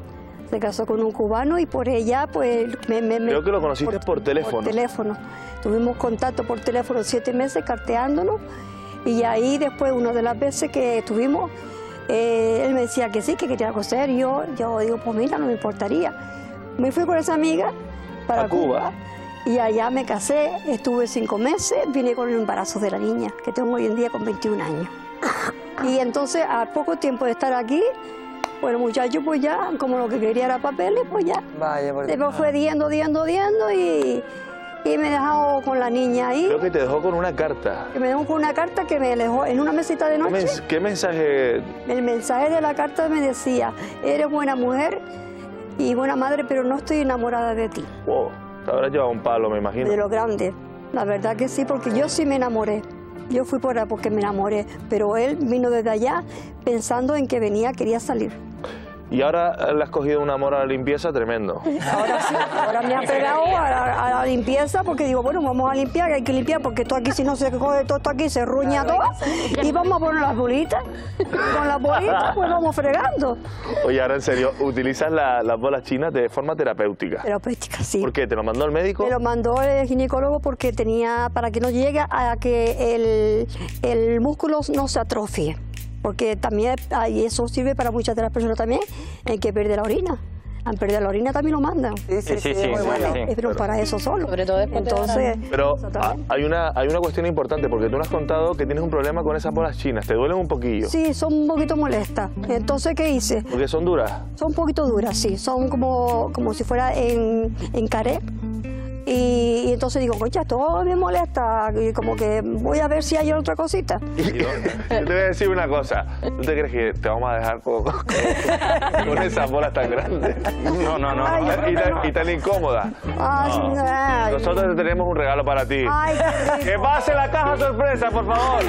Se casó con un cubano y por ella, pues... Creo que lo conociste por teléfono. Por teléfono. Tuvimos contacto por teléfono 7 meses, carteándonos. Y ahí después, una de las veces que estuvimos, él me decía que sí, que quería coser. Yo digo, pues mira, no me importaría. Me fui con esa amiga para Cuba. Y allá me casé, estuve 5 meses, vine con el embarazo de la niña, que tengo hoy en día con 21 años. Y entonces, a poco tiempo de estar aquí, bueno, muchacho, pues ya, como lo que quería era papeles, pues ya. Vaya, porque... Después fue diendo y me dejó con la niña ahí. Creo que te dejó con una carta. Me dejó con una carta que me dejó en una mesita de noche. ¿Qué mensaje? El mensaje de la carta me decía, eres buena mujer y buena madre, pero no estoy enamorada de ti. Wow, te habrás llevado un palo, me imagino. De lo grande. La verdad que sí, porque yo sí me enamoré. Yo fui por ahí porque me enamoré, pero él vino desde allá pensando en que venía, quería salir. Y ahora le has cogido un amor a la limpieza tremendo. Ahora sí, ahora me ha pegado a la limpieza porque digo, bueno, vamos a limpiar, hay que limpiar porque esto aquí si no se coge todo esto aquí se ruña todo y vamos a poner las bolitas. Con las bolitas pues vamos fregando. Oye, ahora en serio, ¿utilizas las bolas chinas de forma terapéutica? Terapéutica, sí. ¿Por qué? ¿Te lo mandó el médico? Me lo mandó el ginecólogo porque tenía, para que no llegue a que el músculo no se atrofie. Porque también, y eso sirve para muchas de las personas también, en que pierde la orina. Al perder la orina también lo mandan. Sí, muy bueno. Pero para eso solo. Sobre todo entonces. Pero hay una cuestión importante, porque tú nos has contado que tienes un problema con esas bolas chinas. ¿Te duelen un poquillo? Sí, son un poquito molestas. Entonces, ¿qué hice? ¿Porque son duras? Son un poquito duras, sí. Son como si fuera en caré. Y entonces digo, concha, todo me molesta, y como que voy a ver si hay otra cosita. Yo te voy a decir una cosa, ¿tú te crees que te vamos a dejar con esas bolas tan grandes? No. Y tan incómodas. No. Nosotros tenemos un regalo para ti. Ay, ¡que pase la caja sorpresa, por favor!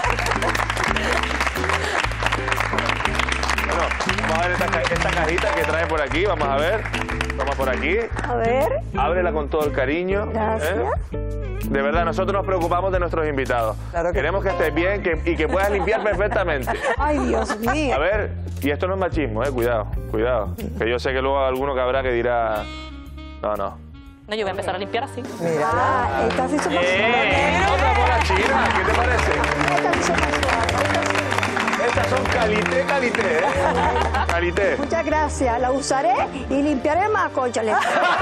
Bueno, vamos a ver esta cajita que trae por aquí, vamos a ver. Toma por aquí. A ver. Ábrela con todo el cariño. Gracias. De verdad, nosotros nos preocupamos de nuestros invitados. Claro que... Queremos que estés bien y que puedas limpiar perfectamente. Ay, Dios mío. A ver, y esto no es machismo, cuidado. Que yo sé que luego alguno que habrá que dirá... No. No, yo voy a empezar a limpiar así. Mira. Esta sí se pasó. Otra bola china, ¿qué te parece? Esta sí se pasó. Estas son calité, Calité. Muchas gracias. La usaré y limpiaré más, cónchale.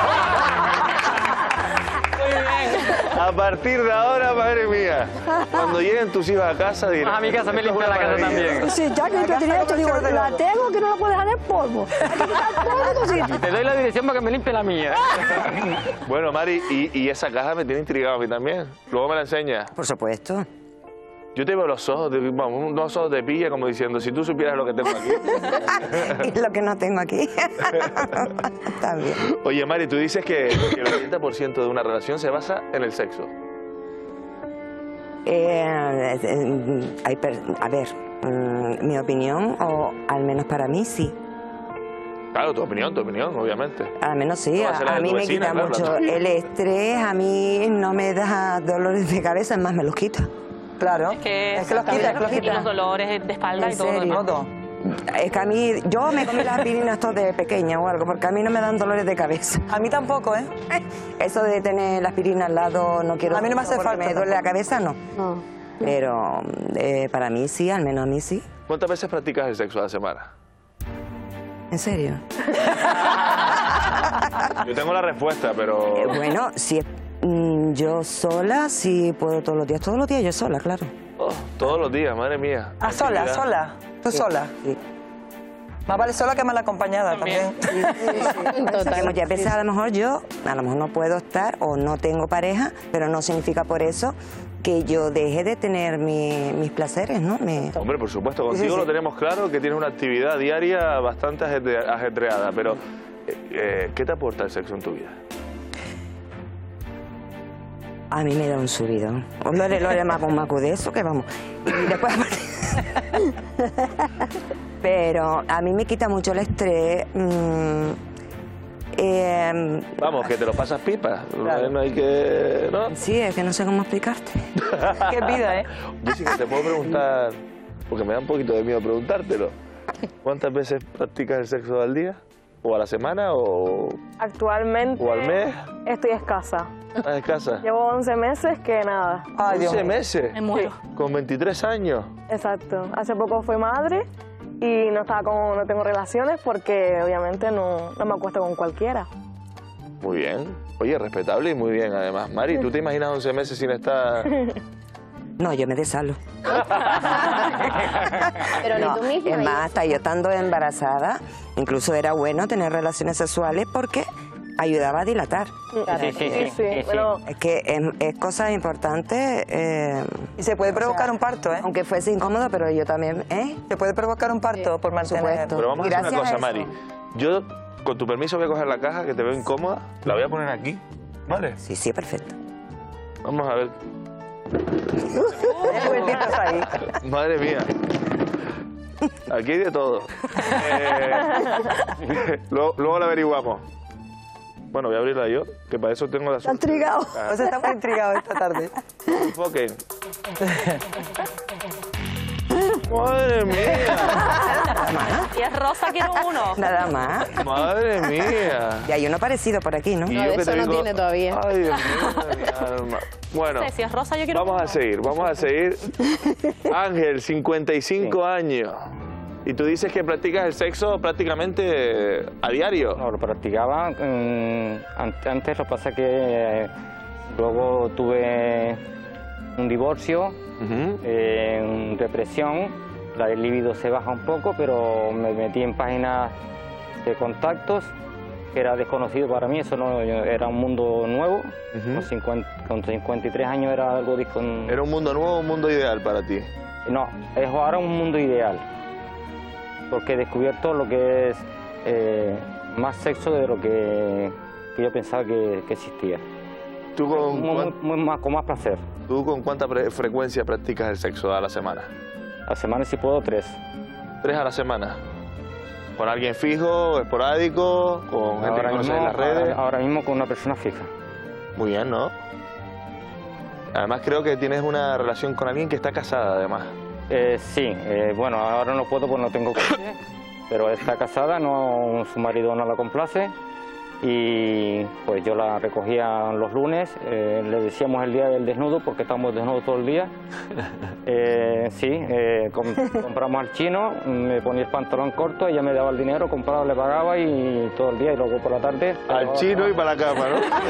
A partir de ahora, madre mía, cuando lleguen tus hijos a casa dirán... A mi casa me limpia la casa también. Sí, ya que tenía esto, digo, la tengo que no la puedo dejar en polvo. Hay que quitar polvo de tu sitio. Te doy la dirección para que me limpie la mía. Bueno, Mari, y esa caja me tiene intrigado a mí también. Luego me la enseñas. Por supuesto. Yo te veo los ojos, unos ojos de pilla como diciendo, si tú supieras lo que tengo aquí. Y lo que no tengo aquí. También. Oye, Mari, tú dices que el 80% de una relación se basa en el sexo. A ver, mi opinión, o al menos para mí, sí. Claro, tu opinión, obviamente. Al menos sí, No, a mí me vecina, quita claro, mucho el estrés, a mí no me da dolores de cabeza, es más, me los quita. Claro, es que los quita, los dolores de espalda y todo. Es que a mí, yo me comí las aspirinas todas de pequeña o algo, porque a mí no me dan dolores de cabeza. A mí tampoco, ¿eh? Eso de tener la aspirina al lado, no quiero... A mí no me hace falta. Me duele la cabeza, no. Pero para mí sí, al menos a mí sí. ¿Cuántas veces practicas el sexo a la semana? ¿En serio? Yo tengo la respuesta, pero... Bueno, si yo sola, sí puedo todos los días yo sola, claro. Oh, todos los días, madre mía. ¿Ah, sola? ¿Tú sola? Sí. Más vale sola que mal acompañada también. Porque muchas veces a lo mejor no puedo estar o no tengo pareja, pero no significa por eso que yo deje de tener mis placeres, ¿no? Hombre, por supuesto, contigo lo tenemos claro, que tienes una actividad diaria bastante ajetreada, pero ¿qué te aporta el sexo en tu vida? A mí me da un subidón. Lo de macu de eso, que vamos. Y después... Pero a mí me quita mucho el estrés. Vamos, que te lo pasas pipa. Claro. No hay que... ¿no? Sí, es que no sé cómo explicarte. Qué vida, ¿eh? Yo sí que te puedo preguntar, porque me da un poquito de miedo preguntártelo. ¿Cuántas veces practicas el sexo al día? ¿O a la semana o Actualmente al mes? estoy escasa. ¿Estás escasa? Llevo 11 meses que nada. 11 meses. Me muero. Con 23 años. Exacto. Hace poco fui madre y no tengo relaciones porque obviamente no me acuesto con cualquiera. Muy bien. Oye, respetable y muy bien además. Mari, ¿tú te imaginas 11 meses sin estar...? No, yo me desalo. Pero ni tú misma. Es más, hasta yo estando embarazada, incluso era bueno tener relaciones sexuales porque ayudaba a dilatar. Bueno, es que es cosa importante. Y se puede provocar un parto, ¿eh? Aunque fuese incómodo, pero yo también, Se puede provocar un parto por mantener. Pero vamos a hacer una cosa, eso. Mari. Yo, con tu permiso, voy a coger la caja que te veo incómoda. La voy a poner aquí, ¿vale? Sí, sí, perfecto. Vamos a ver. Ahí. Madre mía. Aquí hay de todo. Luego lo averiguamos. Bueno, voy a abrirla yo, que para eso tengo la Está intrigado. Pues está muy intrigado esta tarde. Enfoque. ¡Madre mía! Si es rosa, quiero uno. Nada más. ¡Madre mía! Y hay uno parecido por aquí, ¿no? Y No, yo de que eso te no digo, tiene todavía. Ay, Dios mío, de mi alma. Bueno, No sé, si es rosa, yo quiero vamos uno. a seguir. Ángel, 55 años. Y tú dices que practicas el sexo prácticamente a diario. No, lo practicaba. Antes lo que pasa que luego tuve un divorcio, depresión, la del libido se baja un poco, pero me metí en páginas de contactos que era desconocido para mí, eso no era un mundo nuevo. Con 53 años era algo ¿Era un mundo nuevo o un mundo ideal para ti? No, es ahora un mundo ideal, porque he descubierto lo que es más sexo de lo que yo pensaba que existía. ¿Tú con más placer. ¿Tú con cuánta frecuencia practicas el sexo a la semana? A la semana si puedo 3. ¿3 a la semana? ¿Con alguien fijo, esporádico, con gente que conoces en las redes? Ahora mismo con una persona fija. Muy bien, ¿no? Además creo que tienes una relación con alguien que está casada, además. Sí, bueno, ahora no puedo porque no tengo coche, pero está casada, no, su marido no la complace y pues yo la recogía los lunes, le decíamos el día del desnudo porque estamos desnudos todo el día. Compramos al chino, me ponía el pantalón corto, ella me daba el dinero, compraba, le pagaba y todo el día y luego por la tarde... Al chino y para la cama,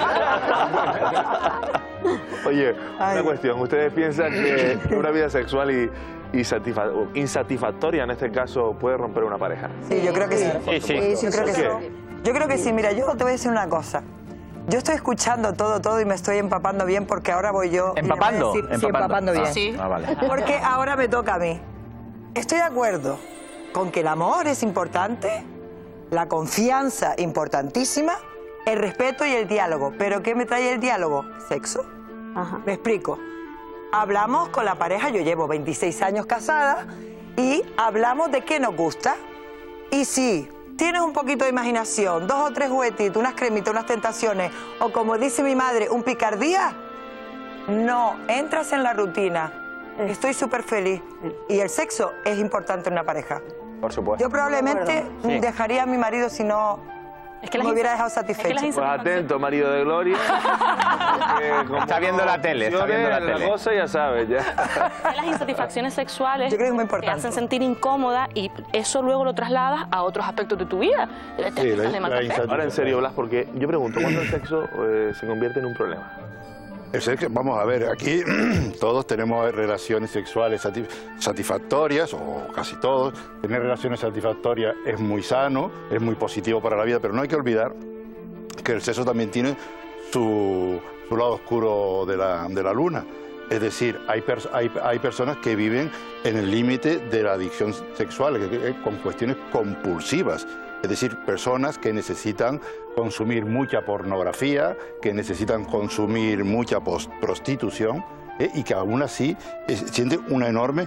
¿no? Oye, una cuestión, ¿ustedes piensan que una vida sexual insatisfactoria en este caso puede romper una pareja? Sí, yo creo que sí. Yo creo que sí. Yo creo que sí. Mira, yo te voy a decir una cosa. Yo estoy escuchando todo y me estoy empapando bien porque ahora voy yo... ¿Empapando? Sí, empapando bien. Sí. Ah, vale. Porque ahora me toca a mí. Estoy de acuerdo con que el amor es importante, la confianza importantísima, el respeto y el diálogo. ¿Pero qué me trae el diálogo? Sexo. Ajá. Me explico. Hablamos con la pareja, yo llevo 26 años casada, y hablamos de qué nos gusta. Y si tienes un poquito de imaginación, 2 o 3 juguetitos, unas cremitas, unas tentaciones, o como dice mi madre, un picardía, no entras en la rutina. Estoy súper feliz. Y el sexo es importante en una pareja. Por supuesto. Yo probablemente dejaría a mi marido si no me hubiera dejado satisfecho. Pues atento, marido de Gloria. Está viendo la tele, está viendo la tele. La cosa ya sabes, ya. Las insatisfacciones sexuales Yo creo que es muy importante. te hacen sentir incómoda y eso luego lo trasladas a otros aspectos de tu vida. Ahora en serio, Blas, porque yo pregunto, ¿cuándo el sexo se convierte en un problema? El sexo, vamos a ver, aquí todos tenemos relaciones sexuales satisfactorias, o casi todos. Tener relaciones satisfactorias es muy sano, es muy positivo para la vida, pero no hay que olvidar que el sexo también tiene su lado oscuro de la luna. Es decir, hay personas que viven en el límite de la adicción sexual, con cuestiones compulsivas. Es decir, personas que necesitan consumir mucha pornografía, que necesitan consumir mucha prostitución y que aún así sienten una enorme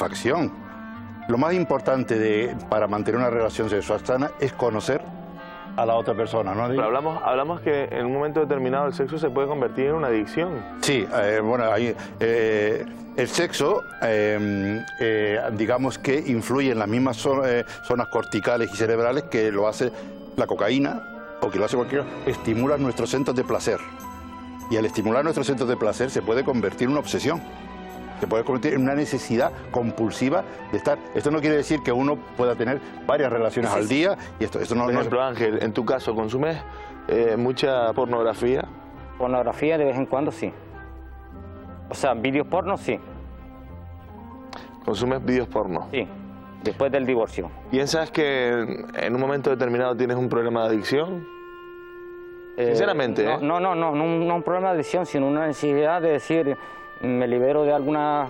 insatisfacción. Lo más importante para mantener una relación sexual sana es conocer a la otra persona, ¿no? Pero hablamos que en un momento determinado el sexo se puede convertir en una adicción. Sí, bueno, ahí, el sexo, digamos que influye en las mismas zonas corticales y cerebrales que lo hace la cocaína o que lo hace cualquiera, estimula nuestros centros de placer. Y al estimular nuestros centros de placer se puede convertir en una obsesión. Se puede convertir en una necesidad compulsiva de estar. Esto no quiere decir que uno pueda tener varias relaciones al día. Y esto no, por ejemplo, Ángel, en tu caso, ¿consumes mucha pornografía? Pornografía de vez en cuando sí. O sea, vídeos porno sí. ¿Consumes vídeos porno? Sí, después del divorcio. ¿Piensas que en un momento determinado tienes un problema de adicción? Sinceramente, no un problema de adicción, sino una necesidad de decir, me libero de algunas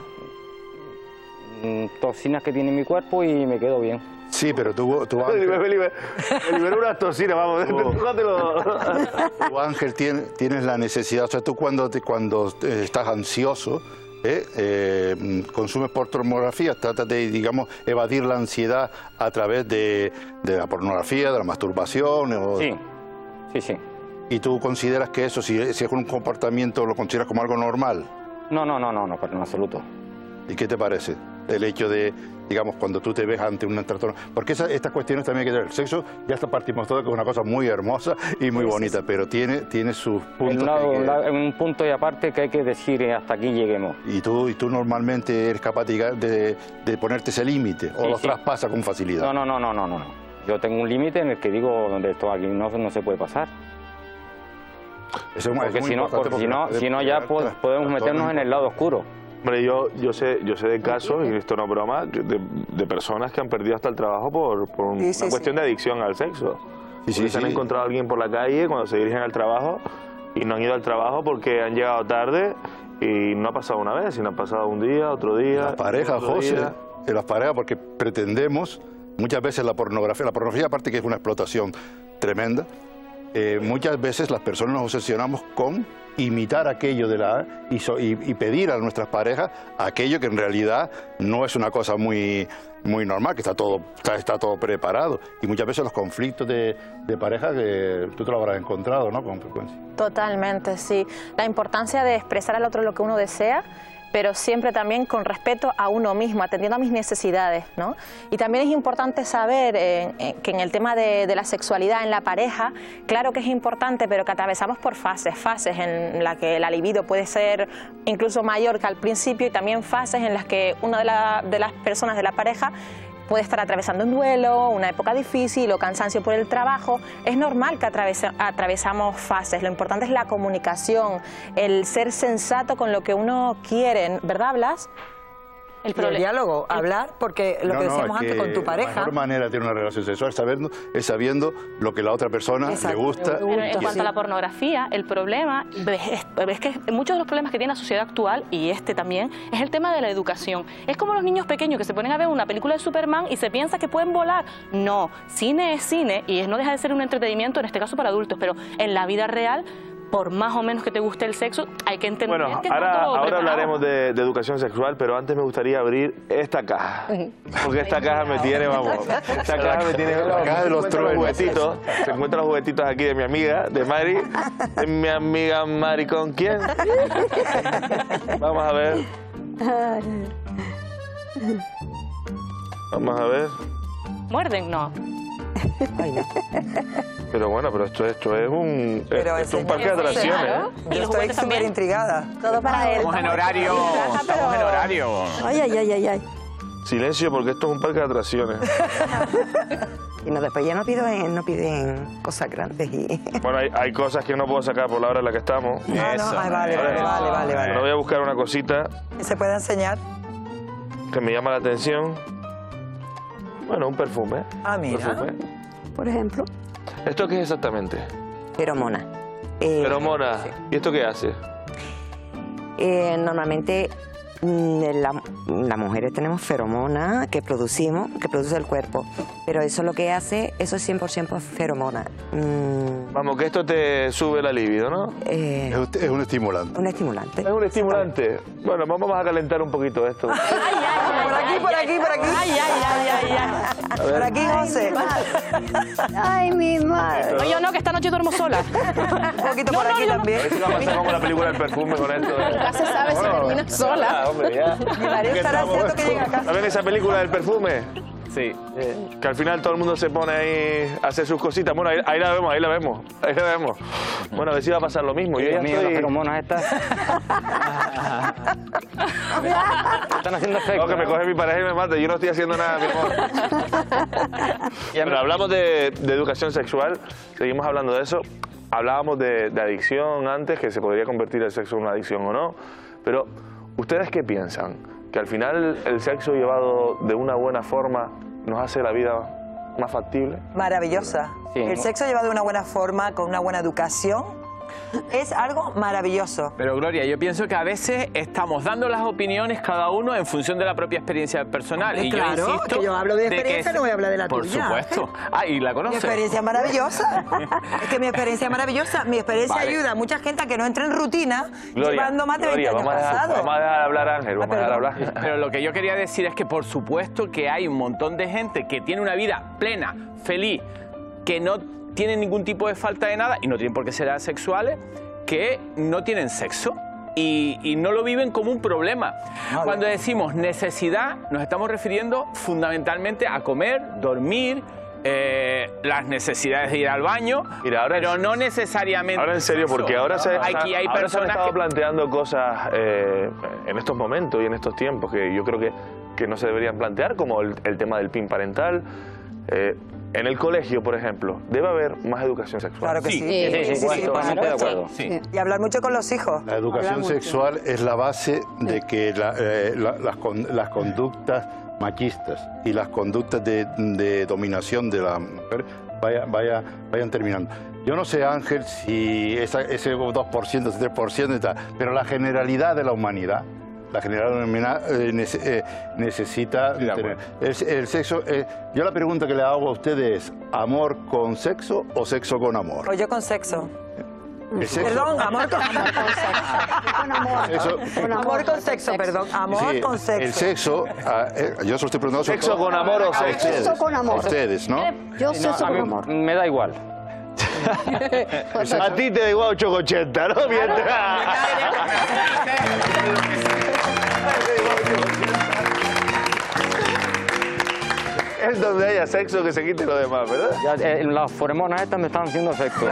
toxinas que tiene en mi cuerpo y me quedo bien. Sí, pero tú me liberó unas toxinas, vamos, tú, Ángel, tienes la necesidad, o sea, tú cuando estás ansioso, consumes pornografía, tratas de, digamos, evadir la ansiedad a través de la pornografía, de la masturbación. Sí. ¿Y tú consideras que eso, si es un comportamiento, lo consideras como algo normal? No, en absoluto. ¿Y qué te parece el hecho de, digamos, cuando tú te ves ante un trastorno? Porque estas cuestiones también hay que tener. El sexo, ya está partimos todo, que es una cosa muy hermosa y muy bonita, pero tiene sus puntos. En un punto y aparte que hay que decir hasta aquí lleguemos. ¿Y tú normalmente eres capaz de ponerte ese límite o lo traspasa con facilidad? No. Yo tengo un límite en el que digo, donde esto aquí no se puede pasar. Porque si no ya podemos meternos en el lado oscuro. Hombre, yo sé de casos, y esto no es broma, de personas que han perdido hasta el trabajo por una cuestión de adicción al sexo. Se han encontrado a alguien por la calle cuando se dirigen al trabajo y no han ido al trabajo porque han llegado tarde y no ha pasado una vez, sino ha pasado un día, otro día. Las parejas, José, en las parejas, porque pretendemos muchas veces la pornografía aparte que es una explotación tremenda. Muchas veces las personas nos obsesionamos con imitar aquello y pedir a nuestras parejas aquello que en realidad no es una cosa muy normal, que está todo preparado. Y muchas veces los conflictos de pareja que tú te lo habrás encontrado, ¿no? Con frecuencia. Totalmente, sí. La importancia de expresar al otro lo que uno desea, pero siempre también con respeto a uno mismo, atendiendo a mis necesidades, ¿no? Y también es importante saber que en el tema de la sexualidad en la pareja, claro que es importante, pero que atravesamos por fases en las que la libido puede ser incluso mayor que al principio, y también fases en las que una de las personas de la pareja puede estar atravesando un duelo, una época difícil o cansancio por el trabajo. Es normal que atravesamos fases. Lo importante es la comunicación, el ser sensato con lo que uno quiere, ¿verdad, Blas? El diálogo, hablar, porque lo que decíamos antes con tu pareja. La mejor manera de tener una relación sexual es sabiendo lo que la otra persona le gusta. Pero en cuanto a la pornografía, el problema es que muchos de los problemas que tiene la sociedad actual, y este también, es el tema de la educación. Es como los niños pequeños que se ponen a ver una película de Superman y se piensa que pueden volar. No, cine es cine y no deja de ser un entretenimiento, en este caso para adultos, pero en la vida real, por más o menos que te guste el sexo, hay que entender que ahora hablaremos de educación sexual, pero antes me gustaría abrir esta caja. Porque esta caja me tiene, esta caja me tiene... La caja de los juguetitos. Se encuentran los juguetitos aquí de mi amiga, de Mari. De mi amiga Mari, ¿con quién? Vamos a ver. Vamos a ver. ¿Muerden? No. Pero bueno, pero esto es un parque de atracciones. Yo estoy súper intrigada. Todo para él. Estamos en horario. Ay. Silencio, porque esto es un parque de atracciones. Y después ya no piden cosas grandes. Bueno, hay cosas que no puedo sacar por la hora en la que estamos. Vale. Bueno, voy a buscar una cosita. ¿Se puede enseñar? Que me llama la atención. Bueno, un perfume. Ah, mira. Por ejemplo. ¿Esto qué es exactamente? Las mujeres tenemos feromonas que producimos, que produce el cuerpo, pero eso lo que hace, eso es 100% feromona. Vamos, que esto te sube la libido, ¿no? Es un estimulante. Un estimulante. Es un estimulante. Bueno, vamos a calentar un poquito esto. Por aquí, por aquí, por aquí. Por aquí, José. Ay, mi madre. No, yo no, que esta noche duermo sola. Un poquito por aquí también. A ver si va a pasar como la película del perfume con esto. Nunca se sabe si termina sola. Hombre, ya. Mi marido estará haciendo que llegue a casa. ¿Saben esa película del perfume? Sí. Que al final todo el mundo se pone ahí a hacer sus cositas. Bueno, ahí la vemos, ahí la vemos. Ahí la vemos. Bueno, a ver si va a pasar lo mismo. Yo ya Mío, las estoy... feromonas estas. Están haciendo efecto. No, que me coge mi pareja y me mata. Yo no estoy haciendo nada, mi amor. Bueno, hablamos de educación sexual. Seguimos hablando de eso. Hablábamos de adicción antes, que se podría convertir el sexo en una adicción o no. Pero, ¿ustedes qué piensan? ¿Que al final el sexo llevado de una buena forma nos hace la vida más factible? Maravillosa. Sí, El ¿no? sexo llevado de una buena forma, con una buena educación, es algo maravilloso. Pero Gloria, yo pienso que a veces estamos dando las opiniones cada uno en función de la propia experiencia personal. Y Claro, yo insisto que yo hablo de que experiencia, no voy a hablar de la por tuya. supuesto. Ah, y la Mi conoces. experiencia es maravillosa. Es que mi experiencia es maravillosa. Mi experiencia Vale. ayuda a mucha gente a que no entre en rutina Gloria, llevando más de 20 años vamos a casados. dejar hablar a Ángel, vamos a dejar hablar. Pero lo que yo quería decir es que por supuesto que hay un montón de gente que tiene una vida plena, feliz, que no tiene ningún tipo de falta de nada, y no tienen por qué ser asexuales, que no tienen sexo y no lo viven como un problema. Cuando decimos necesidad, nos estamos refiriendo fundamentalmente a comer, dormir, las necesidades de ir al baño, pero no necesariamente. Ahora en serio, sexo. porque ahora se hay han personas estado que planteando cosas en estos momentos y en estos tiempos que yo creo que no se deberían plantear, como el tema del PIN parental. En el colegio, por ejemplo, debe haber más educación sexual. Claro que sí. Totalmente de acuerdo. Y hablar mucho con los hijos. La educación sexual es la base de que las conductas machistas y las conductas de dominación de la mujer vayan terminando. Yo no sé, Ángel, si ese 2%, ese 3% y tal, pero la generalidad de la humanidad, necesita tener. El sexo, yo la pregunta que le hago a ustedes es, ¿amor con sexo o sexo con amor? O yo con sexo. El sexo. Perdón, amor con sexo. Con amor. Eso- Amor con sexo, perdón. Amor Sí, con sexo. el sexo, yo se lo estoy preguntando. sobre ¿Sexo todo con amor o a sexo? ustedes, Sexo con amor. a ustedes, ¿no? Yo sexo A con mí amor. me da igual. A ti te da igual 880, ¿no? Es donde haya sexo que se quite lo demás, ¿verdad? Ya, las feromonas estas me están haciendo efecto.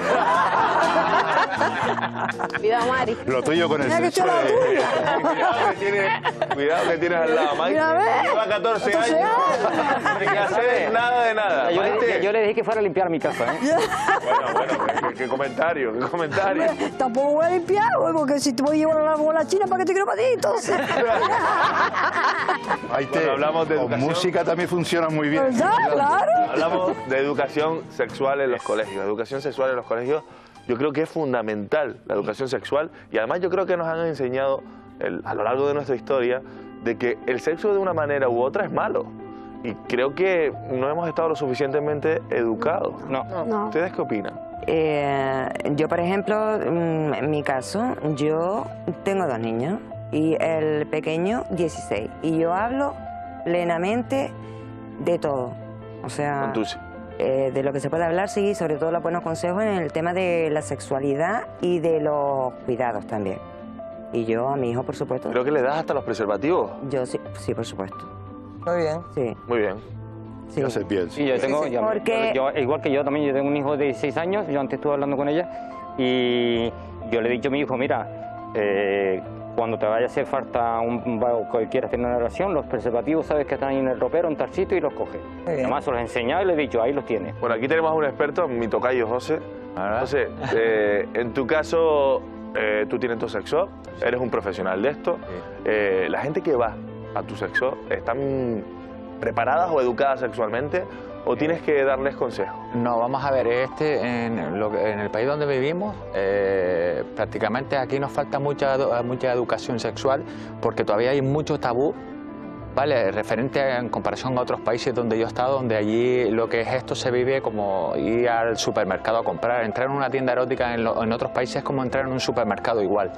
Cuidado, Mari. Lo tuyo con el Mira que sexo chulo es- tuyo. Cuidado que tienes al lado, Mike. Mira, ve. Lleva 14 años sin hacer nada de nada. Maite. Yo le dije que fuera a limpiar mi casa, ¿eh? Bueno, qué comentario, qué comentario. Tampoco voy a limpiar, güey, porque si te voy a llevar a la bola china, ¿para qué te quiero para ti, entonces? Maite, Cuando hablamos de con educación- música también funciona muy bien. ¿Verdad? Claro. Hablamos de educación sexual en los colegios. Educación sexual en los colegios, yo creo que es fundamental la educación sexual, y además yo creo que nos han enseñado a lo largo de nuestra historia de que el sexo de una manera u otra es malo. Y creo que no hemos estado lo suficientemente educados. No. ¿Ustedes qué opinan? Yo, por ejemplo, en mi caso, yo tengo 2 niños y el pequeño 16. Y yo hablo plenamente de todo. O sea, Con Tusi. de lo que se puede hablar, sí, sobre todo los buenos consejos en el tema de la sexualidad y de los cuidados también. Y yo a mi hijo, por supuesto. Creo que le das hasta los preservativos. Yo sí, sí, por supuesto. Muy bien. Sí. Muy bien. Sí. Haces bien. Sí, yo tengo, Porque- igual que yo también, yo tengo un hijo de 16 años, yo antes estuve hablando con ella y yo le he dicho a mi hijo, mira, cuando te vaya a hacer falta que quieras tener una relación, los preservativos sabes que están ahí en el ropero, en tal sitio y los coges. Además se los he enseñado y le he dicho, ahí los tienes. Bueno, aquí tenemos a un experto, mi tocayo José. José, en tu caso, tú tienes tu sexo, eres un profesional de esto. La gente que va a tu sexo, ¿están preparadas o educadas sexualmente? o tienes que darles consejos? No, vamos a ver, en el país donde vivimos, prácticamente aquí nos falta mucha educación sexual, porque todavía hay mucho tabú, ¿vale? Referente en comparación a otros países donde yo he estado, donde allí lo que es esto se vive como ir al supermercado a comprar. Entrar en una tienda erótica en otros países es como entrar en un supermercado igual.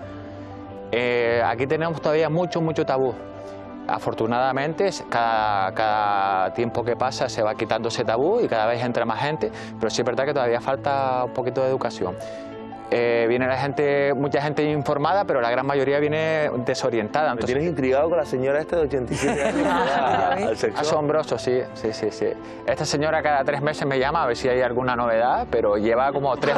Aquí tenemos todavía mucho tabú. Afortunadamente, cada tiempo que pasa se va quitando ese tabú y cada vez entra más gente, pero sí es verdad que todavía falta un poquito de educación. Viene mucha gente informada, pero la gran mayoría viene desorientada. Entonces, ¿me tienes intrigado con la señora esta de 87 años? Asombroso, sí. Esta señora cada 3 meses me llama a ver si hay alguna novedad, pero lleva como 3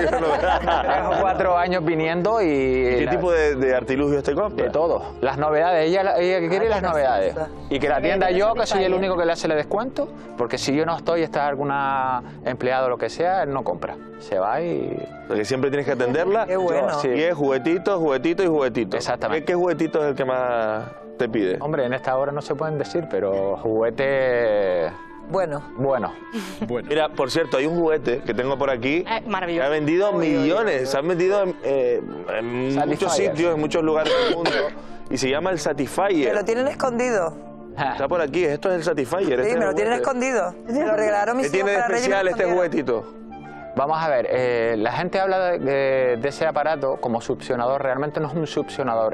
o 4 años viniendo. ¿Y qué tipo de artilugios te compra? De todo. Las novedades, ella quiere las novedades. Y que la atienda yo, que soy el único que le hace el descuento, porque si yo no estoy, está alguna empleado o lo que sea, él no compra. Se va y... Porque siempre tienes que atenderla. Qué bueno. Sí. Y es juguetito y juguetito. Exactamente. ¿Qué juguetito es el que más te pide? Hombre, en esta hora no se pueden decir, pero juguete... Bueno. Mira, por cierto, hay un juguete que tengo por aquí maravilloso. que ha vendido millones. Se han vendido en muchos sitios, en muchos lugares del mundo. Y se llama el Satisfyer. Me lo tienen escondido. Está por aquí, esto es el Satisfyer. Sí, me lo tienen escondido. Me lo regalaron mis hijos para Reyes. ¿Qué tiene de especial este juguetito? Vamos a ver, la gente habla de ese aparato como succionador. Realmente no es un succionador,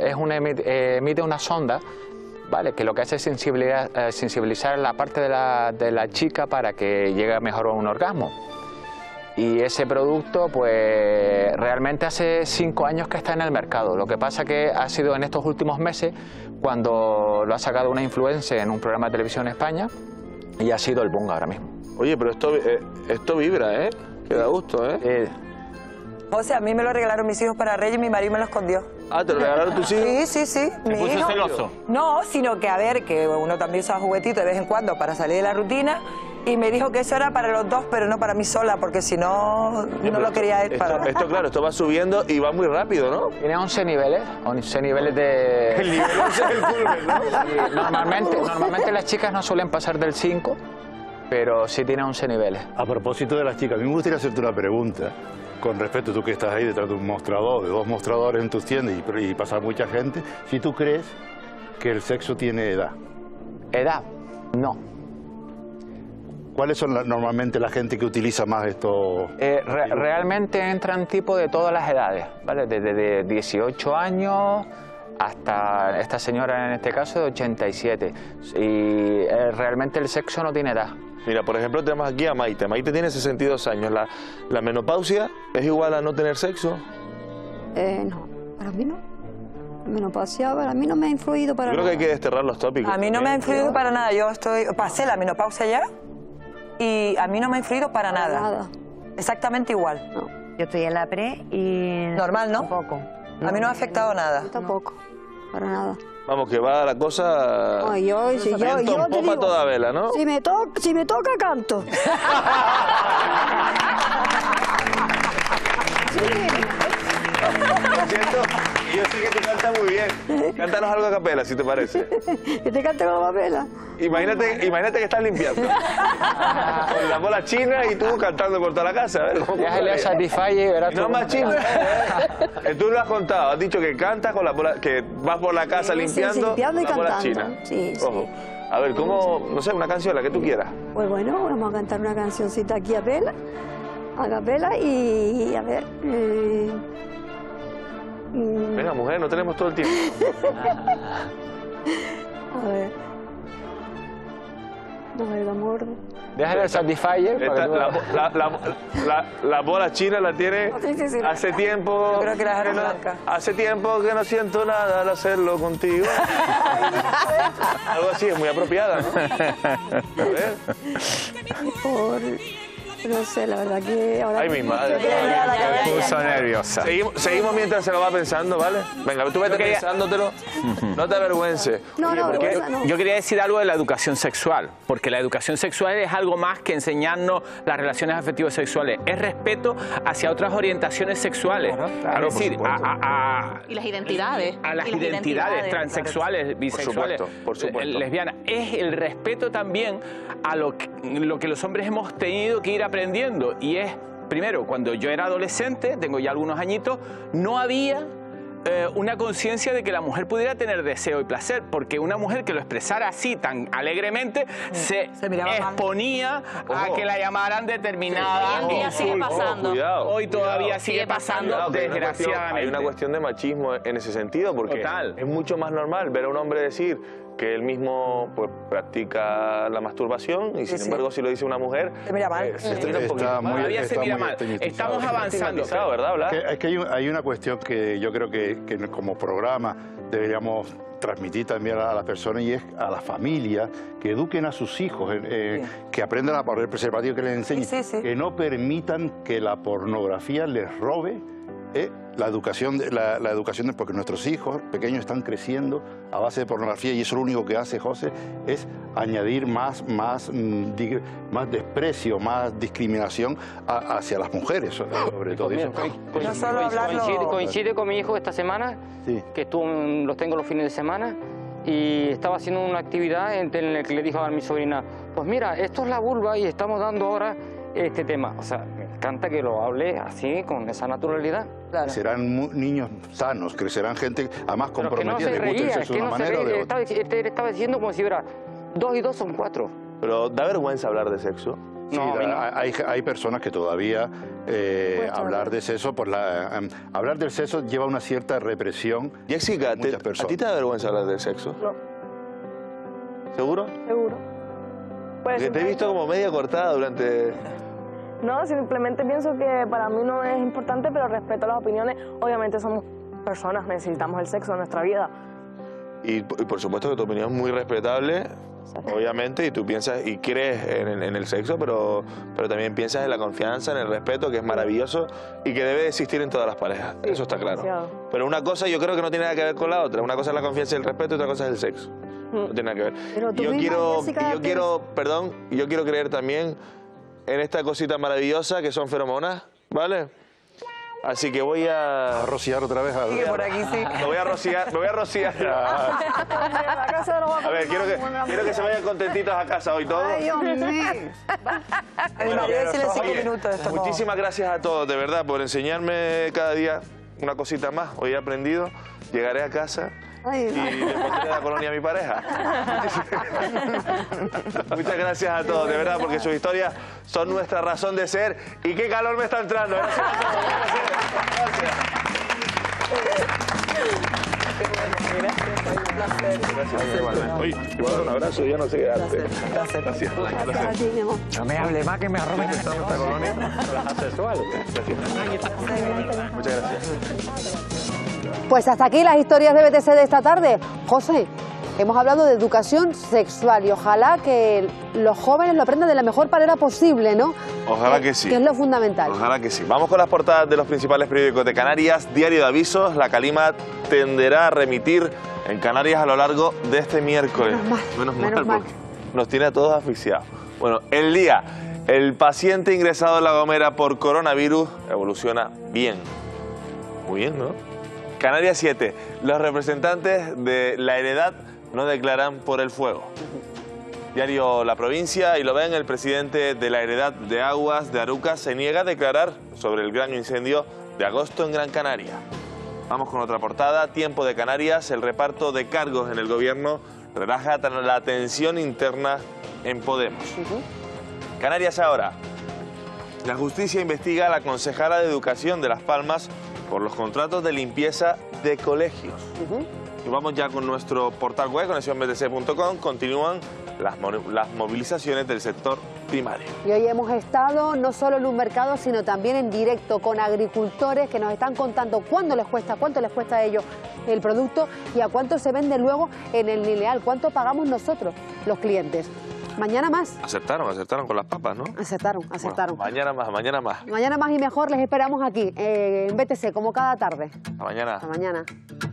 emite una sonda, ¿vale? Que lo que hace es sensibilizar la parte de la chica para que llegue mejor a un orgasmo. Y ese producto, pues realmente hace 5 años que está en el mercado. Lo que pasa que ha sido en estos últimos meses cuando lo ha sacado una influencer en un programa de televisión en España y ha sido el boom ahora mismo. Oye, pero esto vibra, ¿eh? Que da gusto, ¿eh? O sea, a mí me lo regalaron mis hijos para Reyes y mi marido me lo escondió. Ah, ¿te lo regalaron tus hijos? Sí. ¿Te puso celoso? No, sino que a ver, que uno también usa juguetitos de vez en cuando para salir de la rutina. Y me dijo que eso era para los dos, pero no para mí sola, porque si no, no lo quería él para... Esto va subiendo y va muy rápido, ¿no? Tiene 11 niveles, 11 niveles de... El nivel 11 es el culmen, ¿no? Normalmente las chicas no suelen pasar del 5, pero sí tiene 11 niveles. A propósito de las chicas, a mí me gustaría hacerte una pregunta. Con respecto, tú que estás ahí detrás de un mostrador, de 2 mostradores en tus tiendas y pasa mucha gente, si tú crees que el sexo tiene edad. ¿Edad? No. ¿Cuáles son normalmente la gente que utiliza más esto? Realmente entran tipo de todas las edades, ¿vale? Desde 18 años hasta esta señora en este caso de 87. Y realmente el sexo no tiene edad. Mira, por ejemplo, tenemos aquí a Maite. Maite tiene 62 años. ¿La menopausia es igual a no tener sexo? No, para mí no. La menopausia para mí no me ha influido para nada. Yo creo que hay que desterrar los tópicos. A mí no me ha influido para nada. Yo pasé la menopausia ya y a mí no me ha influido para nada. Exactamente igual. No. Yo estoy en la pre y... Normal, ¿no? Tampoco. A mí no me ha afectado nada. Tampoco, para nada. Vamos, que va la cosa... No, yo te digo, toda vela, ¿no? Si me toca, canto. Yo sé que tú cantas muy bien. Cántanos algo a capela, si te parece. ¿Que te cante con la papela? Imagínate que estás limpiando. Con la bola china y tú cantando por toda la casa. A ver, ¿cómo déjale a Satisfyer y verás no más china. Tú lo has contado. Has dicho que cantas con la bola, que vas por la casa limpiando limpiando y la bola cantando. china. Sí. A ver, ¿cómo? No sé, una canción, la que tú quieras. Pues bueno, vamos a cantar una cancioncita aquí a capela y a ver... Venga, mujer, no tenemos todo el tiempo. A ver. Amor. Déjale el Satisfyer. La bola china la tiene hace tiempo. Yo creo que la blanca. Hace tiempo que no siento nada al hacerlo contigo. Algo así, es muy apropiada, ¿no? A ver. No sé, la verdad que ahora... Ay, mi madre. Me puso nerviosa. Seguimos mientras se lo va pensando, ¿vale? Venga, tú vete pensándotelo. No te avergüences. No, no. Yo quería decir algo de la educación sexual, porque la educación sexual es algo más que enseñarnos las relaciones afectivas sexuales. Es respeto hacia otras orientaciones sexuales. Claro, es decir, y las identidades. A las identidades transexuales, bisexuales, por supuesto. lesbianas. es el respeto también a lo que los hombres hemos tenido que ir aprendiendo. Y es, primero, cuando yo era adolescente, tengo ya algunos añitos, no había una conciencia de que la mujer pudiera tener deseo y placer, porque una mujer que lo expresara así tan alegremente se exponía a que la llamaran determinada. Hoy en día sigue pasando. Hoy todavía sigue pasando, desgraciadamente. Hay una cuestión de machismo en ese sentido, porque es mucho más normal ver a un hombre decir que él mismo pues practica la masturbación y sin embargo si lo dice una mujer se mira mal. Todavía se mira mal. Estamos avanzando, ¿verdad? ¿Blas? Es que hay una cuestión que yo creo que como programa deberíamos transmitir también a las personas, y es a las familias que eduquen a sus hijos, que aprendan a poner preservativo, que les enseñen, que no permitan que la pornografía les robe la educación, porque nuestros hijos pequeños están creciendo a base de pornografía, y eso lo único que hace, José, es añadir más desprecio, más discriminación hacia las mujeres, sobre todo. Coincide con mi hijo esta semana, que los tengo los fines de semana, y estaba haciendo una actividad en la que le dijo a mi sobrina, pues mira, esto es la vulva y estamos dando ahora este tema. O sea, me encanta que lo hable así, con esa naturalidad. Serán niños sanos, crecerán gente además comprometida. Que no se reía, es que no se reía. Estaba diciendo como si hubiera 2 y 2 son 4. Pero ¿da vergüenza hablar de sexo? Sí, hay personas que todavía hablar de sexo, hablar del sexo lleva una cierta represión. Jessica, ¿a ti te da vergüenza hablar del sexo? No. ¿Seguro? Seguro. Porque te he visto como media cortada durante... No, simplemente pienso que para mí no es importante, pero respeto las opiniones. Obviamente somos personas, necesitamos el sexo en nuestra vida. Y por supuesto que tu opinión es muy respetable, obviamente, y tú piensas y crees en el sexo, pero también piensas en la confianza, en el respeto, que es maravilloso y que debe existir en todas las parejas. Sí, eso está claro. Pero una cosa yo creo que no tiene nada que ver con la otra. Una cosa es la confianza y el respeto y otra cosa es el sexo. No tiene nada que ver. Y yo quiero creer también en esta cosita maravillosa que son feromonas, ¿vale? Así que voy a rociar otra vez. Sí, por aquí sí. Me voy a rociar. A ver, quiero que se vayan contentitos a casa hoy todos. Ay, Dios mío. Muchísimas gracias a todos, de verdad, por enseñarme cada día una cosita más. Hoy he aprendido, llegaré a casa y le pondré la colonia a mi pareja. Muchas gracias a todos, de verdad, porque sus historias son nuestra razón de ser. Y qué calor me está entrando. Gracias a todos. Gracias. Oye, te voy a dar un abrazo, ya no sé qué darte. Gracias. No me hable más que me arroben esta colonia sexual. Muchas gracias. Pues hasta aquí las historias de BTC de esta tarde. José, hemos hablado de educación sexual y ojalá que los jóvenes lo aprendan de la mejor manera posible, ¿no? Ojalá que sí. Que es lo fundamental. Ojalá que sí. Vamos con las portadas de los principales periódicos de Canarias. Diario de avisos, la calima tenderá a remitir en Canarias a lo largo de este miércoles. Menos mal. Nos tiene a todos asfixiados. Bueno, El Día. El paciente ingresado en La Gomera por coronavirus evoluciona bien. Muy bien, ¿no? Canarias 7. Los representantes de La Heredad no declaran por el fuego. Diario La Provincia, y lo ven, el presidente de La Heredad de Aguas de Arucas se niega a declarar sobre el gran incendio de agosto en Gran Canaria. Vamos con otra portada. Tiempo de Canarias. El reparto de cargos en el gobierno relaja la tensión interna en Podemos. Canarias Ahora. La justicia investiga a la concejala de Educación de Las Palmas por los contratos de limpieza de colegios. Y vamos ya con nuestro portal web, conexiónbtc.com. Continúan las movilizaciones del sector primario. Y hoy hemos estado no solo en un mercado, sino también en directo con agricultores que nos están contando cuánto les cuesta a ellos el producto y a cuánto se vende luego en el lineal, cuánto pagamos nosotros, los clientes. Mañana más. Acertaron con las papas, ¿no? Acertaron. Bueno, mañana más. Mañana más y mejor les esperamos aquí, en BTC, como cada tarde. Hasta mañana. Hasta mañana.